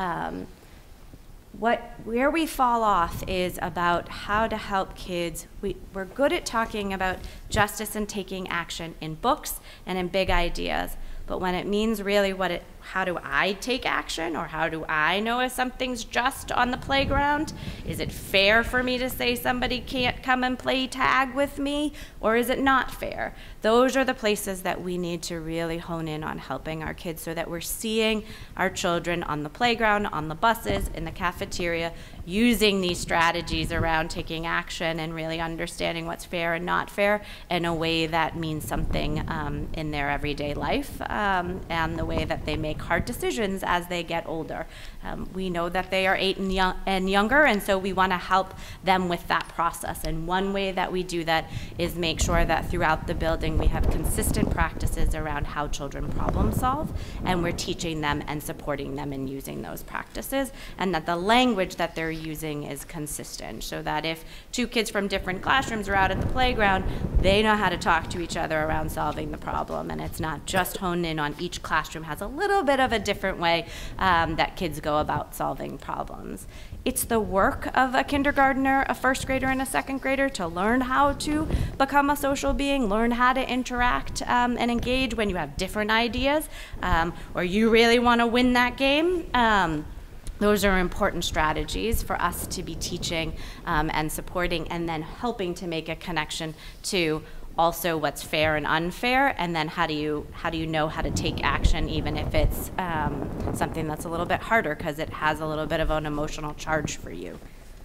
Where we fall off is about how to help kids. We're good at talking about justice and taking action in books and in big ideas, but when it means really how do I take action, or how do I know if something's just on the playground? Is it fair for me to say somebody can't come and play tag with me, or is it not fair? Those are the places that we need to really hone in on helping our kids so that we're seeing our children on the playground, on the buses, in the cafeteria, using these strategies around taking action and really understanding what's fair and not fair in a way that means something in their everyday life, and the way that they make hard decisions as they get older. We know that they are 8 and younger, and so we want to help them with that process. And one way that we do that is make sure that throughout the building we have consistent practices around how children problem solve, and we're teaching them and supporting them in using those practices, and that the language that they're using is consistent, so that if 2 kids from different classrooms are out at the playground, they know how to talk to each other around solving the problem, and it's not just honed in on each classroom has a little bit of a different way that kids go about solving problems. It's the work of a kindergartner, a first grader, and a second grader to learn how to become a social being, learn how to interact and engage when you have different ideas, or you really want to win that game. Those are important strategies for us to be teaching and supporting, and then helping to make a connection to also what's fair and unfair, and then how do you know how to take action, even if it's something that's a little bit harder because it has a little bit of an emotional charge for you.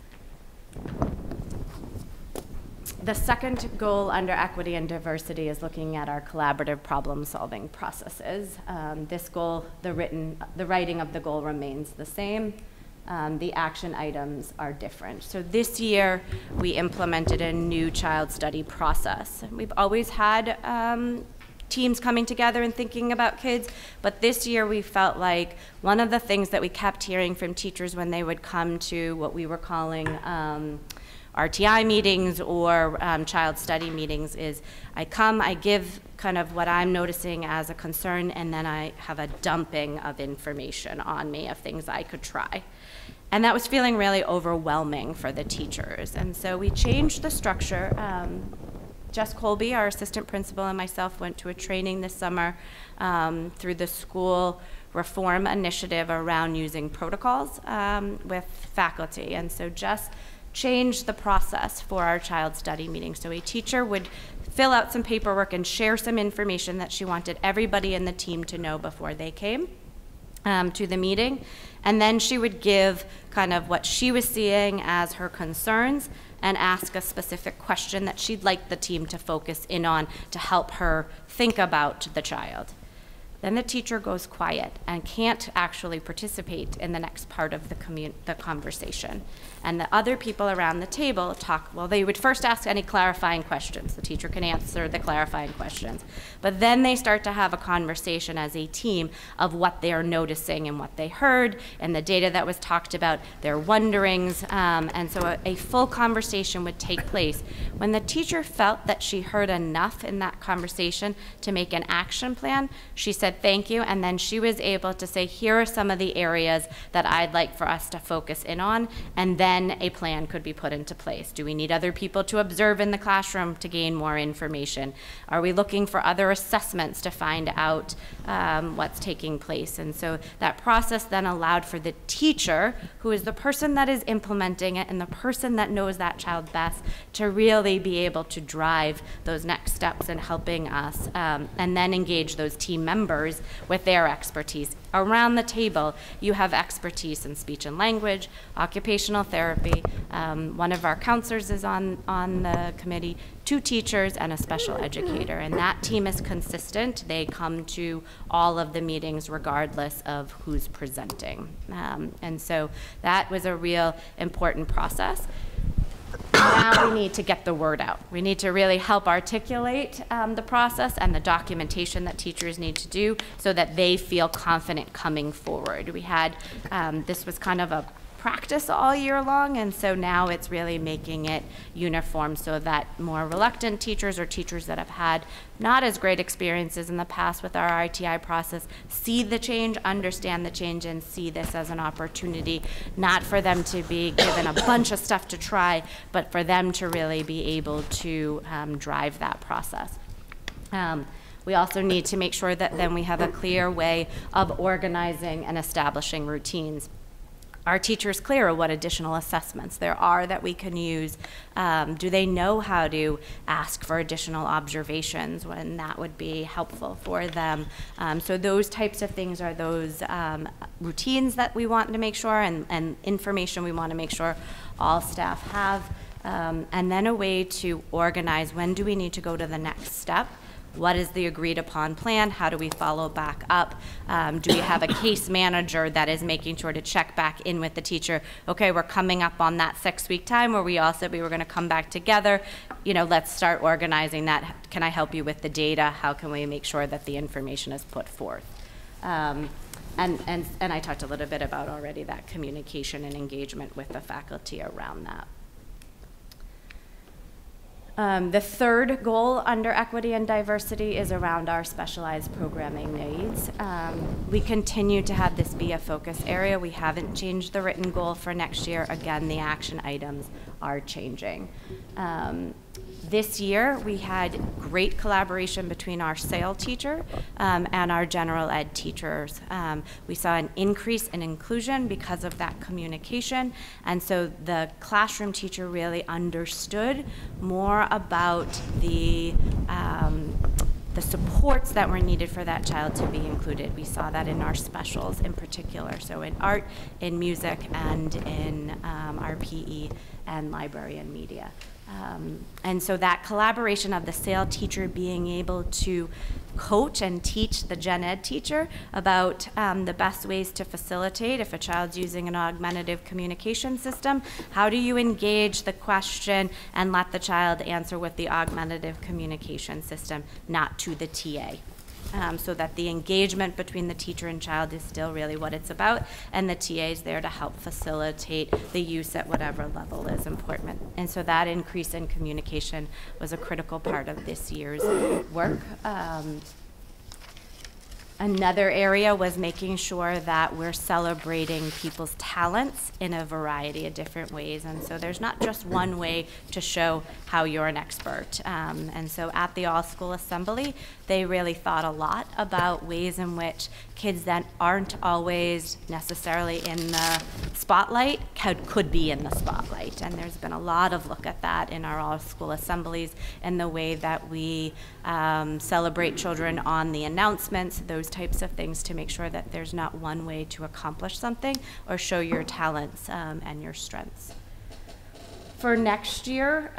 The second goal under equity and diversity is looking at our collaborative problem-solving processes. This goal, the writing of the goal remains the same. The action items are different. So this year, we implemented a new child study process. We've always had teams coming together and thinking about kids, but this year we felt like one of the things that we kept hearing from teachers when they would come to what we were calling RTI meetings or child study meetings is I give kind of what I'm noticing as a concern, and then I have a dumping of information on me of things I could try. And that was feeling really overwhelming for the teachers. And so we changed the structure. Jess Colby, our assistant principal, and myself went to a training this summer through the school reform initiative around using protocols with faculty. And so Jess changed the process for our child study meeting. So a teacher would fill out some paperwork and share some information that she wanted everybody in the team to know before they came to the meeting. And then she would give kind of what she was seeing as her concerns and ask a specific question that she'd like the team to focus in on to help her think about the child. Then the teacher goes quiet and can't actually participate in the next part of the conversation. And the other people around the table they would first ask any clarifying questions. The teacher can answer the clarifying questions. But then they start to have a conversation as a team of what they are noticing and what they heard and the data that was talked about, their wonderings. And so a full conversation would take place. When the teacher felt that she heard enough in that conversation to make an action plan, she said, thank you, and then she was able to say, here are some of the areas that I'd like for us to focus in on, and then a plan could be put into place. Do we need other people to observe in the classroom to gain more information? Are we looking for other assessments to find out what's taking place? And so that process then allowed for the teacher, who is the person that is implementing it and the person that knows that child best, to really be able to drive those next steps in helping us, and then engage those team members members with their expertise. Around the table, you have expertise in speech and language, occupational therapy. One of our counselors is on the committee, 2 teachers, and a special educator. And that team is consistent. They come to all of the meetings regardless of who's presenting. And so that was a real important process. Now we need to get the word out. We need to really help articulate the process and the documentation that teachers need to do so that they feel confident coming forward. We had, this was kind of a practice all year long, and so now it's really making it uniform so that more reluctant teachers or teachers that have had not as great experiences in the past with our RTI process see the change, understand the change, and see this as an opportunity, not for them to be given a bunch of stuff to try, but for them to really be able to drive that process. We also need to make sure that then we have a clear way of organizing and establishing routines. Are teachers clear of what additional assessments there are that we can use? Do they know how to ask for additional observations when that would be helpful for them? So those types of things are those routines that we want to make sure and information we want to make sure all staff have. And then a way to organize when do we need to go to the next step? What is the agreed upon plan? How do we follow back up? Do we have a case manager that is making sure to check back in with the teacher? Okay, we're coming up on that 6-week time where we all said we were going to come back together. You know, let's start organizing that. Can I help you with the data? How can we make sure that the information is put forth? And I talked a little bit about already that communication and engagement with the faculty around that. The third goal under equity and diversity is around our specialized programming needs. We continue to have this be a focus area. We haven't changed the written goal for next year. Again, the action items are changing. This year, we had great collaboration between our SAIL teacher and our general ed teachers. We saw an increase in inclusion because of that communication, and so the classroom teacher really understood more about the supports that were needed for that child to be included. We saw that in our specials in particular, so in art, in music, and in our PE and library and media. And so that collaboration of the SAIL teacher being able to coach and teach the gen ed teacher about the best ways to facilitate if a child's using an augmentative communication system. How do you engage the question and let the child answer with the augmentative communication system, not to the TA? So that the engagement between the teacher and child is still really what it's about, and the TA is there to help facilitate the use at whatever level is important. And so that increase in communication was a critical part of this year's work. Another area was making sure that we're celebrating people's talents in a variety of different ways. And so there's not just one way to show how you're an expert. And so at the all-school assembly, they really thought a lot about ways in which kids that aren't always necessarily in the spotlight could be in the spotlight. And there's been a lot of look at that in our all-school assemblies and the way that we celebrate children on the announcements, those types of things, to make sure that there's not one way to accomplish something or show your talents and your strengths. For next year,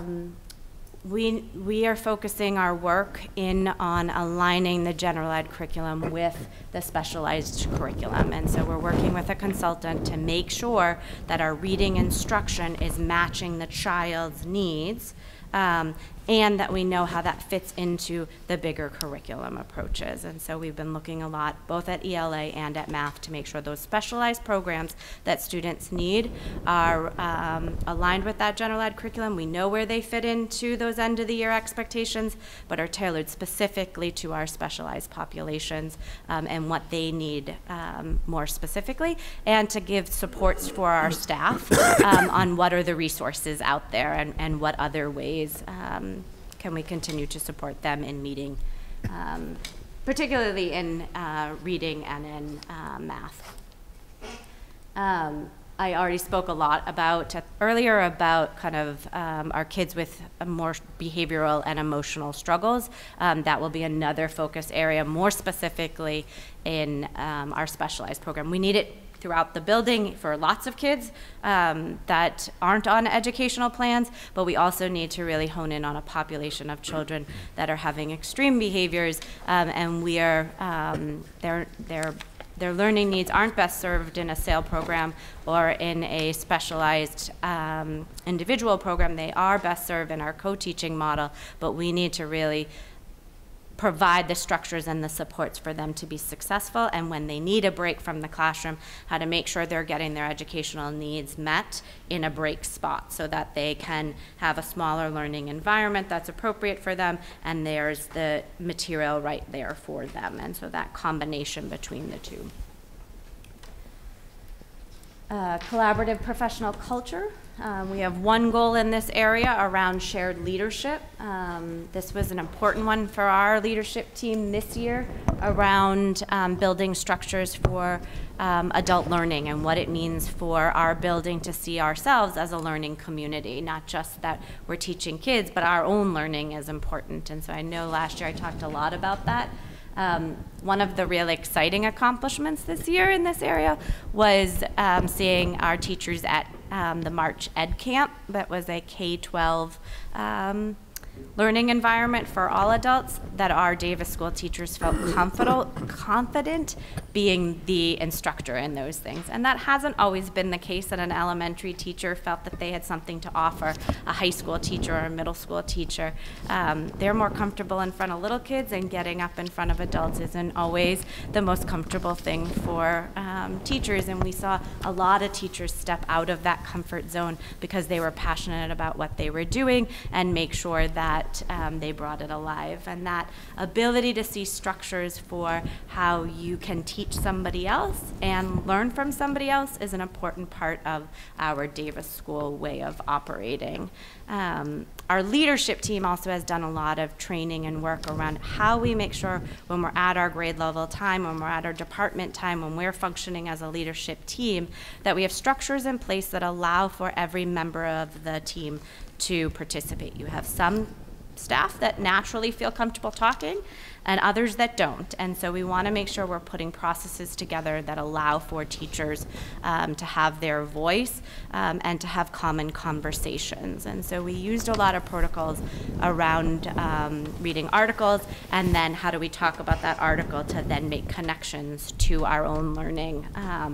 we are focusing our work in on aligning the general ed curriculum with the specialized curriculum. And so we're working with a consultant to make sure that our reading instruction is matching the child's needs, and that we know how that fits into the bigger curriculum approaches. And so we've been looking a lot both at ELA and at math to make sure those specialized programs that students need are aligned with that general ed curriculum. We know where they fit into those end of the year expectations, but are tailored specifically to our specialized populations and what they need more specifically, and to give supports for our staff on what are the resources out there and what other ways can we continue to support them in meeting, particularly in reading and in math. I already spoke a lot about earlier about kind of our kids with more behavioral and emotional struggles. That will be another focus area, more specifically in our specialized program. We need it throughout the building for lots of kids that aren't on educational plans, but we also need to really hone in on a population of children that are having extreme behaviors, and we are their learning needs aren't best served in a SAIL program or in a specialized individual program. They are best served in our co-teaching model, but we need to really provide the structures and the supports for them to be successful, and when they need a break from the classroom, how to make sure they're getting their educational needs met in a break spot so that they can have a smaller learning environment that's appropriate for them, and there's the material right there for them, and so that combination between the two. Collaborative professional culture. We have one goal in this area around shared leadership. This was an important one for our leadership team this year around building structures for adult learning and what it means for our building to see ourselves as a learning community, not just that we're teaching kids, but our own learning is important. And so I know last year I talked a lot about that. One of the really exciting accomplishments this year in this area was seeing our teachers at the March Ed Camp. That was a K-12 learning environment for all adults that our Davis School teachers felt confident being the instructor in those things. And that hasn't always been the case, that an elementary teacher felt that they had something to offer a high school teacher or a middle school teacher. They're more comfortable in front of little kids, and getting up in front of adults isn't always the most comfortable thing for teachers. And we saw a lot of teachers step out of that comfort zone because they were passionate about what they were doing and make sure that they brought it alive. And that ability to see structures for how you can teach somebody else and learn from somebody else is an important part of our Davis School way of operating. Our leadership team also has done a lot of training and work around how we make sure when we're at our grade level time, when we're at our department time, when we're functioning as a leadership team, that we have structures in place that allow for every member of the team to participate. You have some staff that naturally feel comfortable talking and others that don't. And so we want to make sure we're putting processes together that allow for teachers to have their voice and to have common conversations. And so we used a lot of protocols around reading articles, and then how do we talk about that article to then make connections to our own learning.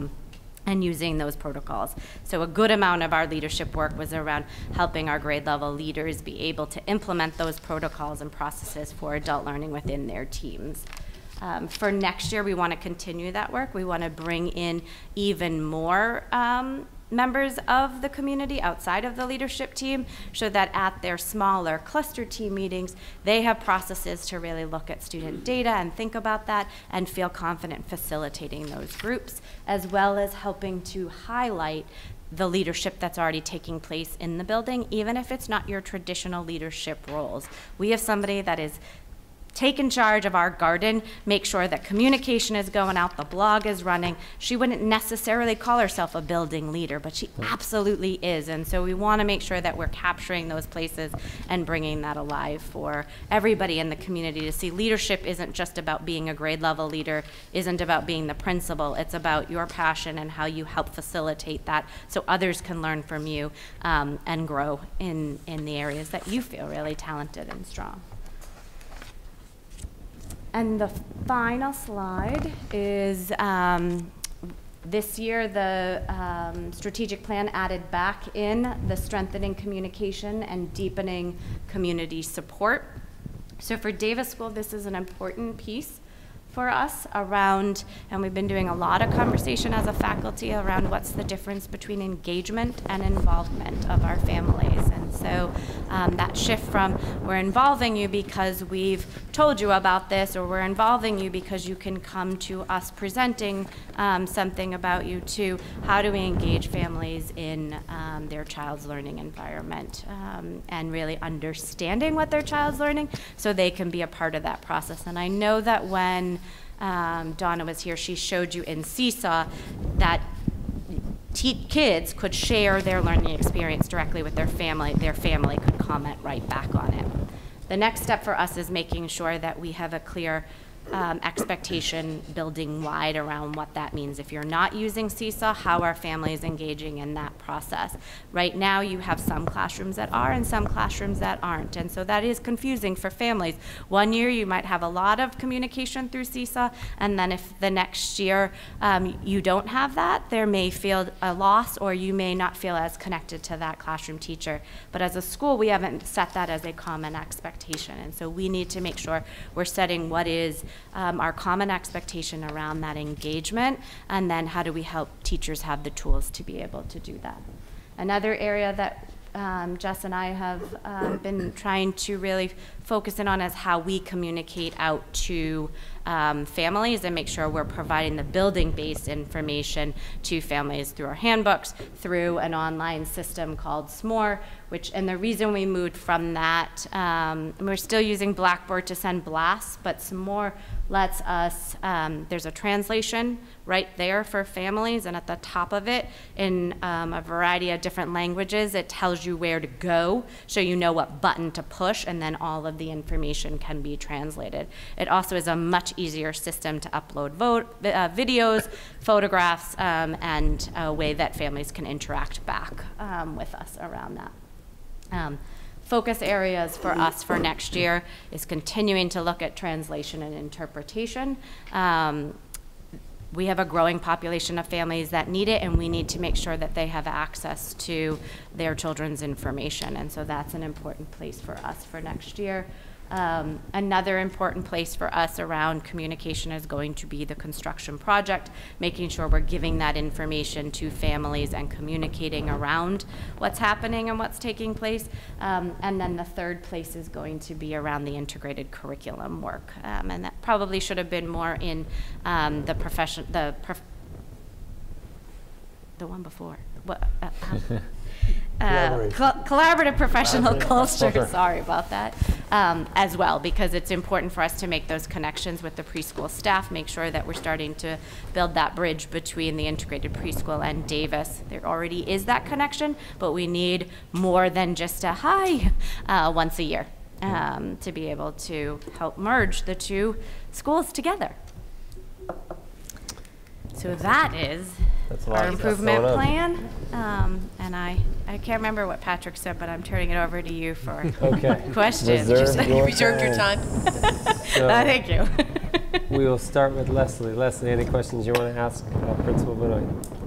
And using those protocols. So a good amount of our leadership work was around helping our grade level leaders be able to implement those protocols and processes for adult learning within their teams. For next year, we want to continue that work. We want to bring in even more members of the community outside of the leadership team, so that at their smaller cluster team meetings, they have processes to really look at student data and think about that and feel confident facilitating those groups, as well as helping to highlight the leadership that's already taking place in the building, even if it's not your traditional leadership roles. We have somebody that is taken charge of our garden, make sure that communication is going out, the blog is running. She wouldn't necessarily call herself a building leader, but she absolutely is. And so we want to make sure that we're capturing those places and bringing that alive for everybody in the community to see leadership isn't just about being a grade level leader, isn't about being the principal. It's about your passion and how you help facilitate that so others can learn from you and grow in the areas that you feel really talented and strong. And the final slide is this year the strategic plan added back in the strengthening communication and deepening community support. So for Davis School, this is an important piece for us around, and we've been doing a lot of conversation as a faculty around what's the difference between engagement and involvement of our families. And so that shift from we're involving you because we've told you about this, or we're involving you because you can come to us presenting something about you, to how do we engage families in their child's learning environment and really understanding what their child's learning so they can be a part of that process. And I know that when Donna was here, she showed you in Seesaw that kids could share their learning experience directly with their family could comment right back on it. The next step for us is making sure that we have a clear expectation building wide around what that means. If you're not using Seesaw, how are families engaging in that process? Right now you have some classrooms that are and some classrooms that aren't, and so that is confusing for families. One year you might have a lot of communication through Seesaw, and then if the next year you don't have that, there may feel a loss, or you may not feel as connected to that classroom teacher. But as a school, we haven't set that as a common expectation, and so we need to make sure we're setting what is our common expectation around that engagement, and then how do we help teachers have the tools to be able to do that. Another area that Jess and I have been trying to really focus in on is how we communicate out to families and make sure we're providing the building-based information to families through our handbooks, through an online system called SMORE, and the reason we moved from that, we're still using Blackboard to send blasts, but SMORE lets us, there's a translation right there for families, and at the top of it, in a variety of different languages, it tells you where to go, so you know what button to push, and then all of the information can be translated. It also is a much easier system to upload videos, photographs, and a way that families can interact back with us around that. Focus areas for us for next year is continuing to look at translation and interpretation. We have a growing population of families that need it, and we need to make sure that they have access to their children's information, and so that's an important place for us for next year. Another important place for us around communication is going to be the construction project, making sure we're giving that information to families and communicating around what's happening and what's taking place. And then the third place is going to be around the integrated curriculum work. And that probably should have been more in the one before. What? Collaborative professional culture, sorry about that, as well, because it's important for us to make those connections with the preschool staff, make sure that we're starting to build that bridge between the integrated preschool and Davis. There already is that connection, but we need more than just a hi once a year to be able to help merge the two schools together. So that is our improvement plan, and I can't remember what Patrick said, but I'm turning it over to you for questions. You reserved your time. Thank you. We will start with Leslie. Leslie, any questions you want to ask Principal Benoit?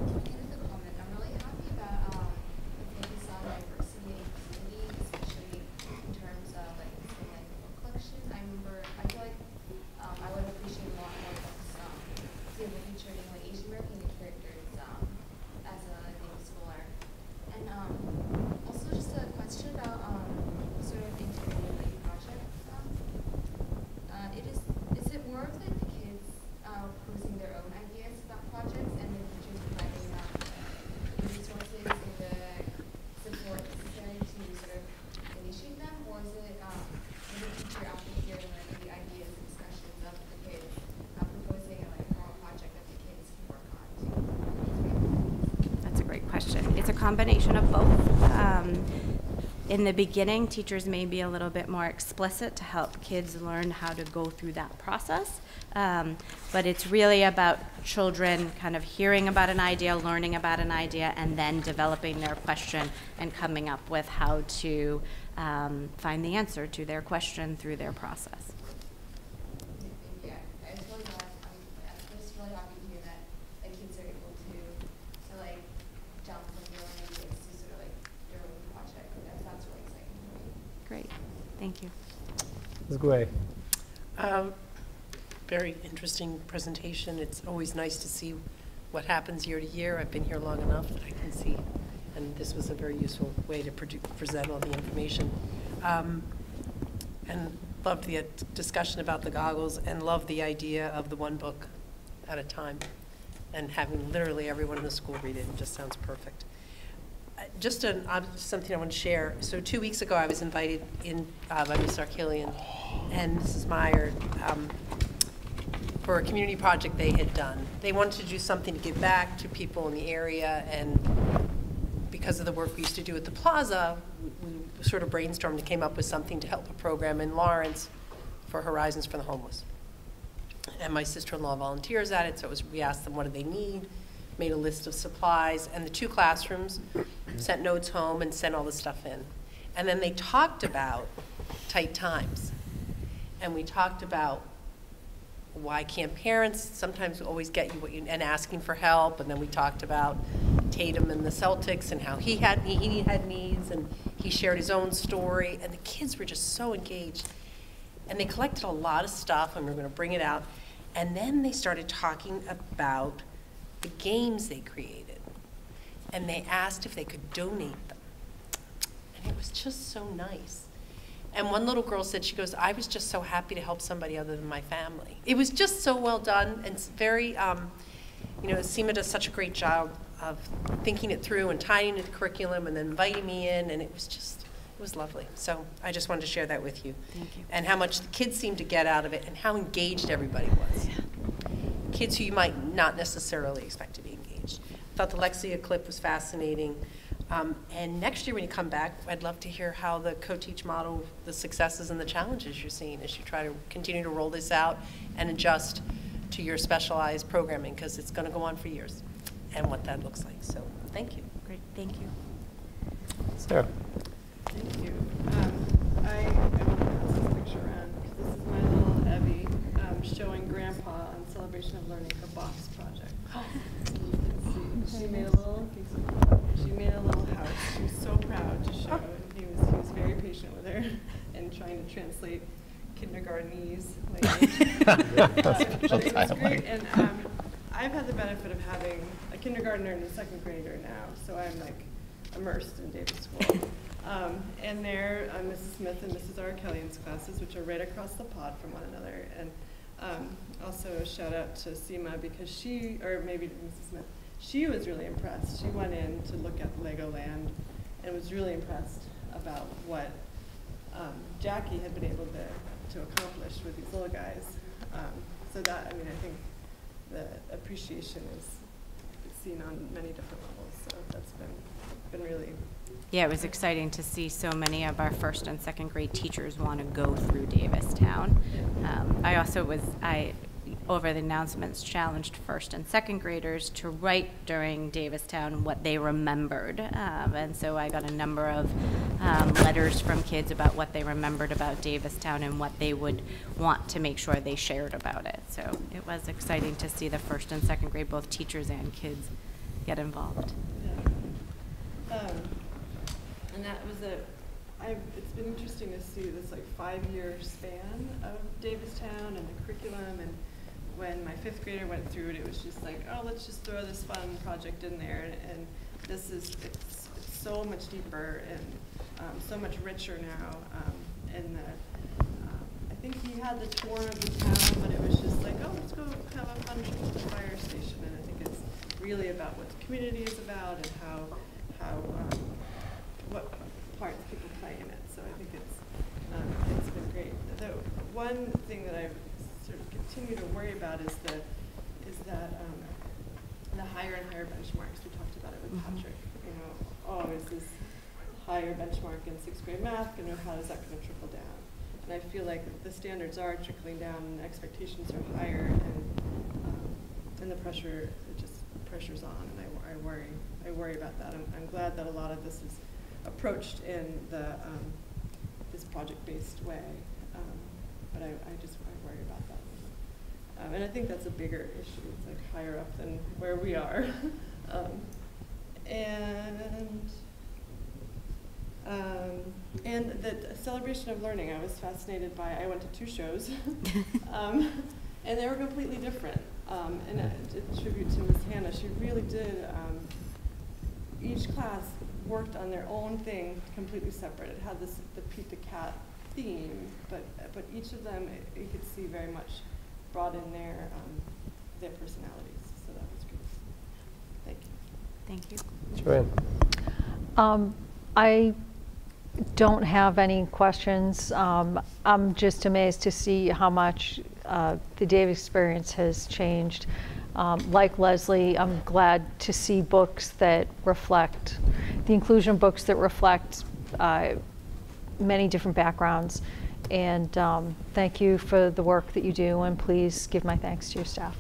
It's a combination of both. In the beginning, teachers may be a little bit more explicit to help kids learn how to go through that process. But it's really about children kind of hearing about an idea, learning about an idea, and then developing their question and coming up with how to find the answer to their question through their process. Great, thank you. Ms. Guay. Very interesting presentation. It's always nice to see what happens year to year. I've been here long enough that I can see, and this was a very useful way to present all the information. And loved the discussion about the goggles, and loved the idea of the one book at a time, and having literally everyone in the school read it. It just sounds perfect. Just something I want to share. So 2 weeks ago, I was invited in by Ms. Sarkilian and Mrs. Meyer for a community project they had done. They wanted to do something to give back to people in the area, and because of the work we used to do at the plaza, we sort of brainstormed and came up with something to help a program in Lawrence for Horizons for the Homeless. And my sister-in-law volunteers at it, so we asked them what do they need, made a list of supplies, and the 2 classrooms sent notes home and sent all the stuff in. And then they talked about tight times. And we talked about why can't parents sometimes always get you what you, and asking for help. And then we talked about Tatum and the Celtics and how he had needs, and he shared his own story. And the kids were just so engaged. And they collected a lot of stuff, and we're going to bring it out. And then they started talking about the games they created. And they asked if they could donate them. And it was just so nice. And one little girl said, she goes, I was just so happy to help somebody other than my family. It was just so well done, and it's very, you know, Seema does such a great job of thinking it through and tying it to the curriculum and then inviting me in, and it was just, it was lovely. So I just wanted to share that with you. Thank you. And how much the kids seemed to get out of it and how engaged everybody was. Yeah. Kids who you might not necessarily expect to be engaged. I thought the Lexia clip was fascinating. And next year when you come back, I'd love to hear how the co-teach model, the successes and the challenges you're seeing as you try to continue to roll this out and adjust to your specialized programming, because it's going to go on for years, and what that looks like. So thank you. Great, thank you. Sarah. Thank you. I want to pass this picture around because this is my little Evie showing Grandpa on Celebration of Learning her box project. You can see she made a little house. She was so proud to show, and he was very patient with her and trying to translate kindergartenese language. But it was great. And I've had the benefit of having a kindergartner and a 2nd grader now, so I'm like immersed in Davis School. And there, Mrs. Smith and Mrs. Arkelian's classes, which are right across the pod from one another. And also a shout out to Seema, because she, or maybe Mrs. Smith, she was really impressed. She went in to look at Legoland and was really impressed about what Jackie had been able to accomplish with these little guys. So that, I mean, I think the appreciation is seen on many different levels. So that's been really. Yeah, it was exciting to see so many of our 1st and 2nd grade teachers want to go through Davistown. I also over the announcements, challenged 1st and 2nd graders to write during Davistown what they remembered. And so I got a number of letters from kids about what they remembered about Davistown and what they would want to make sure they shared about it. So it was exciting to see the 1st and 2nd grade, both teachers and kids, get involved. Yeah. And that was it's been interesting to see this like 5-year span of Davistown and the curriculum. And when my 5th grader went through it, it was just like, oh, let's just throw this fun project in there. And this is, it's so much deeper and so much richer now. And I think he had the tour of the town, but it was just like, oh, let's go have a fun trip to the fire station. And I think it's really about what the community is about and what parts people play in it. So I think it's been great. The one thing that I sort of continue to worry about is that the higher and higher benchmarks. We talked about it with Patrick. You know, oh, is this higher benchmark in 6th grade math? You know, how is that going to trickle down? And I feel like the standards are trickling down, and the expectations are higher, and the pressure's on, and I worry about that. I'm glad that a lot of this is approached in this project-based way, but I worry about that. And I think that's a bigger issue. It's like higher up than where we are. And the celebration of learning, I was fascinated by. I went to 2 shows, and they were completely different. And a tribute to Ms. Hannah, she really did. Each class worked on their own thing, completely separate. It had the Pete the Cat theme, but each of them, you could see very much brought in their personalities. So that was great. Thank you. Thank you. I don't have any questions. I'm just amazed to see how much the Davis experience has changed. Like Leslie, I'm glad to see books that reflect, the inclusion books that reflect many different backgrounds. And thank you for the work that you do, and please give my thanks to your staff.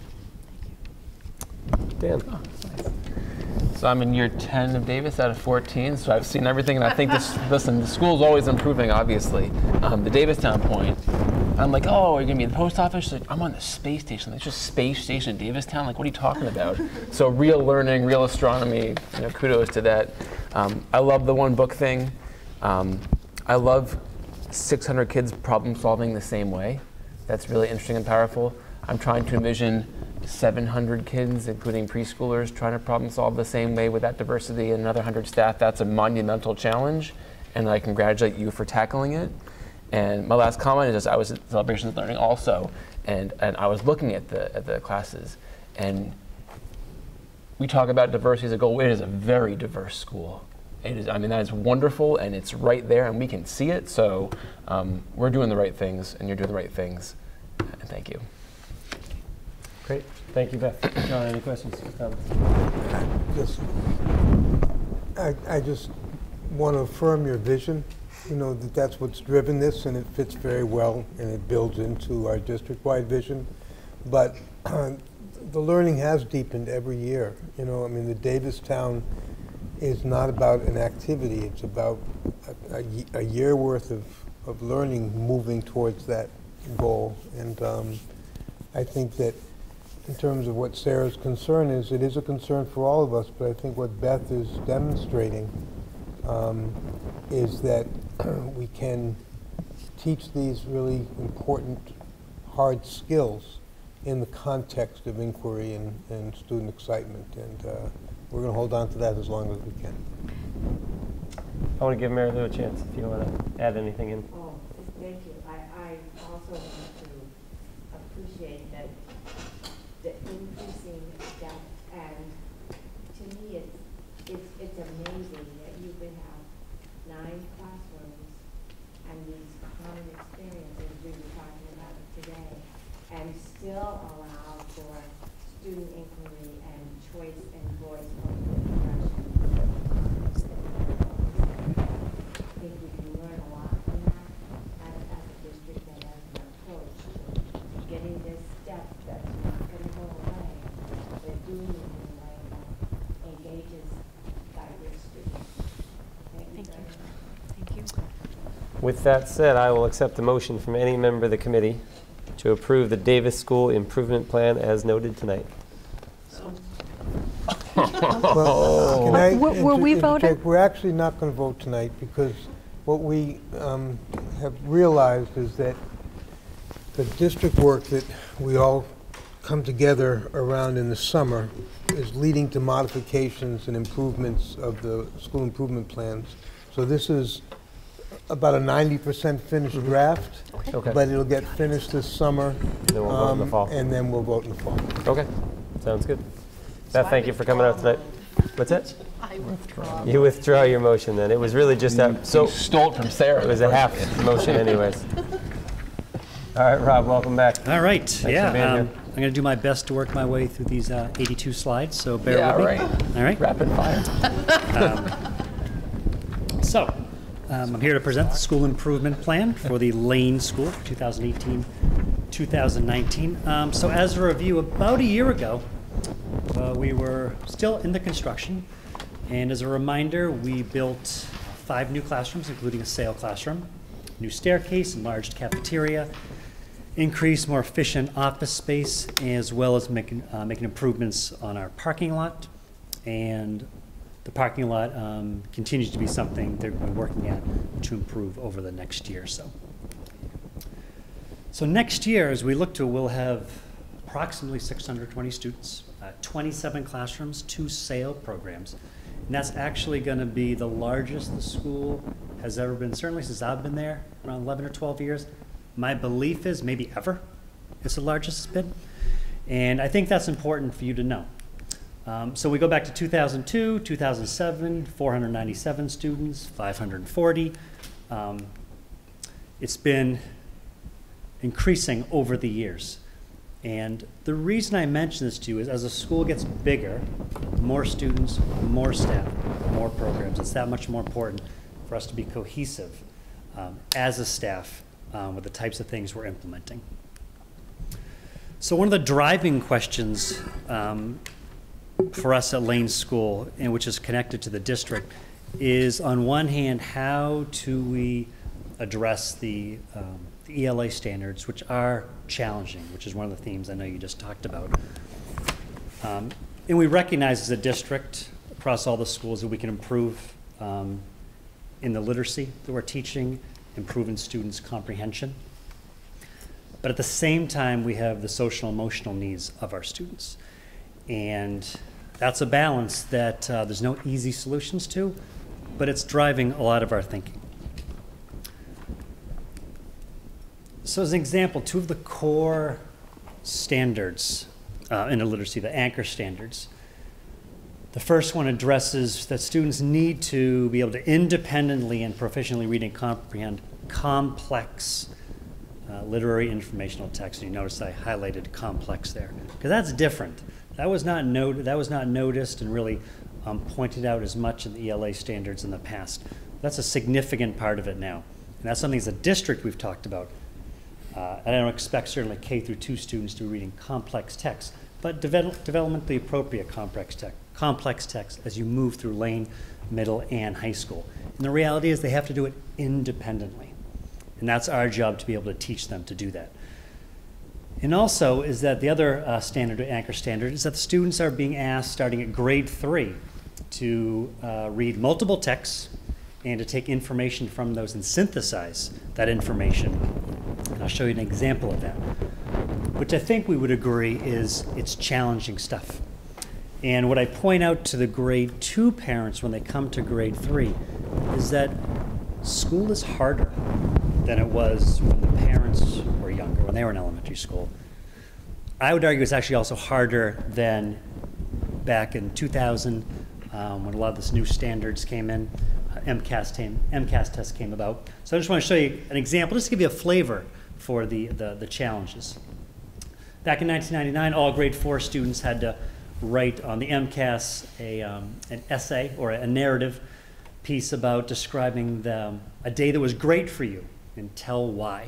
Dan. Oh, nice. So I'm in year 10 of Davis out of 14, so I've seen everything, and I think this, listen, the school's always improving, obviously. The Davistown point, I'm like, oh, are you gonna be in the post office? Like, I'm on the space station. There's just space station in Davistown. Like, what are you talking about? So real learning, real astronomy, kudos to that. I love the one book thing. I love 600 kids problem solving the same way. That's really interesting and powerful. I'm trying to envision 700 kids, including preschoolers, trying to problem solve the same way with that diversity and another 100 staff. That's a monumental challenge, and I congratulate you for tackling it. And my last comment is just, I was at Celebrations of Learning also, and I was looking at the classes, and we talk about diversity as a goal. It is a very diverse school. It is, I mean, that is wonderful, and it's right there, and we can see it. So we're doing the right things, and you're doing the right things. And thank you. Great. Thank you, Beth. John, any questions or comments? I just want to affirm your vision. That's what's driven this, and it fits very well, and it builds into our district-wide vision. But the learning has deepened every year. I mean, the Davistown is not about an activity. It's about a year worth of learning moving towards that goal. And I think that in terms of what Sarah's concern is, it is a concern for all of us, but I think what Beth is demonstrating is that we can teach these really important, hard skills in the context of inquiry and student excitement. And we're going to hold on to that as long as we can. I want to give Mary Lou a chance if you want to add anything in. Oh, thank you. I also want to appreciate that the increasing depth, and to me it's amazing that you could have 9 classrooms and these common experiences we were talking about today, and still allow for student inquiry and choice and voice for progression. I think we can learn a lot from that as a district and as an approach to getting this step that's not going to go away, but doing it in a way that engages diverse students. Thank you. Thank you. With that said, I will accept the motion from any member of the committee to approve the Davis School Improvement Plan as noted tonight. Well, can I Were we voting? interject? We're actually not going to vote tonight, because what we have realized is that the district work that we all come together around in the summer is leading to modifications and improvements of the school improvement plans. So this is about a 90% finished draft, Okay. but it'll get finished this summer, And then we'll vote in the fall. and then we'll vote in the fall. Okay. Sounds good. Beth, thank you for coming out tonight. What's that? I withdraw. You withdraw your motion then. It was really just that. So You stole it from Sarah. it was a half motion anyways. All right, Rob, welcome back. All right, for being here. I'm going to do my best to work my way through these 82 slides, so bear Yeah, with me. right. All right. Rapid fire. I'm here to present the school improvement plan for the Lane School for 2018-2019. So as a review, about a year ago, we were still in the construction, and as a reminder, we built 5 new classrooms, including a sail classroom, new staircase, enlarged cafeteria, increased, more efficient office space, as well as making improvements on our parking lot. And the parking lot continues to be something they're working at to improve over the next year or so. So next year, as we look to, we'll have approximately 620 students, 27 classrooms, 2 sail programs. And that's actually going to be the largest the school has ever been, certainly since I've been there, around 11 or 12 years. My belief is maybe ever it's the largest it's been. And I think that's important for you to know. So we go back to 2002, 2007, 497 students, 540. It's been increasing over the years. And the reason I mention this to you is as the school gets bigger, more students, more staff, more programs, it's that much more important for us to be cohesive as a staff with the types of things we're implementing. So one of the driving questions for us at Lane School, and which is connected to the district, is on one hand, how do we address the ELA standards, which are challenging, which is one of the themes I know you just talked about. And we recognize as a district across all the schools that we can improve in the literacy that we're teaching, improve in students' comprehension. But at the same time, we have the social emotional needs of our students. And that's a balance that there's no easy solutions to, but it's driving a lot of our thinking. So as an example, two of the core standards in literacy, the anchor standards. The first one addresses that students need to be able to independently and proficiently read and comprehend complex literary informational text. And you notice I highlighted complex there, because that's different. That was not noticed and really pointed out as much in the ELA standards in the past. That's a significant part of it now. And that's something as a district we've talked about. And I don't expect certainly K through 2 students to be reading complex text, but developmentally appropriate complex text as you move through Lane, middle, and high school. And the reality is they have to do it independently. And that's our job to be able to teach them to do that. And also is that the other standard, anchor standard, is that the students are being asked starting at grade 3 to read multiple texts and to take information from those and synthesize that information. And I'll show you an example of that, which I think we would agree is it's challenging stuff. And what I point out to the grade 2 parents when they come to grade 3 is that school is harder than it was when the parents were younger, when they were in elementary school. I would argue it's actually also harder than back in 2000 when a lot of this new standards came in. MCAS test came about. So I just want to show you an example, just to give you a flavor for the challenges. Back in 1999, all grade 4 students had to write on the MCAS an essay or a narrative piece about describing a day that was great for you and tell why.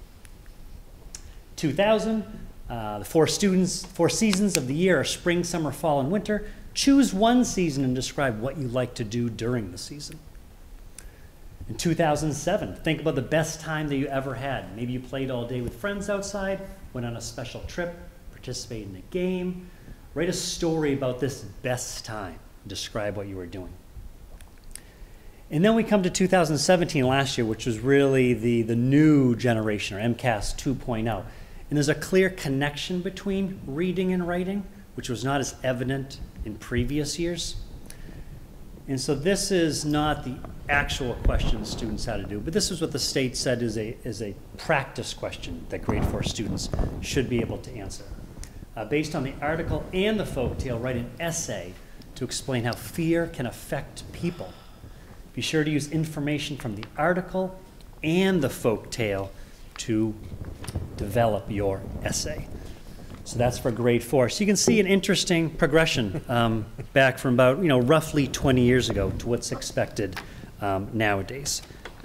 2000, the 4 seasons of the year are spring, summer, fall, and winter. Choose one season and describe what you like to do during the season. In 2007, think about the best time that you ever had. Maybe you played all day with friends outside, went on a special trip, participated in a game. Write a story about this best time. Describe what you were doing. And then we come to 2017 last year, which was really the new generation, or MCAS 2.0. And there's a clear connection between reading and writing, which was not as evident in previous years. And so this is not the actual question students had to do, but this is what the state said is a practice question that grade 4 students should be able to answer. Based on the article and the folktale, write an essay to explain how fear can affect people. Be sure to use information from the article and the folktale to develop your essay. So that's for grade 4. So you can see an interesting progression back from about, roughly 20 years ago to what's expected nowadays.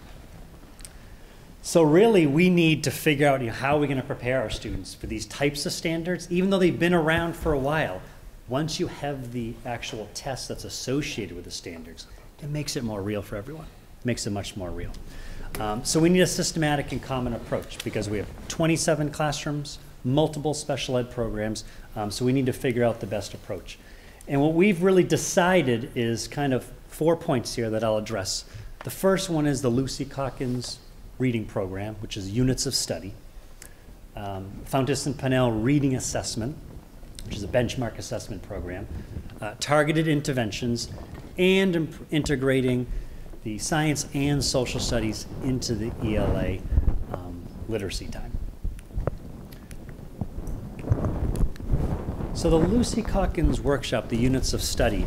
So really, we need to figure out how we're going to prepare our students for these types of standards, even though they've been around for a while. Once you have the actual test that's associated with the standards, it makes it more real for everyone. It makes it much more real. So we need a systematic and common approach because we have 27 classrooms, multiple special ed programs, so we need to figure out the best approach. And what we've really decided is kind of 4 points here that I'll address. The first one is the Lucy Calkins reading program, which is units of study. Fountas and Pinnell reading assessment, which is a benchmark assessment program. Targeted interventions, and integrating the science and social studies into the ELA literacy time. So the Lucy Calkins workshop, the units of study,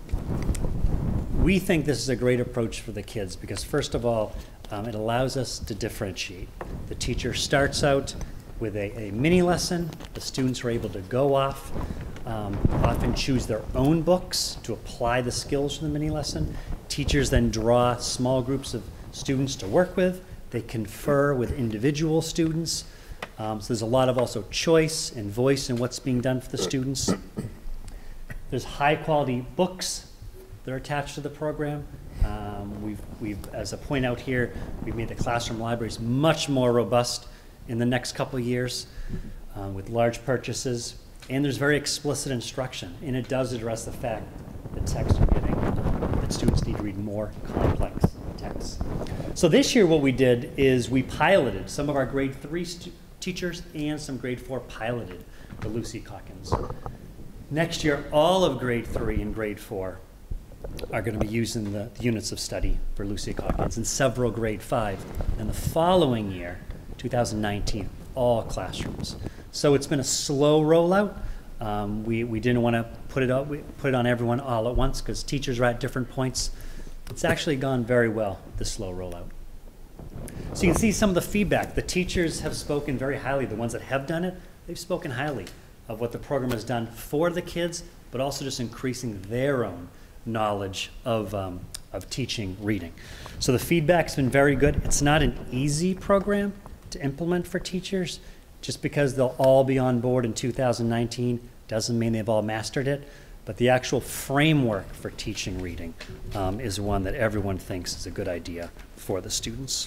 we think this is a great approach for the kids because, first of all, it allows us to differentiate. The teacher starts out with a mini lesson. The students are able to go off, often choose their own books to apply the skills from the mini lesson. Teachers then draw small groups of students to work with. They confer with individual students. So there's a lot of also choice and voice in what's being done for the students. There's high quality books that are attached to the program. We've, as a point out here, we've made the classroom libraries much more robust in the next couple of years with large purchases. And there's very explicit instruction, and it does address the fact that texts are getting, that students need to read more complex texts. So this year what we did is we piloted some of our grade 3 teachers and some grade 4 piloted the Lucy Calkins. Next year, all of grade 3 and grade 4 are going to be using the units of study for Lucy Calkins, and several grade 5. And the following year, 2019, all classrooms. So it's been a slow rollout. We didn't want to put it on everyone all at once because teachers are at different points. It's actually gone very well, this slow rollout. So you can see some of the feedback. The teachers have spoken very highly. The ones that have done it, they've spoken highly of what the program has done for the kids, but also just increasing their own knowledge of teaching reading. So the feedback's been very good. It's not an easy program to implement for teachers. Just because they'll all be on board in 2019 doesn't mean they've all mastered it. But the actual framework for teaching reading is one that everyone thinks is a good idea for the students.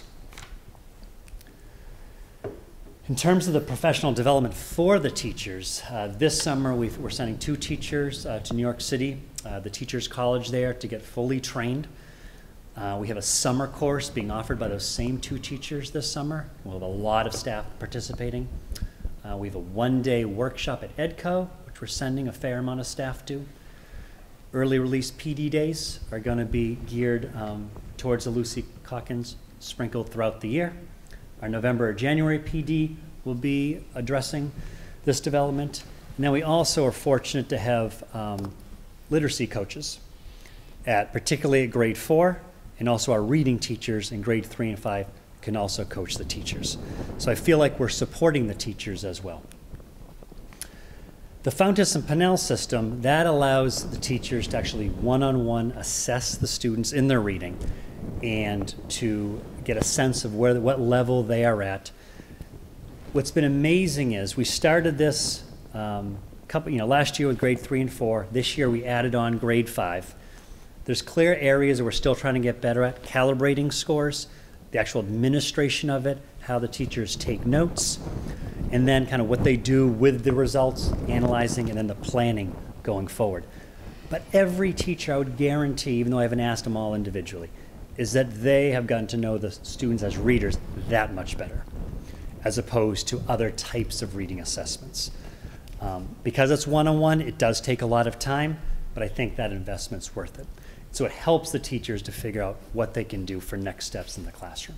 In terms of the professional development for the teachers, this summer we're sending 2 teachers to New York City, the Teachers College there, to get fully trained. We have a summer course being offered by those same 2 teachers this summer. We'll have a lot of staff participating. We have a 1-day workshop at EDCO, which we're sending a fair amount of staff to. Early release PD days are going to be geared towards the Lucy Calkins, sprinkled throughout the year. Our November or January PD will be addressing this development. And then we also are fortunate to have literacy coaches, particularly at grade 4, and also our reading teachers in grade 3 and 5 can also coach the teachers. So I feel like we're supporting the teachers as well. The Fountas and Pinnell system, that allows the teachers to actually one-on-one assess the students in their reading and to get a sense of what level they are at. What's been amazing is we started this last year with grade 3 and 4. This year we added on grade 5. There's clear areas that we're still trying to get better at, calibrating scores, the actual administration of it, how the teachers take notes, and then kind of what they do with the results, analyzing, and then the planning going forward. But every teacher, I would guarantee, even though I haven't asked them all individually, is that they have gotten to know the students as readers that much better, as opposed to other types of reading assessments. Because it's one-on-one, it does take a lot of time, but I think that investment's worth it. So it helps the teachers to figure out what they can do for next steps in the classroom.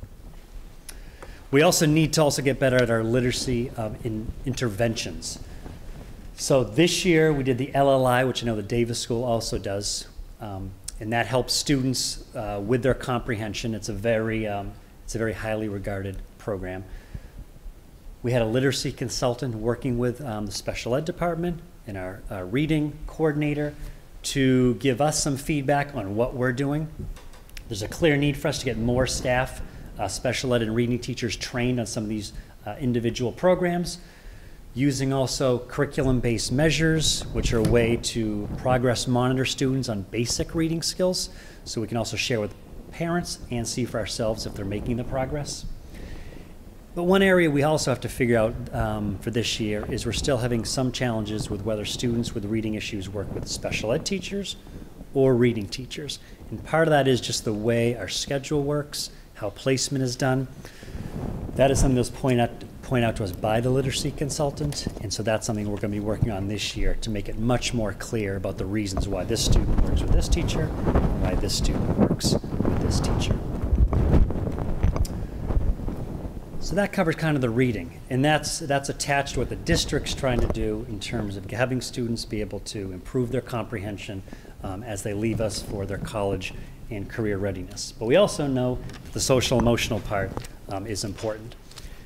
We also need to get better at our literacy in interventions. So this year we did the LLI, which I know the Davis School also does, and that helps students with their comprehension. It's a very highly regarded program. We had a literacy consultant working with the special ed department and our reading coordinator to give us some feedback on what we're doing. There's a clear need for us to get more staff, special ed and reading teachers trained on some of these individual programs, using also curriculum-based measures, which are a way to progress monitor students on basic reading skills, so we can also share with parents and see for ourselves if they're making the progress. But one area we also have to figure out for this year is we're still having some challenges with whether students with reading issues work with special ed teachers or reading teachers. And part of that is just the way our schedule works, how placement is done. That is something that's pointed out to us by the literacy consultant, and so that's something we're going to be working on this year to make it much more clear about the reasons why this student works with this teacher and why this student works with this teacher. So that covers kind of the reading, and that's attached to what the district's trying to do in terms of having students be able to improve their comprehension as they leave us for their college and career readiness. But we also know the social emotional part is important.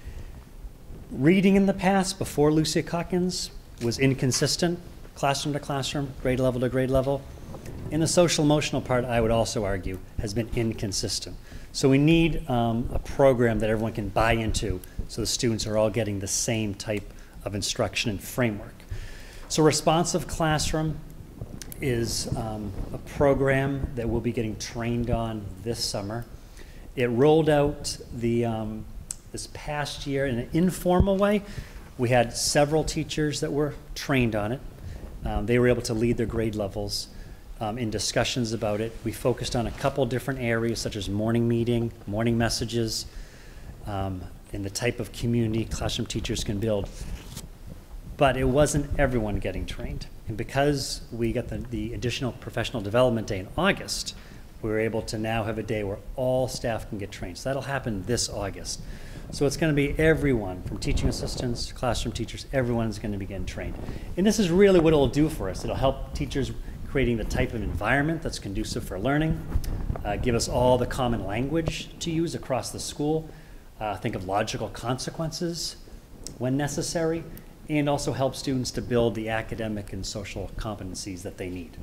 Reading in the past, before Lucy Calkins, was inconsistent, classroom to classroom, grade level to grade level. And the social emotional part, I would also argue, has been inconsistent. So we need a program that everyone can buy into so the students are all getting the same type of instruction and framework. So Responsive Classroom is a program that we'll be getting trained on this summer. It rolled out this past year in an informal way. We had several teachers that were trained on it. They were able to lead their grade levels in discussions about it. We focused on a couple different areas such as morning meeting, morning messages, and the type of community classroom teachers can build. But it wasn't everyone getting trained. And because we got the additional professional development day in August, we were able to now have a day where all staff can get trained. So that'll happen this August. So it's going to be everyone, from teaching assistants, classroom teachers, everyone is going to be getting trained. And this is really what it'll do for us. It'll help teachers creating the type of environment that's conducive for learning, give us all the common language to use across the school, think of logical consequences when necessary, and also help students to build the academic and social competencies that they need.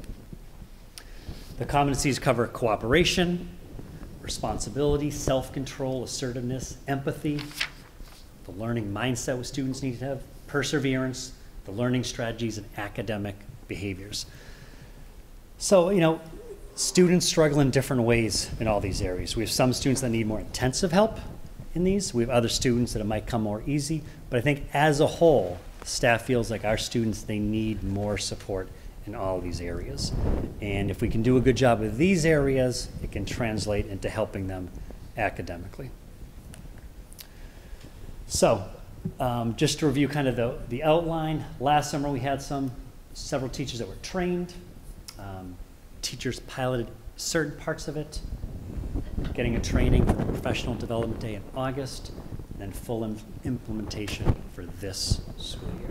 The competencies cover cooperation, responsibility, self-control, assertiveness, empathy, the learning mindset what students need to have, perseverance, the learning strategies, and academic behaviors. So, you know, students struggle in different ways in all these areas. We have some students that need more intensive help in these. We have other students that it might come more easy. But I think as a whole, staff feels like our students, they need more support in all these areas. And if we can do a good job with these areas, it can translate into helping them academically. So, just to review kind of the outline, last summer we had several teachers that were trained. Teachers piloted certain parts of it, getting a training for the professional development day in August, and then full implementation for this school year.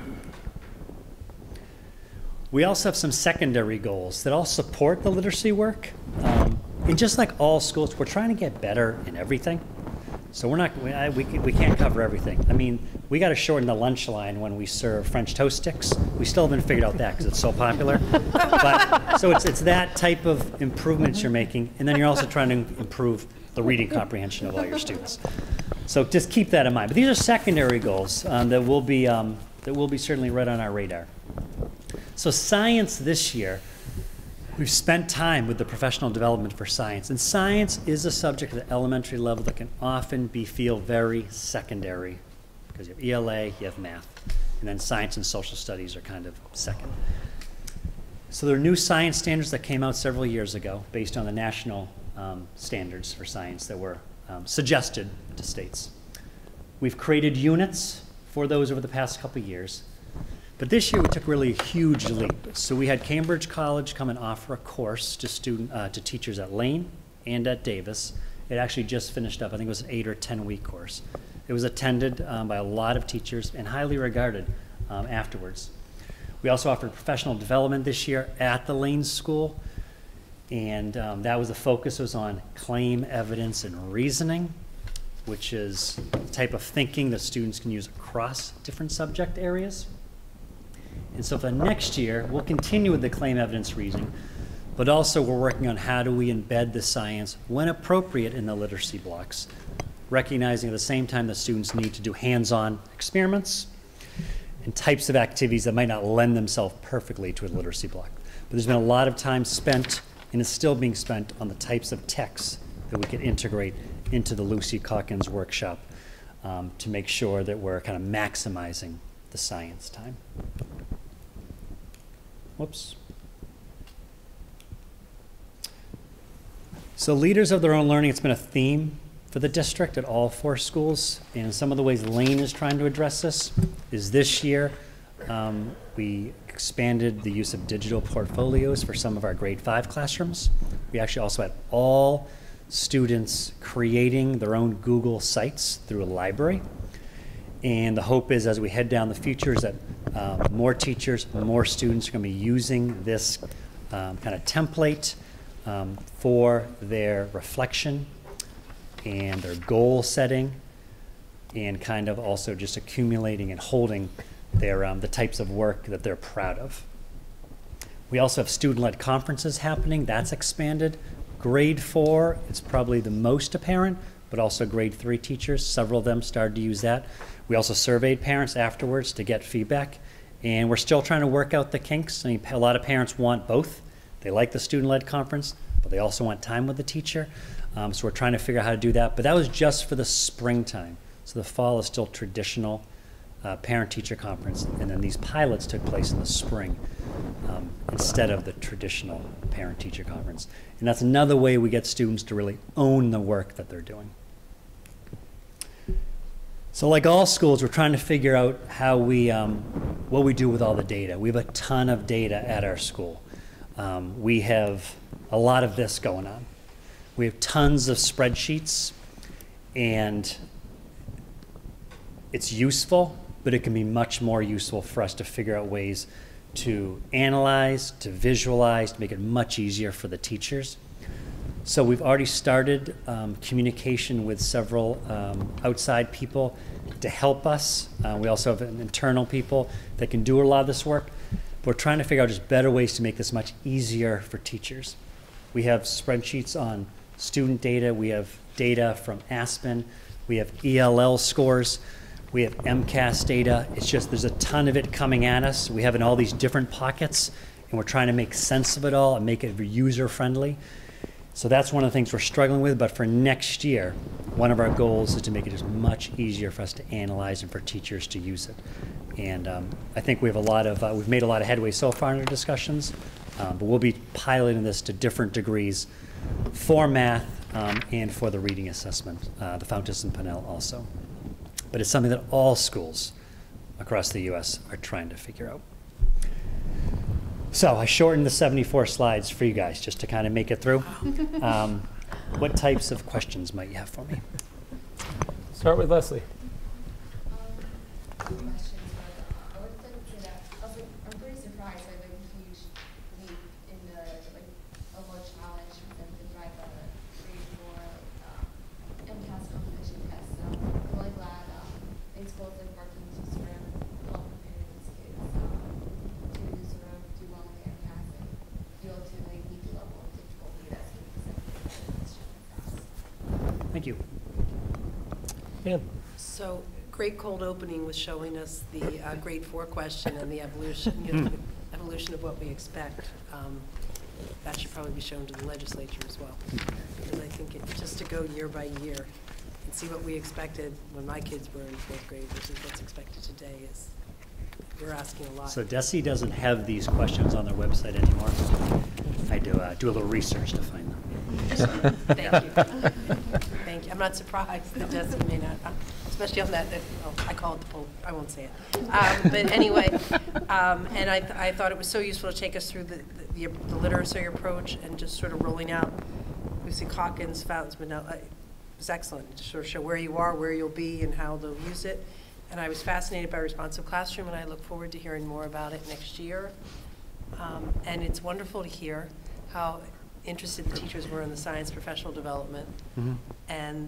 We also have some secondary goals that all support the literacy work. And just like all schools, we're trying to get better in everything. So we can't cover everything. I mean, we got to shorten the lunch line when we serve French toast sticks. We still haven't figured out that because it's so popular. But so it's that type of improvements you're making, and then you're also trying to improve the reading comprehension of all your students. So just keep that in mind. But these are secondary goals that will be certainly right on our radar. So science this year, we've spent time with the professional development for science. And science is a subject at the elementary level that can often feel very secondary because you have ELA, you have math, and then science and social studies are kind of second. So there are new science standards that came out several years ago based on the national standards for science that were suggested to states. We've created units for those over the past couple of years. But this year we took really a huge leap. So we had Cambridge College come and offer a course to teachers at Lane and at Davis. It actually just finished up. I think it was an 8 or 10 week course. It was attended by a lot of teachers and highly regarded afterwards. We also offered professional development this year at the Lane School. And that was the focus was on claim, evidence, and reasoning, which is the type of thinking that students can use across different subject areas. And so for next year, we'll continue with the claim, evidence, reasoning, but also we're working on how do we embed the science when appropriate in the literacy blocks, recognizing at the same time that students need to do hands-on experiments and types of activities that might not lend themselves perfectly to a literacy block. But there's been a lot of time spent, and is still being spent, on the types of texts that we could integrate into the Lucy Calkins workshop to make sure that we're kind of maximizing the science time. Whoops. So leaders of their own learning, it's been a theme for the district at all 4 schools. And some of the ways Lane is trying to address this is this year we expanded the use of digital portfolios for some of our grade 5 classrooms. We actually also had all students creating their own Google sites through a library. And the hope is, as we head down the future, is that more teachers, more students are going to be using this kind of template for their reflection and their goal setting, and kind of also just accumulating and holding their the types of work that they're proud of. We also have student-led conferences happening. That's expanded. Grade 4, it's probably the most apparent, but also grade 3 teachers, several of them started to use that. We also surveyed parents afterwards to get feedback, and we're still trying to work out the kinks. I mean, a lot of parents want both. They like the student-led conference, but they also want time with the teacher. So we're trying to figure out how to do that. But that was just for the springtime. So the fall is still traditional parent-teacher conference, and then these pilots took place in the spring instead of the traditional parent-teacher conference. And that's another way we get students to really own the work that they're doing. So like all schools, we're trying to figure out how we, what we do with all the data. We have a ton of data at our school. We have a lot of this going on. We have tons of spreadsheets, and it's useful, but it can be much more useful for us to figure out ways to analyze, to visualize, to make it much easier for the teachers. So we've already started communication with several outside people to help us. We also have internal people that can do a lot of this work. But we're trying to figure out just better ways to make this much easier for teachers. We have spreadsheets on student data. We have data from Aspen. We have ELL scores. We have MCAS data. It's just there's a ton of it coming at us. We have in all these different pockets, and we're trying to make sense of it all and make it user-friendly. So that's one of the things we're struggling with, but for next year, one of our goals is to make it just much easier for us to analyze and for teachers to use it. And I think we have a lot of, we've made a lot of headway so far in our discussions, but we'll be piloting this to different degrees for math and for the reading assessment, the Fountas and Pinnell also. But it's something that all schools across the U.S. are trying to figure out. So I shortened the 74 slides for you guys just to kind of make it through. What types of questions might you have for me? Start with Leslie. Questions, but I would like to say that I'm pretty surprised by the huge leap in the overall challenge presented by the grade 4 MCAS competition test. So I'm really glad these schools are working to sort of help prepare these kids to sort of do well in the MCAS and feel to meet the level of difficulty that's being presented in the question class. Thank you. Yeah. So great cold opening was showing us the grade 4 question and the evolution, the evolution of what we expect. That should probably be shown to the legislature as well. Because I think just to go year by year and see what we expected when my kids were in 4th grade versus what's expected today is, we're asking a lot. So DESE doesn't have these questions on their website anymore. I do a little research to find them. Thank you. Thank you. I'm not surprised that DESE may not, especially on that, well, I call it the poll, I won't say it. But anyway, and I thought it was so useful to take us through the literacy approach and just sort of rolling out Lucy Calkins, Fountains, but it was excellent to sort of show where you are, where you'll be, and how they'll use it. And I was fascinated by Responsive Classroom, and I look forward to hearing more about it next year. And it's wonderful to hear how interested the teachers were in the science professional development. Mm-hmm. And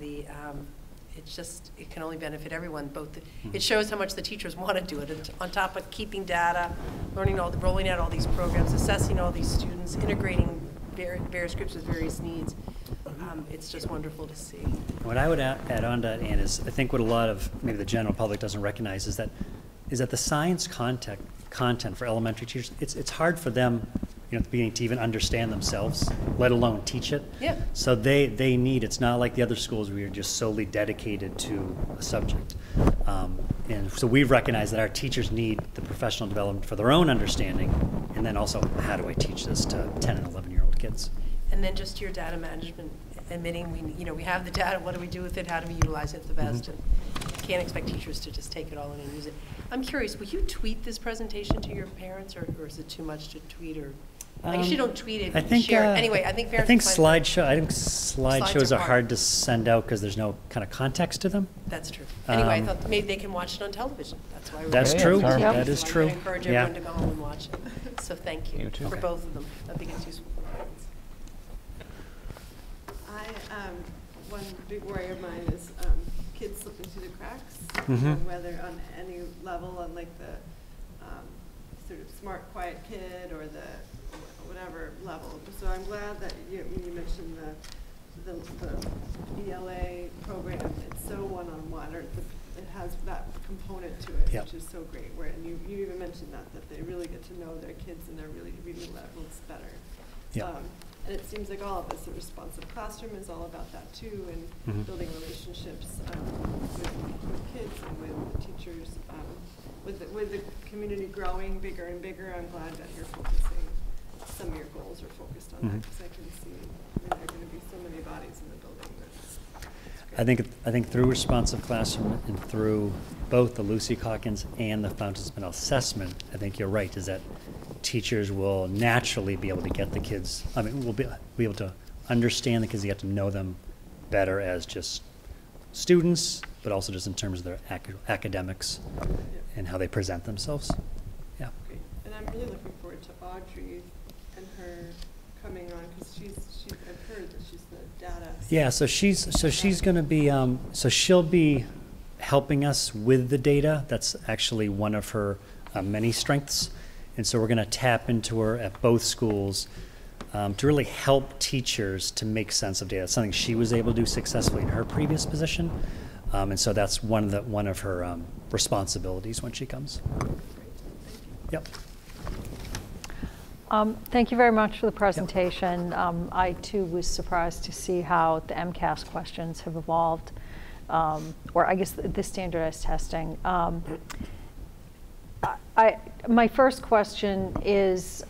it can only benefit everyone. It shows how much the teachers want to do it, and on top of keeping data, rolling out all these programs, assessing all these students, integrating various groups with various needs. It's just wonderful to see. What I would add on to that, Ann, is I think what a lot of maybe the general public doesn't recognize is that the science content for elementary teachers, it's hard for them, at the beginning to even understand themselves, let alone teach it. Yeah. So they need, it's not like the other schools where you're just solely dedicated to a subject. And so we've recognized that our teachers need the professional development for their own understanding, and then also how do I teach this to 10 and 11-year-old kids. And then just your data management, admitting we have the data, what do we do with it, how do we utilize it the best? Mm-hmm. And can't expect teachers to just take it all in and use it. I'm curious, will you tweet this presentation to your parents, or is it too much to tweet? Or I guess you don't tweet it, I you think, share it. Anyway, I think I parents think can find- slideshows are hard to send out because there's no kind of context to them. That's true. Anyway, I thought maybe they can watch it on television. That's why. That's true. So That is I'm true. gonna encourage Yeah. everyone to go home and watch it. So thank you for both of them. I think it's useful. One big worry of mine is kids slipping through the cracks, whether on any level, on like the sort of smart, quiet kid or the whatever level. So I'm glad that you mentioned the ELA program. It's so one-on-one, or it has that component to it, which is so great. And you even mentioned that they really get to know their kids and their really reading levels better. Yeah. And it seems like all of us, the responsive classroom is all about that too, and building relationships with kids and with the teachers. With the community growing bigger and bigger, I'm glad that you're focusing, some of your goals are focused on that, because I can see there are going to be so many bodies in the building. I think through responsive classroom and through both the Lucy Calkins and the Fountains Middle assessment, I think you're right, is that teachers will naturally be able to get the kids, we'll be able to understand the kids, get to know them better as just students, but also just in terms of their academics and how they present themselves. Yeah. Great. And I'm really looking forward to Audrey and her coming on, because I've heard that she's the data. Yeah, so she's going to be, so she'll be helping us with the data. That's actually one of her many strengths. And so we're going to tap into her at both schools to really help teachers to make sense of data. It's something she was able to do successfully in her previous position. And so that's one of her responsibilities when she comes. Yep. Thank you very much for the presentation. I too was surprised to see how the MCAS questions have evolved, or I guess the standardized testing. My first question is,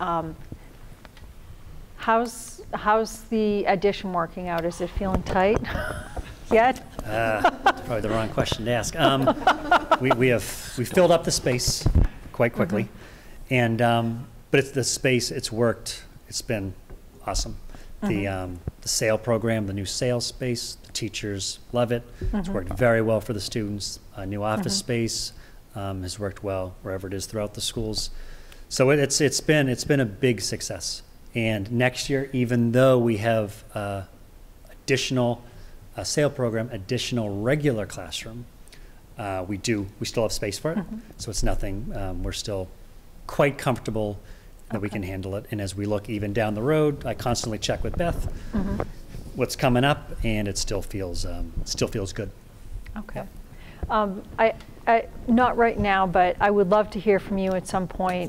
how's the addition working out? Is it feeling tight yet? That's probably the wrong question to ask. We filled up the space quite quickly, and but it's the space. It's worked. It's been awesome. The SAIL program, the new SAIL space, the teachers love it. It's worked very well for the students. A new office space has worked well wherever it is throughout the schools. So it's been a big success. And next year, even though we have additional SAIL program, additional regular classroom, we still have space for it. So it's nothing. We're still quite comfortable that we can handle it. And as we look even down the road, I constantly check with Beth what's coming up, and it still feels good. Okay. Not right now, but I would love to hear from you at some point.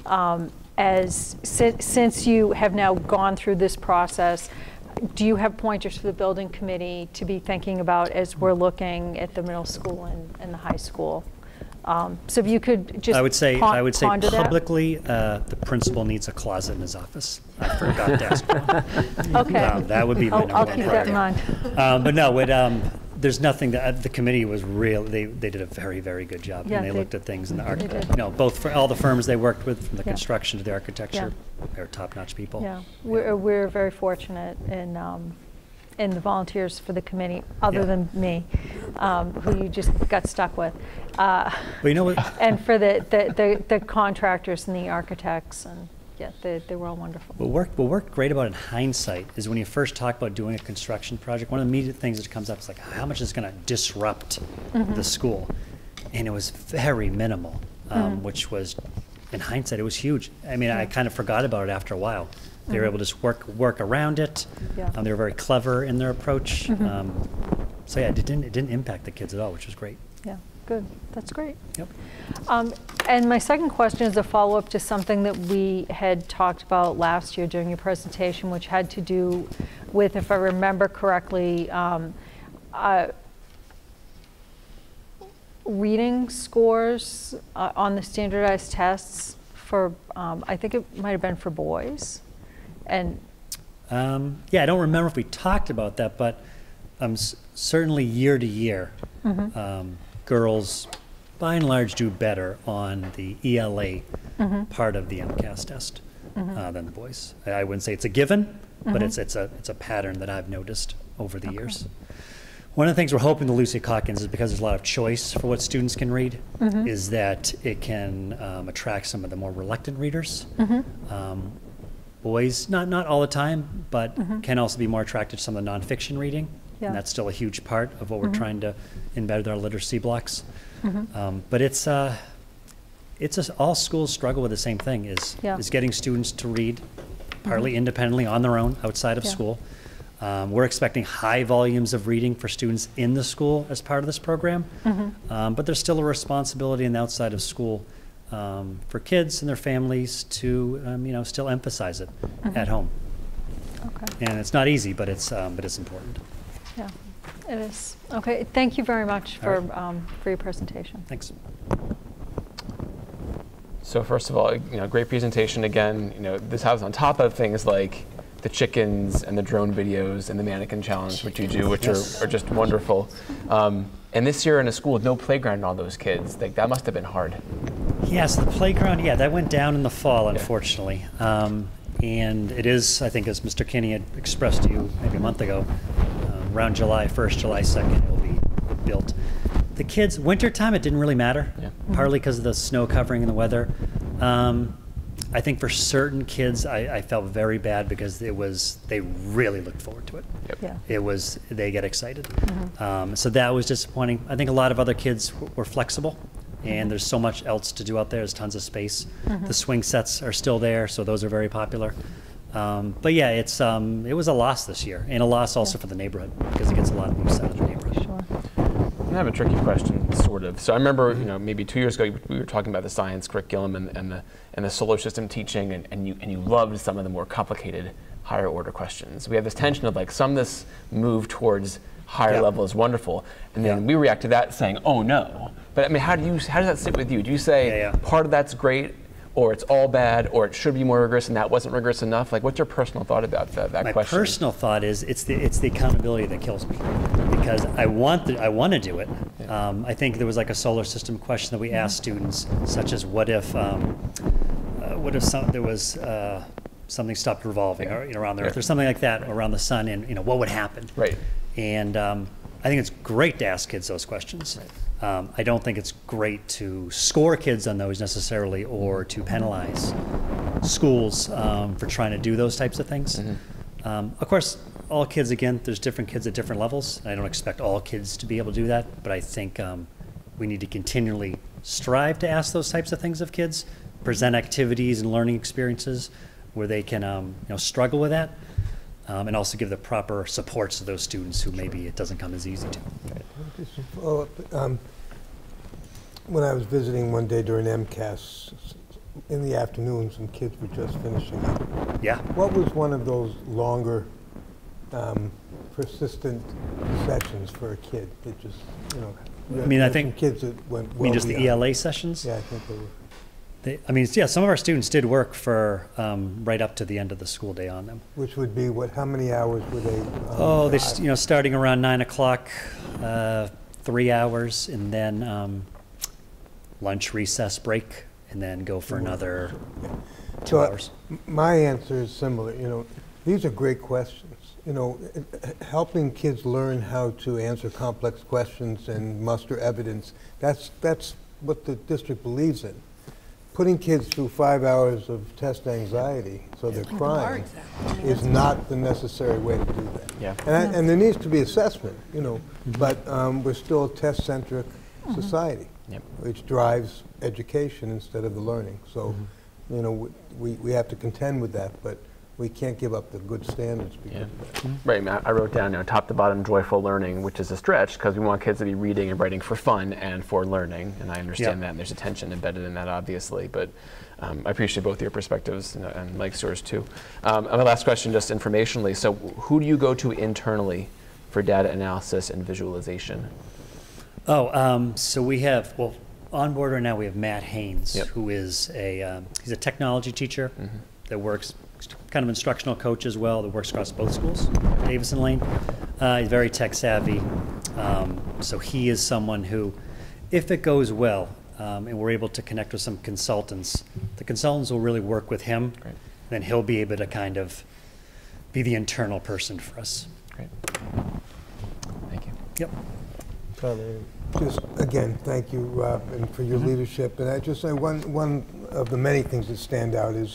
Since you have now gone through this process, do you have pointers for the building committee to be thinking about as we're looking at the middle school and the high school? So if you could just I would say publicly, that. The principal needs a closet in his office. I forgot to ask for one. Okay. That would be my number I'll one keep that in mind. But no, there's nothing that the committee was real. They did a very, very good job, Yeah, and they looked at things in the did. both for all the firms they worked with, from the Yeah. construction to the architecture, they're top-notch people. Yeah, we're very fortunate in the volunteers for the committee, other than me, who you just got stuck with. But you know what? And for the contractors and the architects, and they were all wonderful. What worked great about it in hindsight is when you first talk about doing a construction project, one of the immediate things that comes up is like, how much is going to disrupt the school? And it was very minimal, which was, in hindsight, it was huge. I mean, I kind of forgot about it after a while. They were able to just work around it. Yeah. They were very clever in their approach. So yeah, it didn't impact the kids at all, which was great. Yeah, good. That's great. Yep. And my second question is a follow-up to something that we had talked about last year during your presentation, which had to do with, if I remember correctly, reading scores on the standardized tests for, I think it might have been for boys. And yeah, I don't remember if we talked about that, but certainly year to year, girls by and large do better on the ELA part of the MCAS test. than the boys. I wouldn't say it's a given, but it's a pattern that I've noticed over the years. One of the things we're hoping to Lucy Calkins is because there's a lot of choice for what students can read, is that it can attract some of the more reluctant readers. Boys, not all the time, but can also be more attracted to some of the nonfiction reading. Yeah. And that's still a huge part of what we're trying to embed with our literacy blocks. But it's all schools struggle with the same thing, is getting students to read partly independently on their own outside of school. We're expecting high volumes of reading for students in the school as part of this program, but there's still a responsibility on the outside of school for kids and their families to still emphasize it at home. Okay. And it's not easy, but it's important. Yeah, it is. Okay, thank you very much for your presentation. Thanks. So first of all, great presentation again. This has on top of things like the chickens and the drone videos and the mannequin challenge, which you do, which are just wonderful. And this year in a school with no playground and all those kids, that must have been hard. Yes, the playground, that went down in the fall, unfortunately. And it is, I think, as Mr. Kinney had expressed to you maybe a month ago, around July 1st, July 2nd, it will be built. The kids, wintertime, it didn't really matter, partly because of the snow covering and the weather. I think for certain kids, I felt very bad because they really looked forward to it. They get excited. So that was disappointing. I think a lot of other kids were flexible, and there's so much else to do out there. There's tons of space. The swing sets are still there, so those are very popular. But yeah, it was a loss this year, and a loss also for the neighborhood because it gets a lot of use out of the neighborhood. Sure. I have a tricky question, sort of. So I remember, maybe 2 years ago, we were talking about the science curriculum and the solar system teaching, and you loved some of the more complicated, higher order questions. We have this tension of some of this move towards higher level is wonderful, and then we react to that saying, oh no. But I mean, how does that sit with you? Do you say part of that's great, or it's all bad, or it should be more rigorous and that wasn't rigorous enough? What's your personal thought about that question? My personal thought is it's the accountability that kills me, because I want to do it. I think there was a solar system question that we asked students, such as what if there was something stopped revolving around the Earth or something like that around the sun, and what would happen? Right. And I think it's great to ask kids those questions. I don't think it's great to score kids on those necessarily, or to penalize schools for trying to do those types of things. Of course, all kids, again, there's different kids at different levels. I don't expect all kids to be able to do that, but I think we need to continually strive to ask those types of things of kids, present activities and learning experiences where they can struggle with that. And also give the proper supports to those students who maybe it doesn't come as easy to. Just to follow up, when I was visiting one day during MCAS, in the afternoon, some kids were just finishing up. Yeah. What was one of those longer, persistent sessions for a kid? It just, I think kids that went well. You mean just the ELA sessions? Yeah, I think they were. Some of our students did work for right up to the end of the school day on them. Which would be what? How many hours were they? They starting around 9 o'clock, 3 hours, and then lunch, recess, break, and then go for another 2 hours. My answer is similar. These are great questions. Helping kids learn how to answer complex questions and muster evidence. That's what the district believes in. Putting kids through 5 hours of test anxiety, so they're crying, is not the necessary way to do that. Yeah. And there needs to be assessment, but we're still a test-centric society, which drives education instead of the learning. So, we have to contend with that, but we can't give up the good standards because of that. Right, I wrote down top to bottom joyful learning, which is a stretch because we want kids to be reading and writing for fun and for learning, and I understand that, and there's a tension embedded in that, obviously, but I appreciate both your perspectives and Mike's yours too. And my last question, just informationally, so who do you go to internally for data analysis and visualization? So we have, on board right now we have Matt Haynes, who is he's a technology teacher that works, kind of instructional coach as well, that works across both schools, Davis and Lane. He's very tech savvy. So he is someone who, if it goes well, and we're able to connect with some consultants, the consultants will really work with him then he'll be able to kind of be the internal person for us. Great. Thank you. Yep. Just, again, thank you, Rob, and for your leadership. And I just say one of the many things that stand out is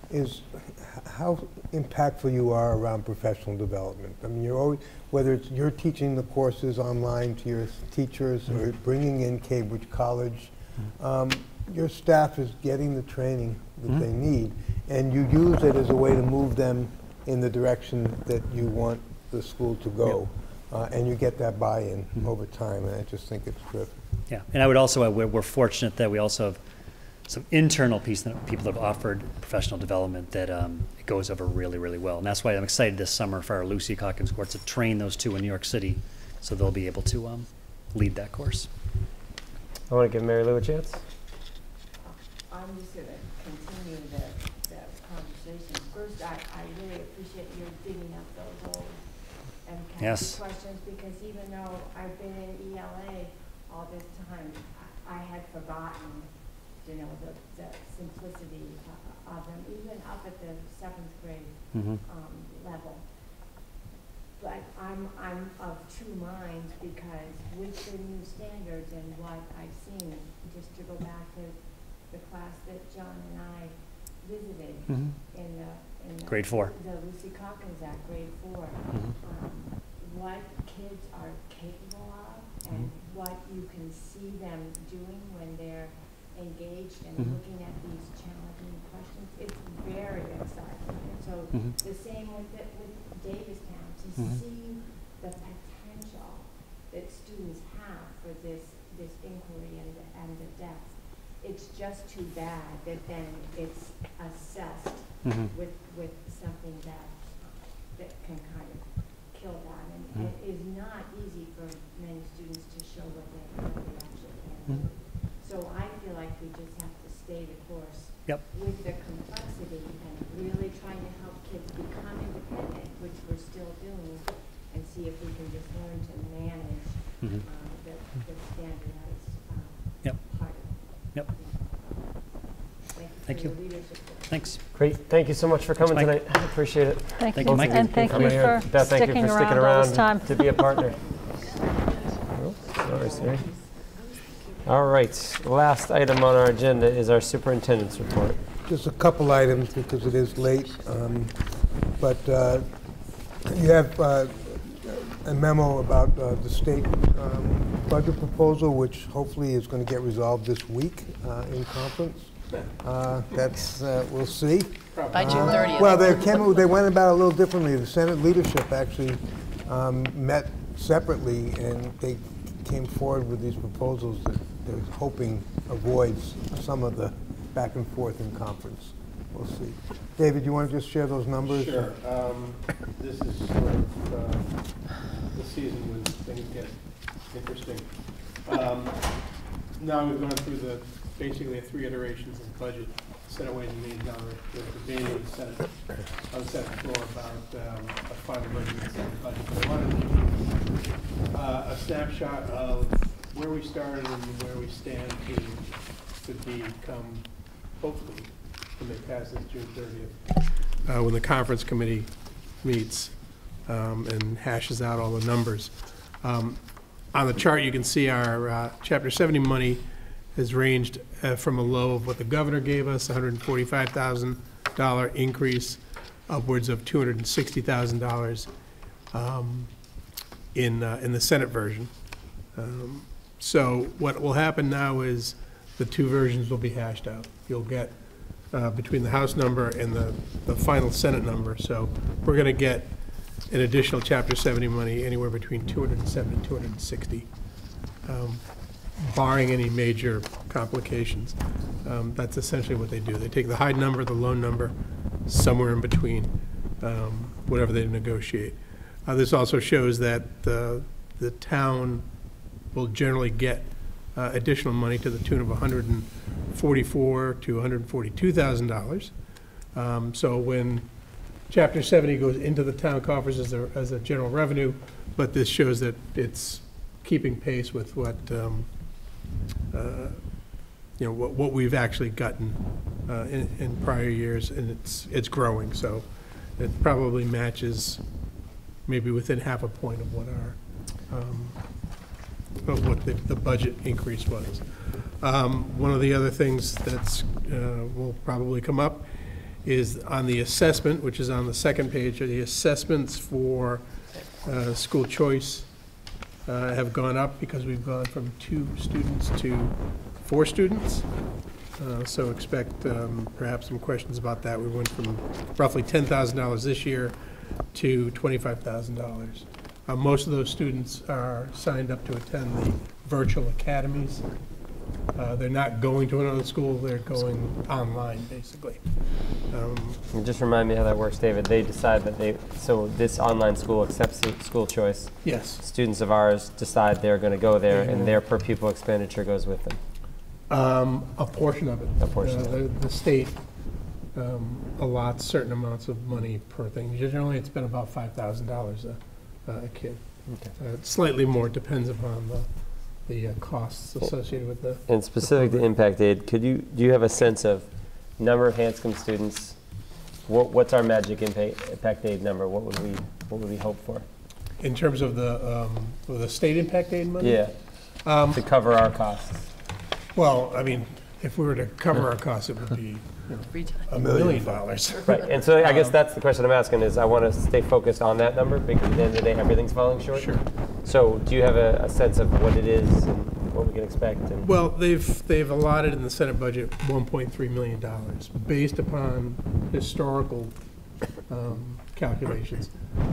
how impactful you are around professional development. I mean, you're always, whether it's you're teaching the courses online to your teachers or bringing in Cambridge College, your staff is getting the training that they need, and you use it as a way to move them in the direction that you want the school to go. And you get that buy-in over time, and I just think it's terrific. Yeah, and I would also, we're fortunate that we also have some internal people that have offered professional development that it goes over really, really well. And that's why I'm excited this summer for our Lucy Calkins course to train those two in New York City, so they'll be able to lead that course. I want to give Mary Lou a chance. I'm just going to continue the conversation. First, I really appreciate your digging up those old MCAS questions, because even though I've been in ELA all this time, I had forgotten, you know, the simplicity of them, even up at the 7th grade level. But I'm of two minds, because with the new standards and what I've seen, just to go back to the class that John and I visited in the grade 4, the Lucy Calkins at grade 4, what kids are capable of and what you can see them doing when they're engaged and looking at these challenging questions, it's very exciting. And so the same with Davistown, to see the potential that students have for this inquiry and the depth. It's just too bad that then it's assessed with something that can kind of kill that, and it is not easy for many students to show what they actually can do. So I feel like we just have to stay the course with the complexity and really trying to help kids become independent, which we're still doing, and see if we can just learn to manage the standardized part of it. Yep. Thank you. Thanks. Great. Thank you so much for coming tonight. I appreciate it. Thank you, Mike. and thank you for Beth, thank you sticking for sticking around all this time. to be a partner. Oh, sorry, Siri. All right. Last item on our agenda is our superintendent's report. Just a couple items because it is late, but you have a memo about the state budget proposal, which hopefully is going to get resolved this week in conference. That's we'll see. By June 30th. Well, they went about it a little differently. The Senate leadership actually met separately, and they came forward with these proposals that they're hoping avoids some of the back and forth in conference. We'll see. David, you want to just share those numbers? Sure. This is sort of the season when things get interesting. Now we've gone through basically 3 iterations of the budget. Senate Ways and Means, now we're debating in the Senate, on the Senate floor about a final version of the Senate budget. But I wanted to give you a snapshot of where we started and where we stand to become, hopefully, when they pass this June 30th, when the conference committee meets and hashes out all the numbers. On the chart, you can see our Chapter 70 money has ranged from a low of what the governor gave us, $145,000 increase, upwards of $260,000 in the Senate version. So what will happen now is the 2 versions will be hashed out. You'll get between the House number and the final Senate number. So we're going to get an additional Chapter 70 money anywhere between 207 and 260, barring any major complications. That's essentially what they do. They take the high number, the low number, somewhere in between, whatever they negotiate. This also shows that the town will generally get additional money to the tune of $144,000 to $142,000. So when Chapter 70 goes into the town coffers as a general revenue, but this shows that it's keeping pace with what what we've actually gotten in prior years, and it's growing. So it probably matches maybe within half a point of what the budget increase was. One of the other things that's will probably come up is on the assessment, which is on the second page. The assessments for school choice have gone up because we've gone from 2 students to 4 students. So expect perhaps some questions about that. We went from roughly $10,000 this year to $25,000. Most of those students are signed up to attend the virtual academies. They're not going to another school, they're going online, basically. Just remind me how that works, David. They decide that so this online school accepts school choice. Yes. Students of ours decide they're going to go there, and their per pupil expenditure goes with them. A portion of it. A portion of it. The state allots certain amounts of money per thing. Generally, it's been about $5,000 a kid. Okay. Slightly more, depends upon the costs associated with the. And specific to impact aid, do you have a sense of number of Hanscom students? What's our magic impact aid number? What would we hope for? In terms of the state impact aid money? Yeah. To cover our costs. Well, I mean, if we were to cover our costs, it would be $1 million. Right, and so I guess that's the question I'm asking is I want to stay focused on that number because at the end of the day, everything's falling short. Sure. So do you have a sense of what it is and what we can expect? Well, they've allotted in the Senate budget $1.3 million based upon historical calculations.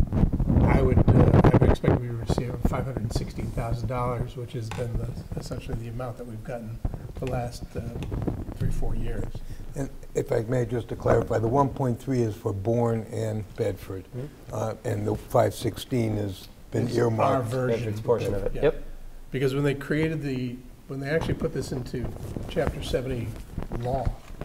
I would expect we would receive $516,000, which has been essentially the amount that we've gotten the last 3-4 years. And if I may, just to clarify, the 1.3 is for Bourne and Bedford, and the 516 has been earmarked. Our version. Bedford's portion of it. Yeah. Yep. Because when they created when they actually put this into Chapter 70 law,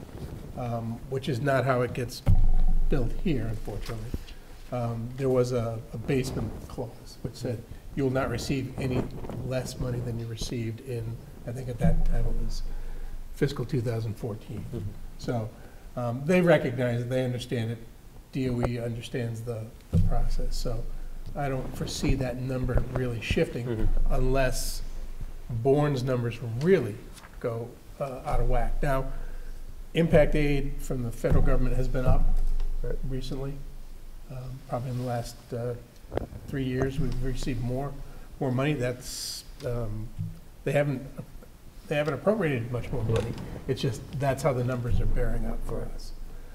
which is not how it gets built here, unfortunately, there was a basement clause which said you will not receive any less money than you received in, I think at that time it was fiscal 2014. Mm-hmm. So they recognize it, they understand it, DOE understands the process. So I don't foresee that number really shifting unless Bourne's numbers really go out of whack. Now, impact aid from the federal government has been up recently. Probably in the last 3 years, we've received more money. That's they haven't appropriated much more money. It's just that's how the numbers are bearing up for us.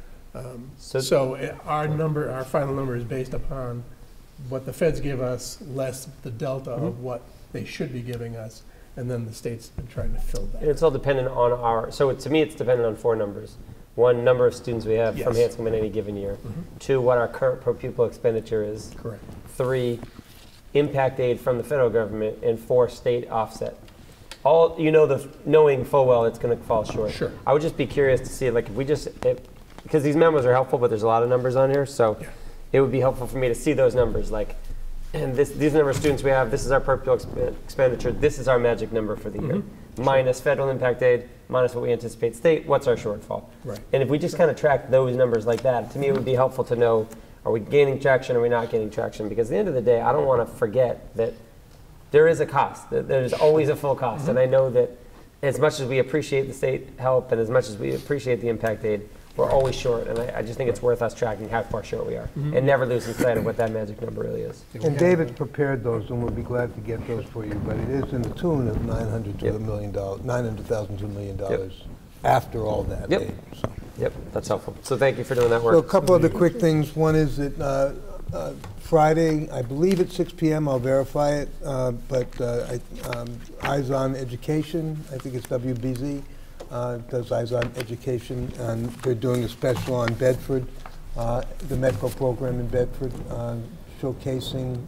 So our final number is based upon what the feds give us less the delta of what they should be giving us, and then the state's been trying to fill that. And it's all dependent on so to me it's dependent on 4 numbers. 1, number of students we have from Hanscom in any given year. 2, what our current per pupil expenditure is. Correct. 3, impact aid from the federal government, and 4, state offset. All knowing full well it's going to fall short. Sure. I would just be curious to see, like, because these memos are helpful, but there's a lot of numbers on here, so it would be helpful for me to see those numbers, like, and these number of students we have, this is our per pupil expenditure, this is our magic number for the year. Minus federal impact aid, minus what we anticipate state, what's our shortfall? Right. And if we just kind of track those numbers like that, to me it would be helpful to know, are we gaining traction, or are we not gaining traction? Because at the end of the day, I don't want to forget that there is a cost. There's always a full cost. And I know that as much as we appreciate the state help and as much as we appreciate the impact aid, we're always short. And I just think it's worth us tracking how far short we are and never losing sight of what that magic number really is. And David prepared those, and we'll be glad to get those for you. But it is in the tune of $900,000 to $1 million after all that aid. So. Yep, that's helpful. So thank you for doing that work. So a couple other quick things. One is that Friday, I believe at 6 p.m., I'll verify it, but Eyes on Education, I think it's WBZ, does Eyes on Education, and they're doing a special on Bedford, the medical program in Bedford, showcasing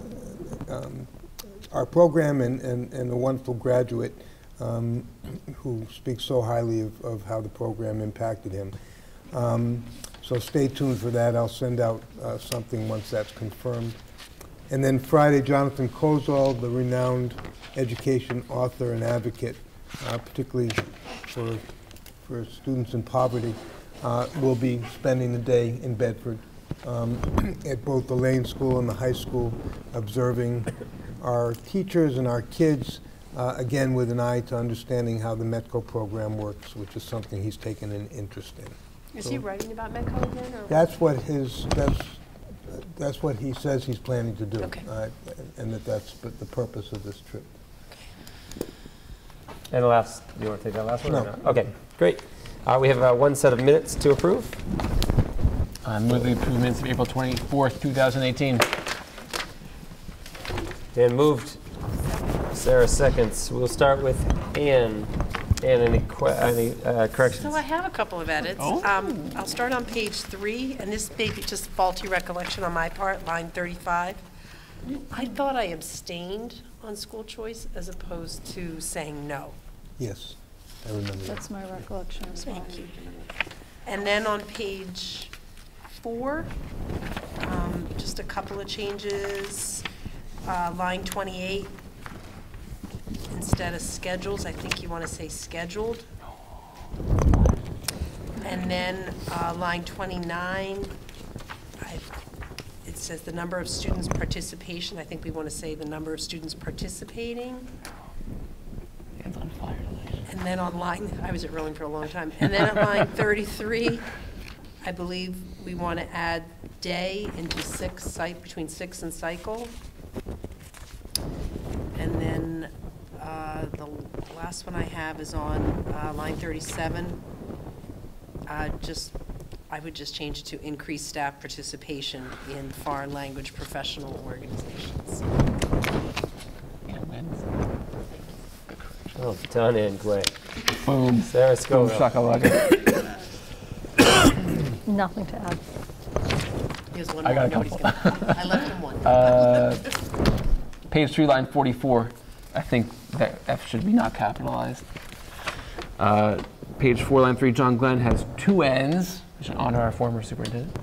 our program and a wonderful graduate who speaks so highly of how the program impacted him. So stay tuned for that. I'll send out something once that's confirmed. And then Friday, Jonathan Kozol, the renowned education author and advocate, particularly for students in poverty will be spending the day in Bedford at both the Lane School and the high school, observing our teachers and our kids, again with an eye to understanding how the METCO program works, which is something he's taken an interest in. Is he writing about METCO again? Or That's what that's what he says he's planning to do, Okay. and that's the purpose of this trip. And the last, do you want to take that last one? No. Or not? Okay, great. We have one set of minutes to approve. Move the approve minutes of April 24th, 2018. Dan moved. Sarah seconds. We'll start with Ann. Ann, any corrections? So I have a couple of edits. I'll start on page 3, and this may be just faulty recollection on my part, line 35. I thought I abstained on school choice as opposed to saying no. Yes, I remember that. That's my recollection as well. Thank you. And then on page 4, just a couple of changes. Line 28, instead of schedules, I think you want to say scheduled. And then line 29, it says the number of students participation. I think we want to say the number of students participating. Hands on fire tonight. And then on line, I was at rowing for a long time. And then at line 33, I believe we want to add day into between 6 and cycle. And then the last one I have is on line 37. I would just change it to increase staff participation in foreign language professional organizations. Oh, done and great. Boom. Sarah Boom, Scoville. shakalaka. Nothing to add. Here's one I more. got a couple. I left him one. Page 3, line 44. I think that F should be not capitalized. Page 4, line 3, John Glenn has 2 N's. We should honor our former superintendent.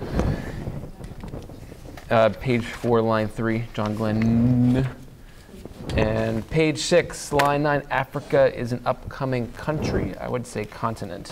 Page 4, line 3, John Glenn. And page 6, line 9, Africa is an upcoming country. I would say continent.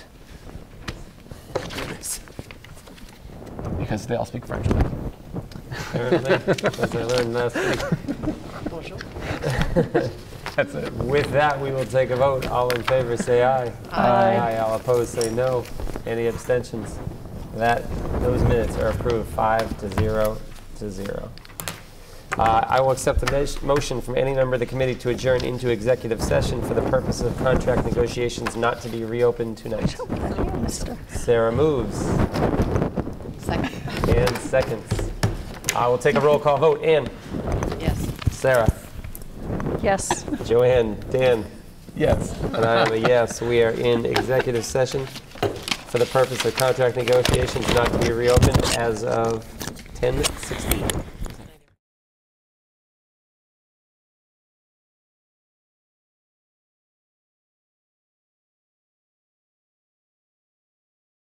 Because they all speak French. Apparently, as I learned last week. Bonjour. That's it. With that, we will take a vote. All in favor, say aye. Aye. All opposed, say no. Any abstentions? Those minutes are approved 5-0 to 0. I will accept the motion from any member of the committee to adjourn into executive session for the purpose of contract negotiations not to be reopened tonight. Sarah moves. Second. Ann seconds. I will take a roll call vote. Ann? Yes. Sarah? Yes. Joanne? Dan? Yes. And I am a yes. We are in executive session for the purpose of contract negotiations not to be reopened as of 10:16.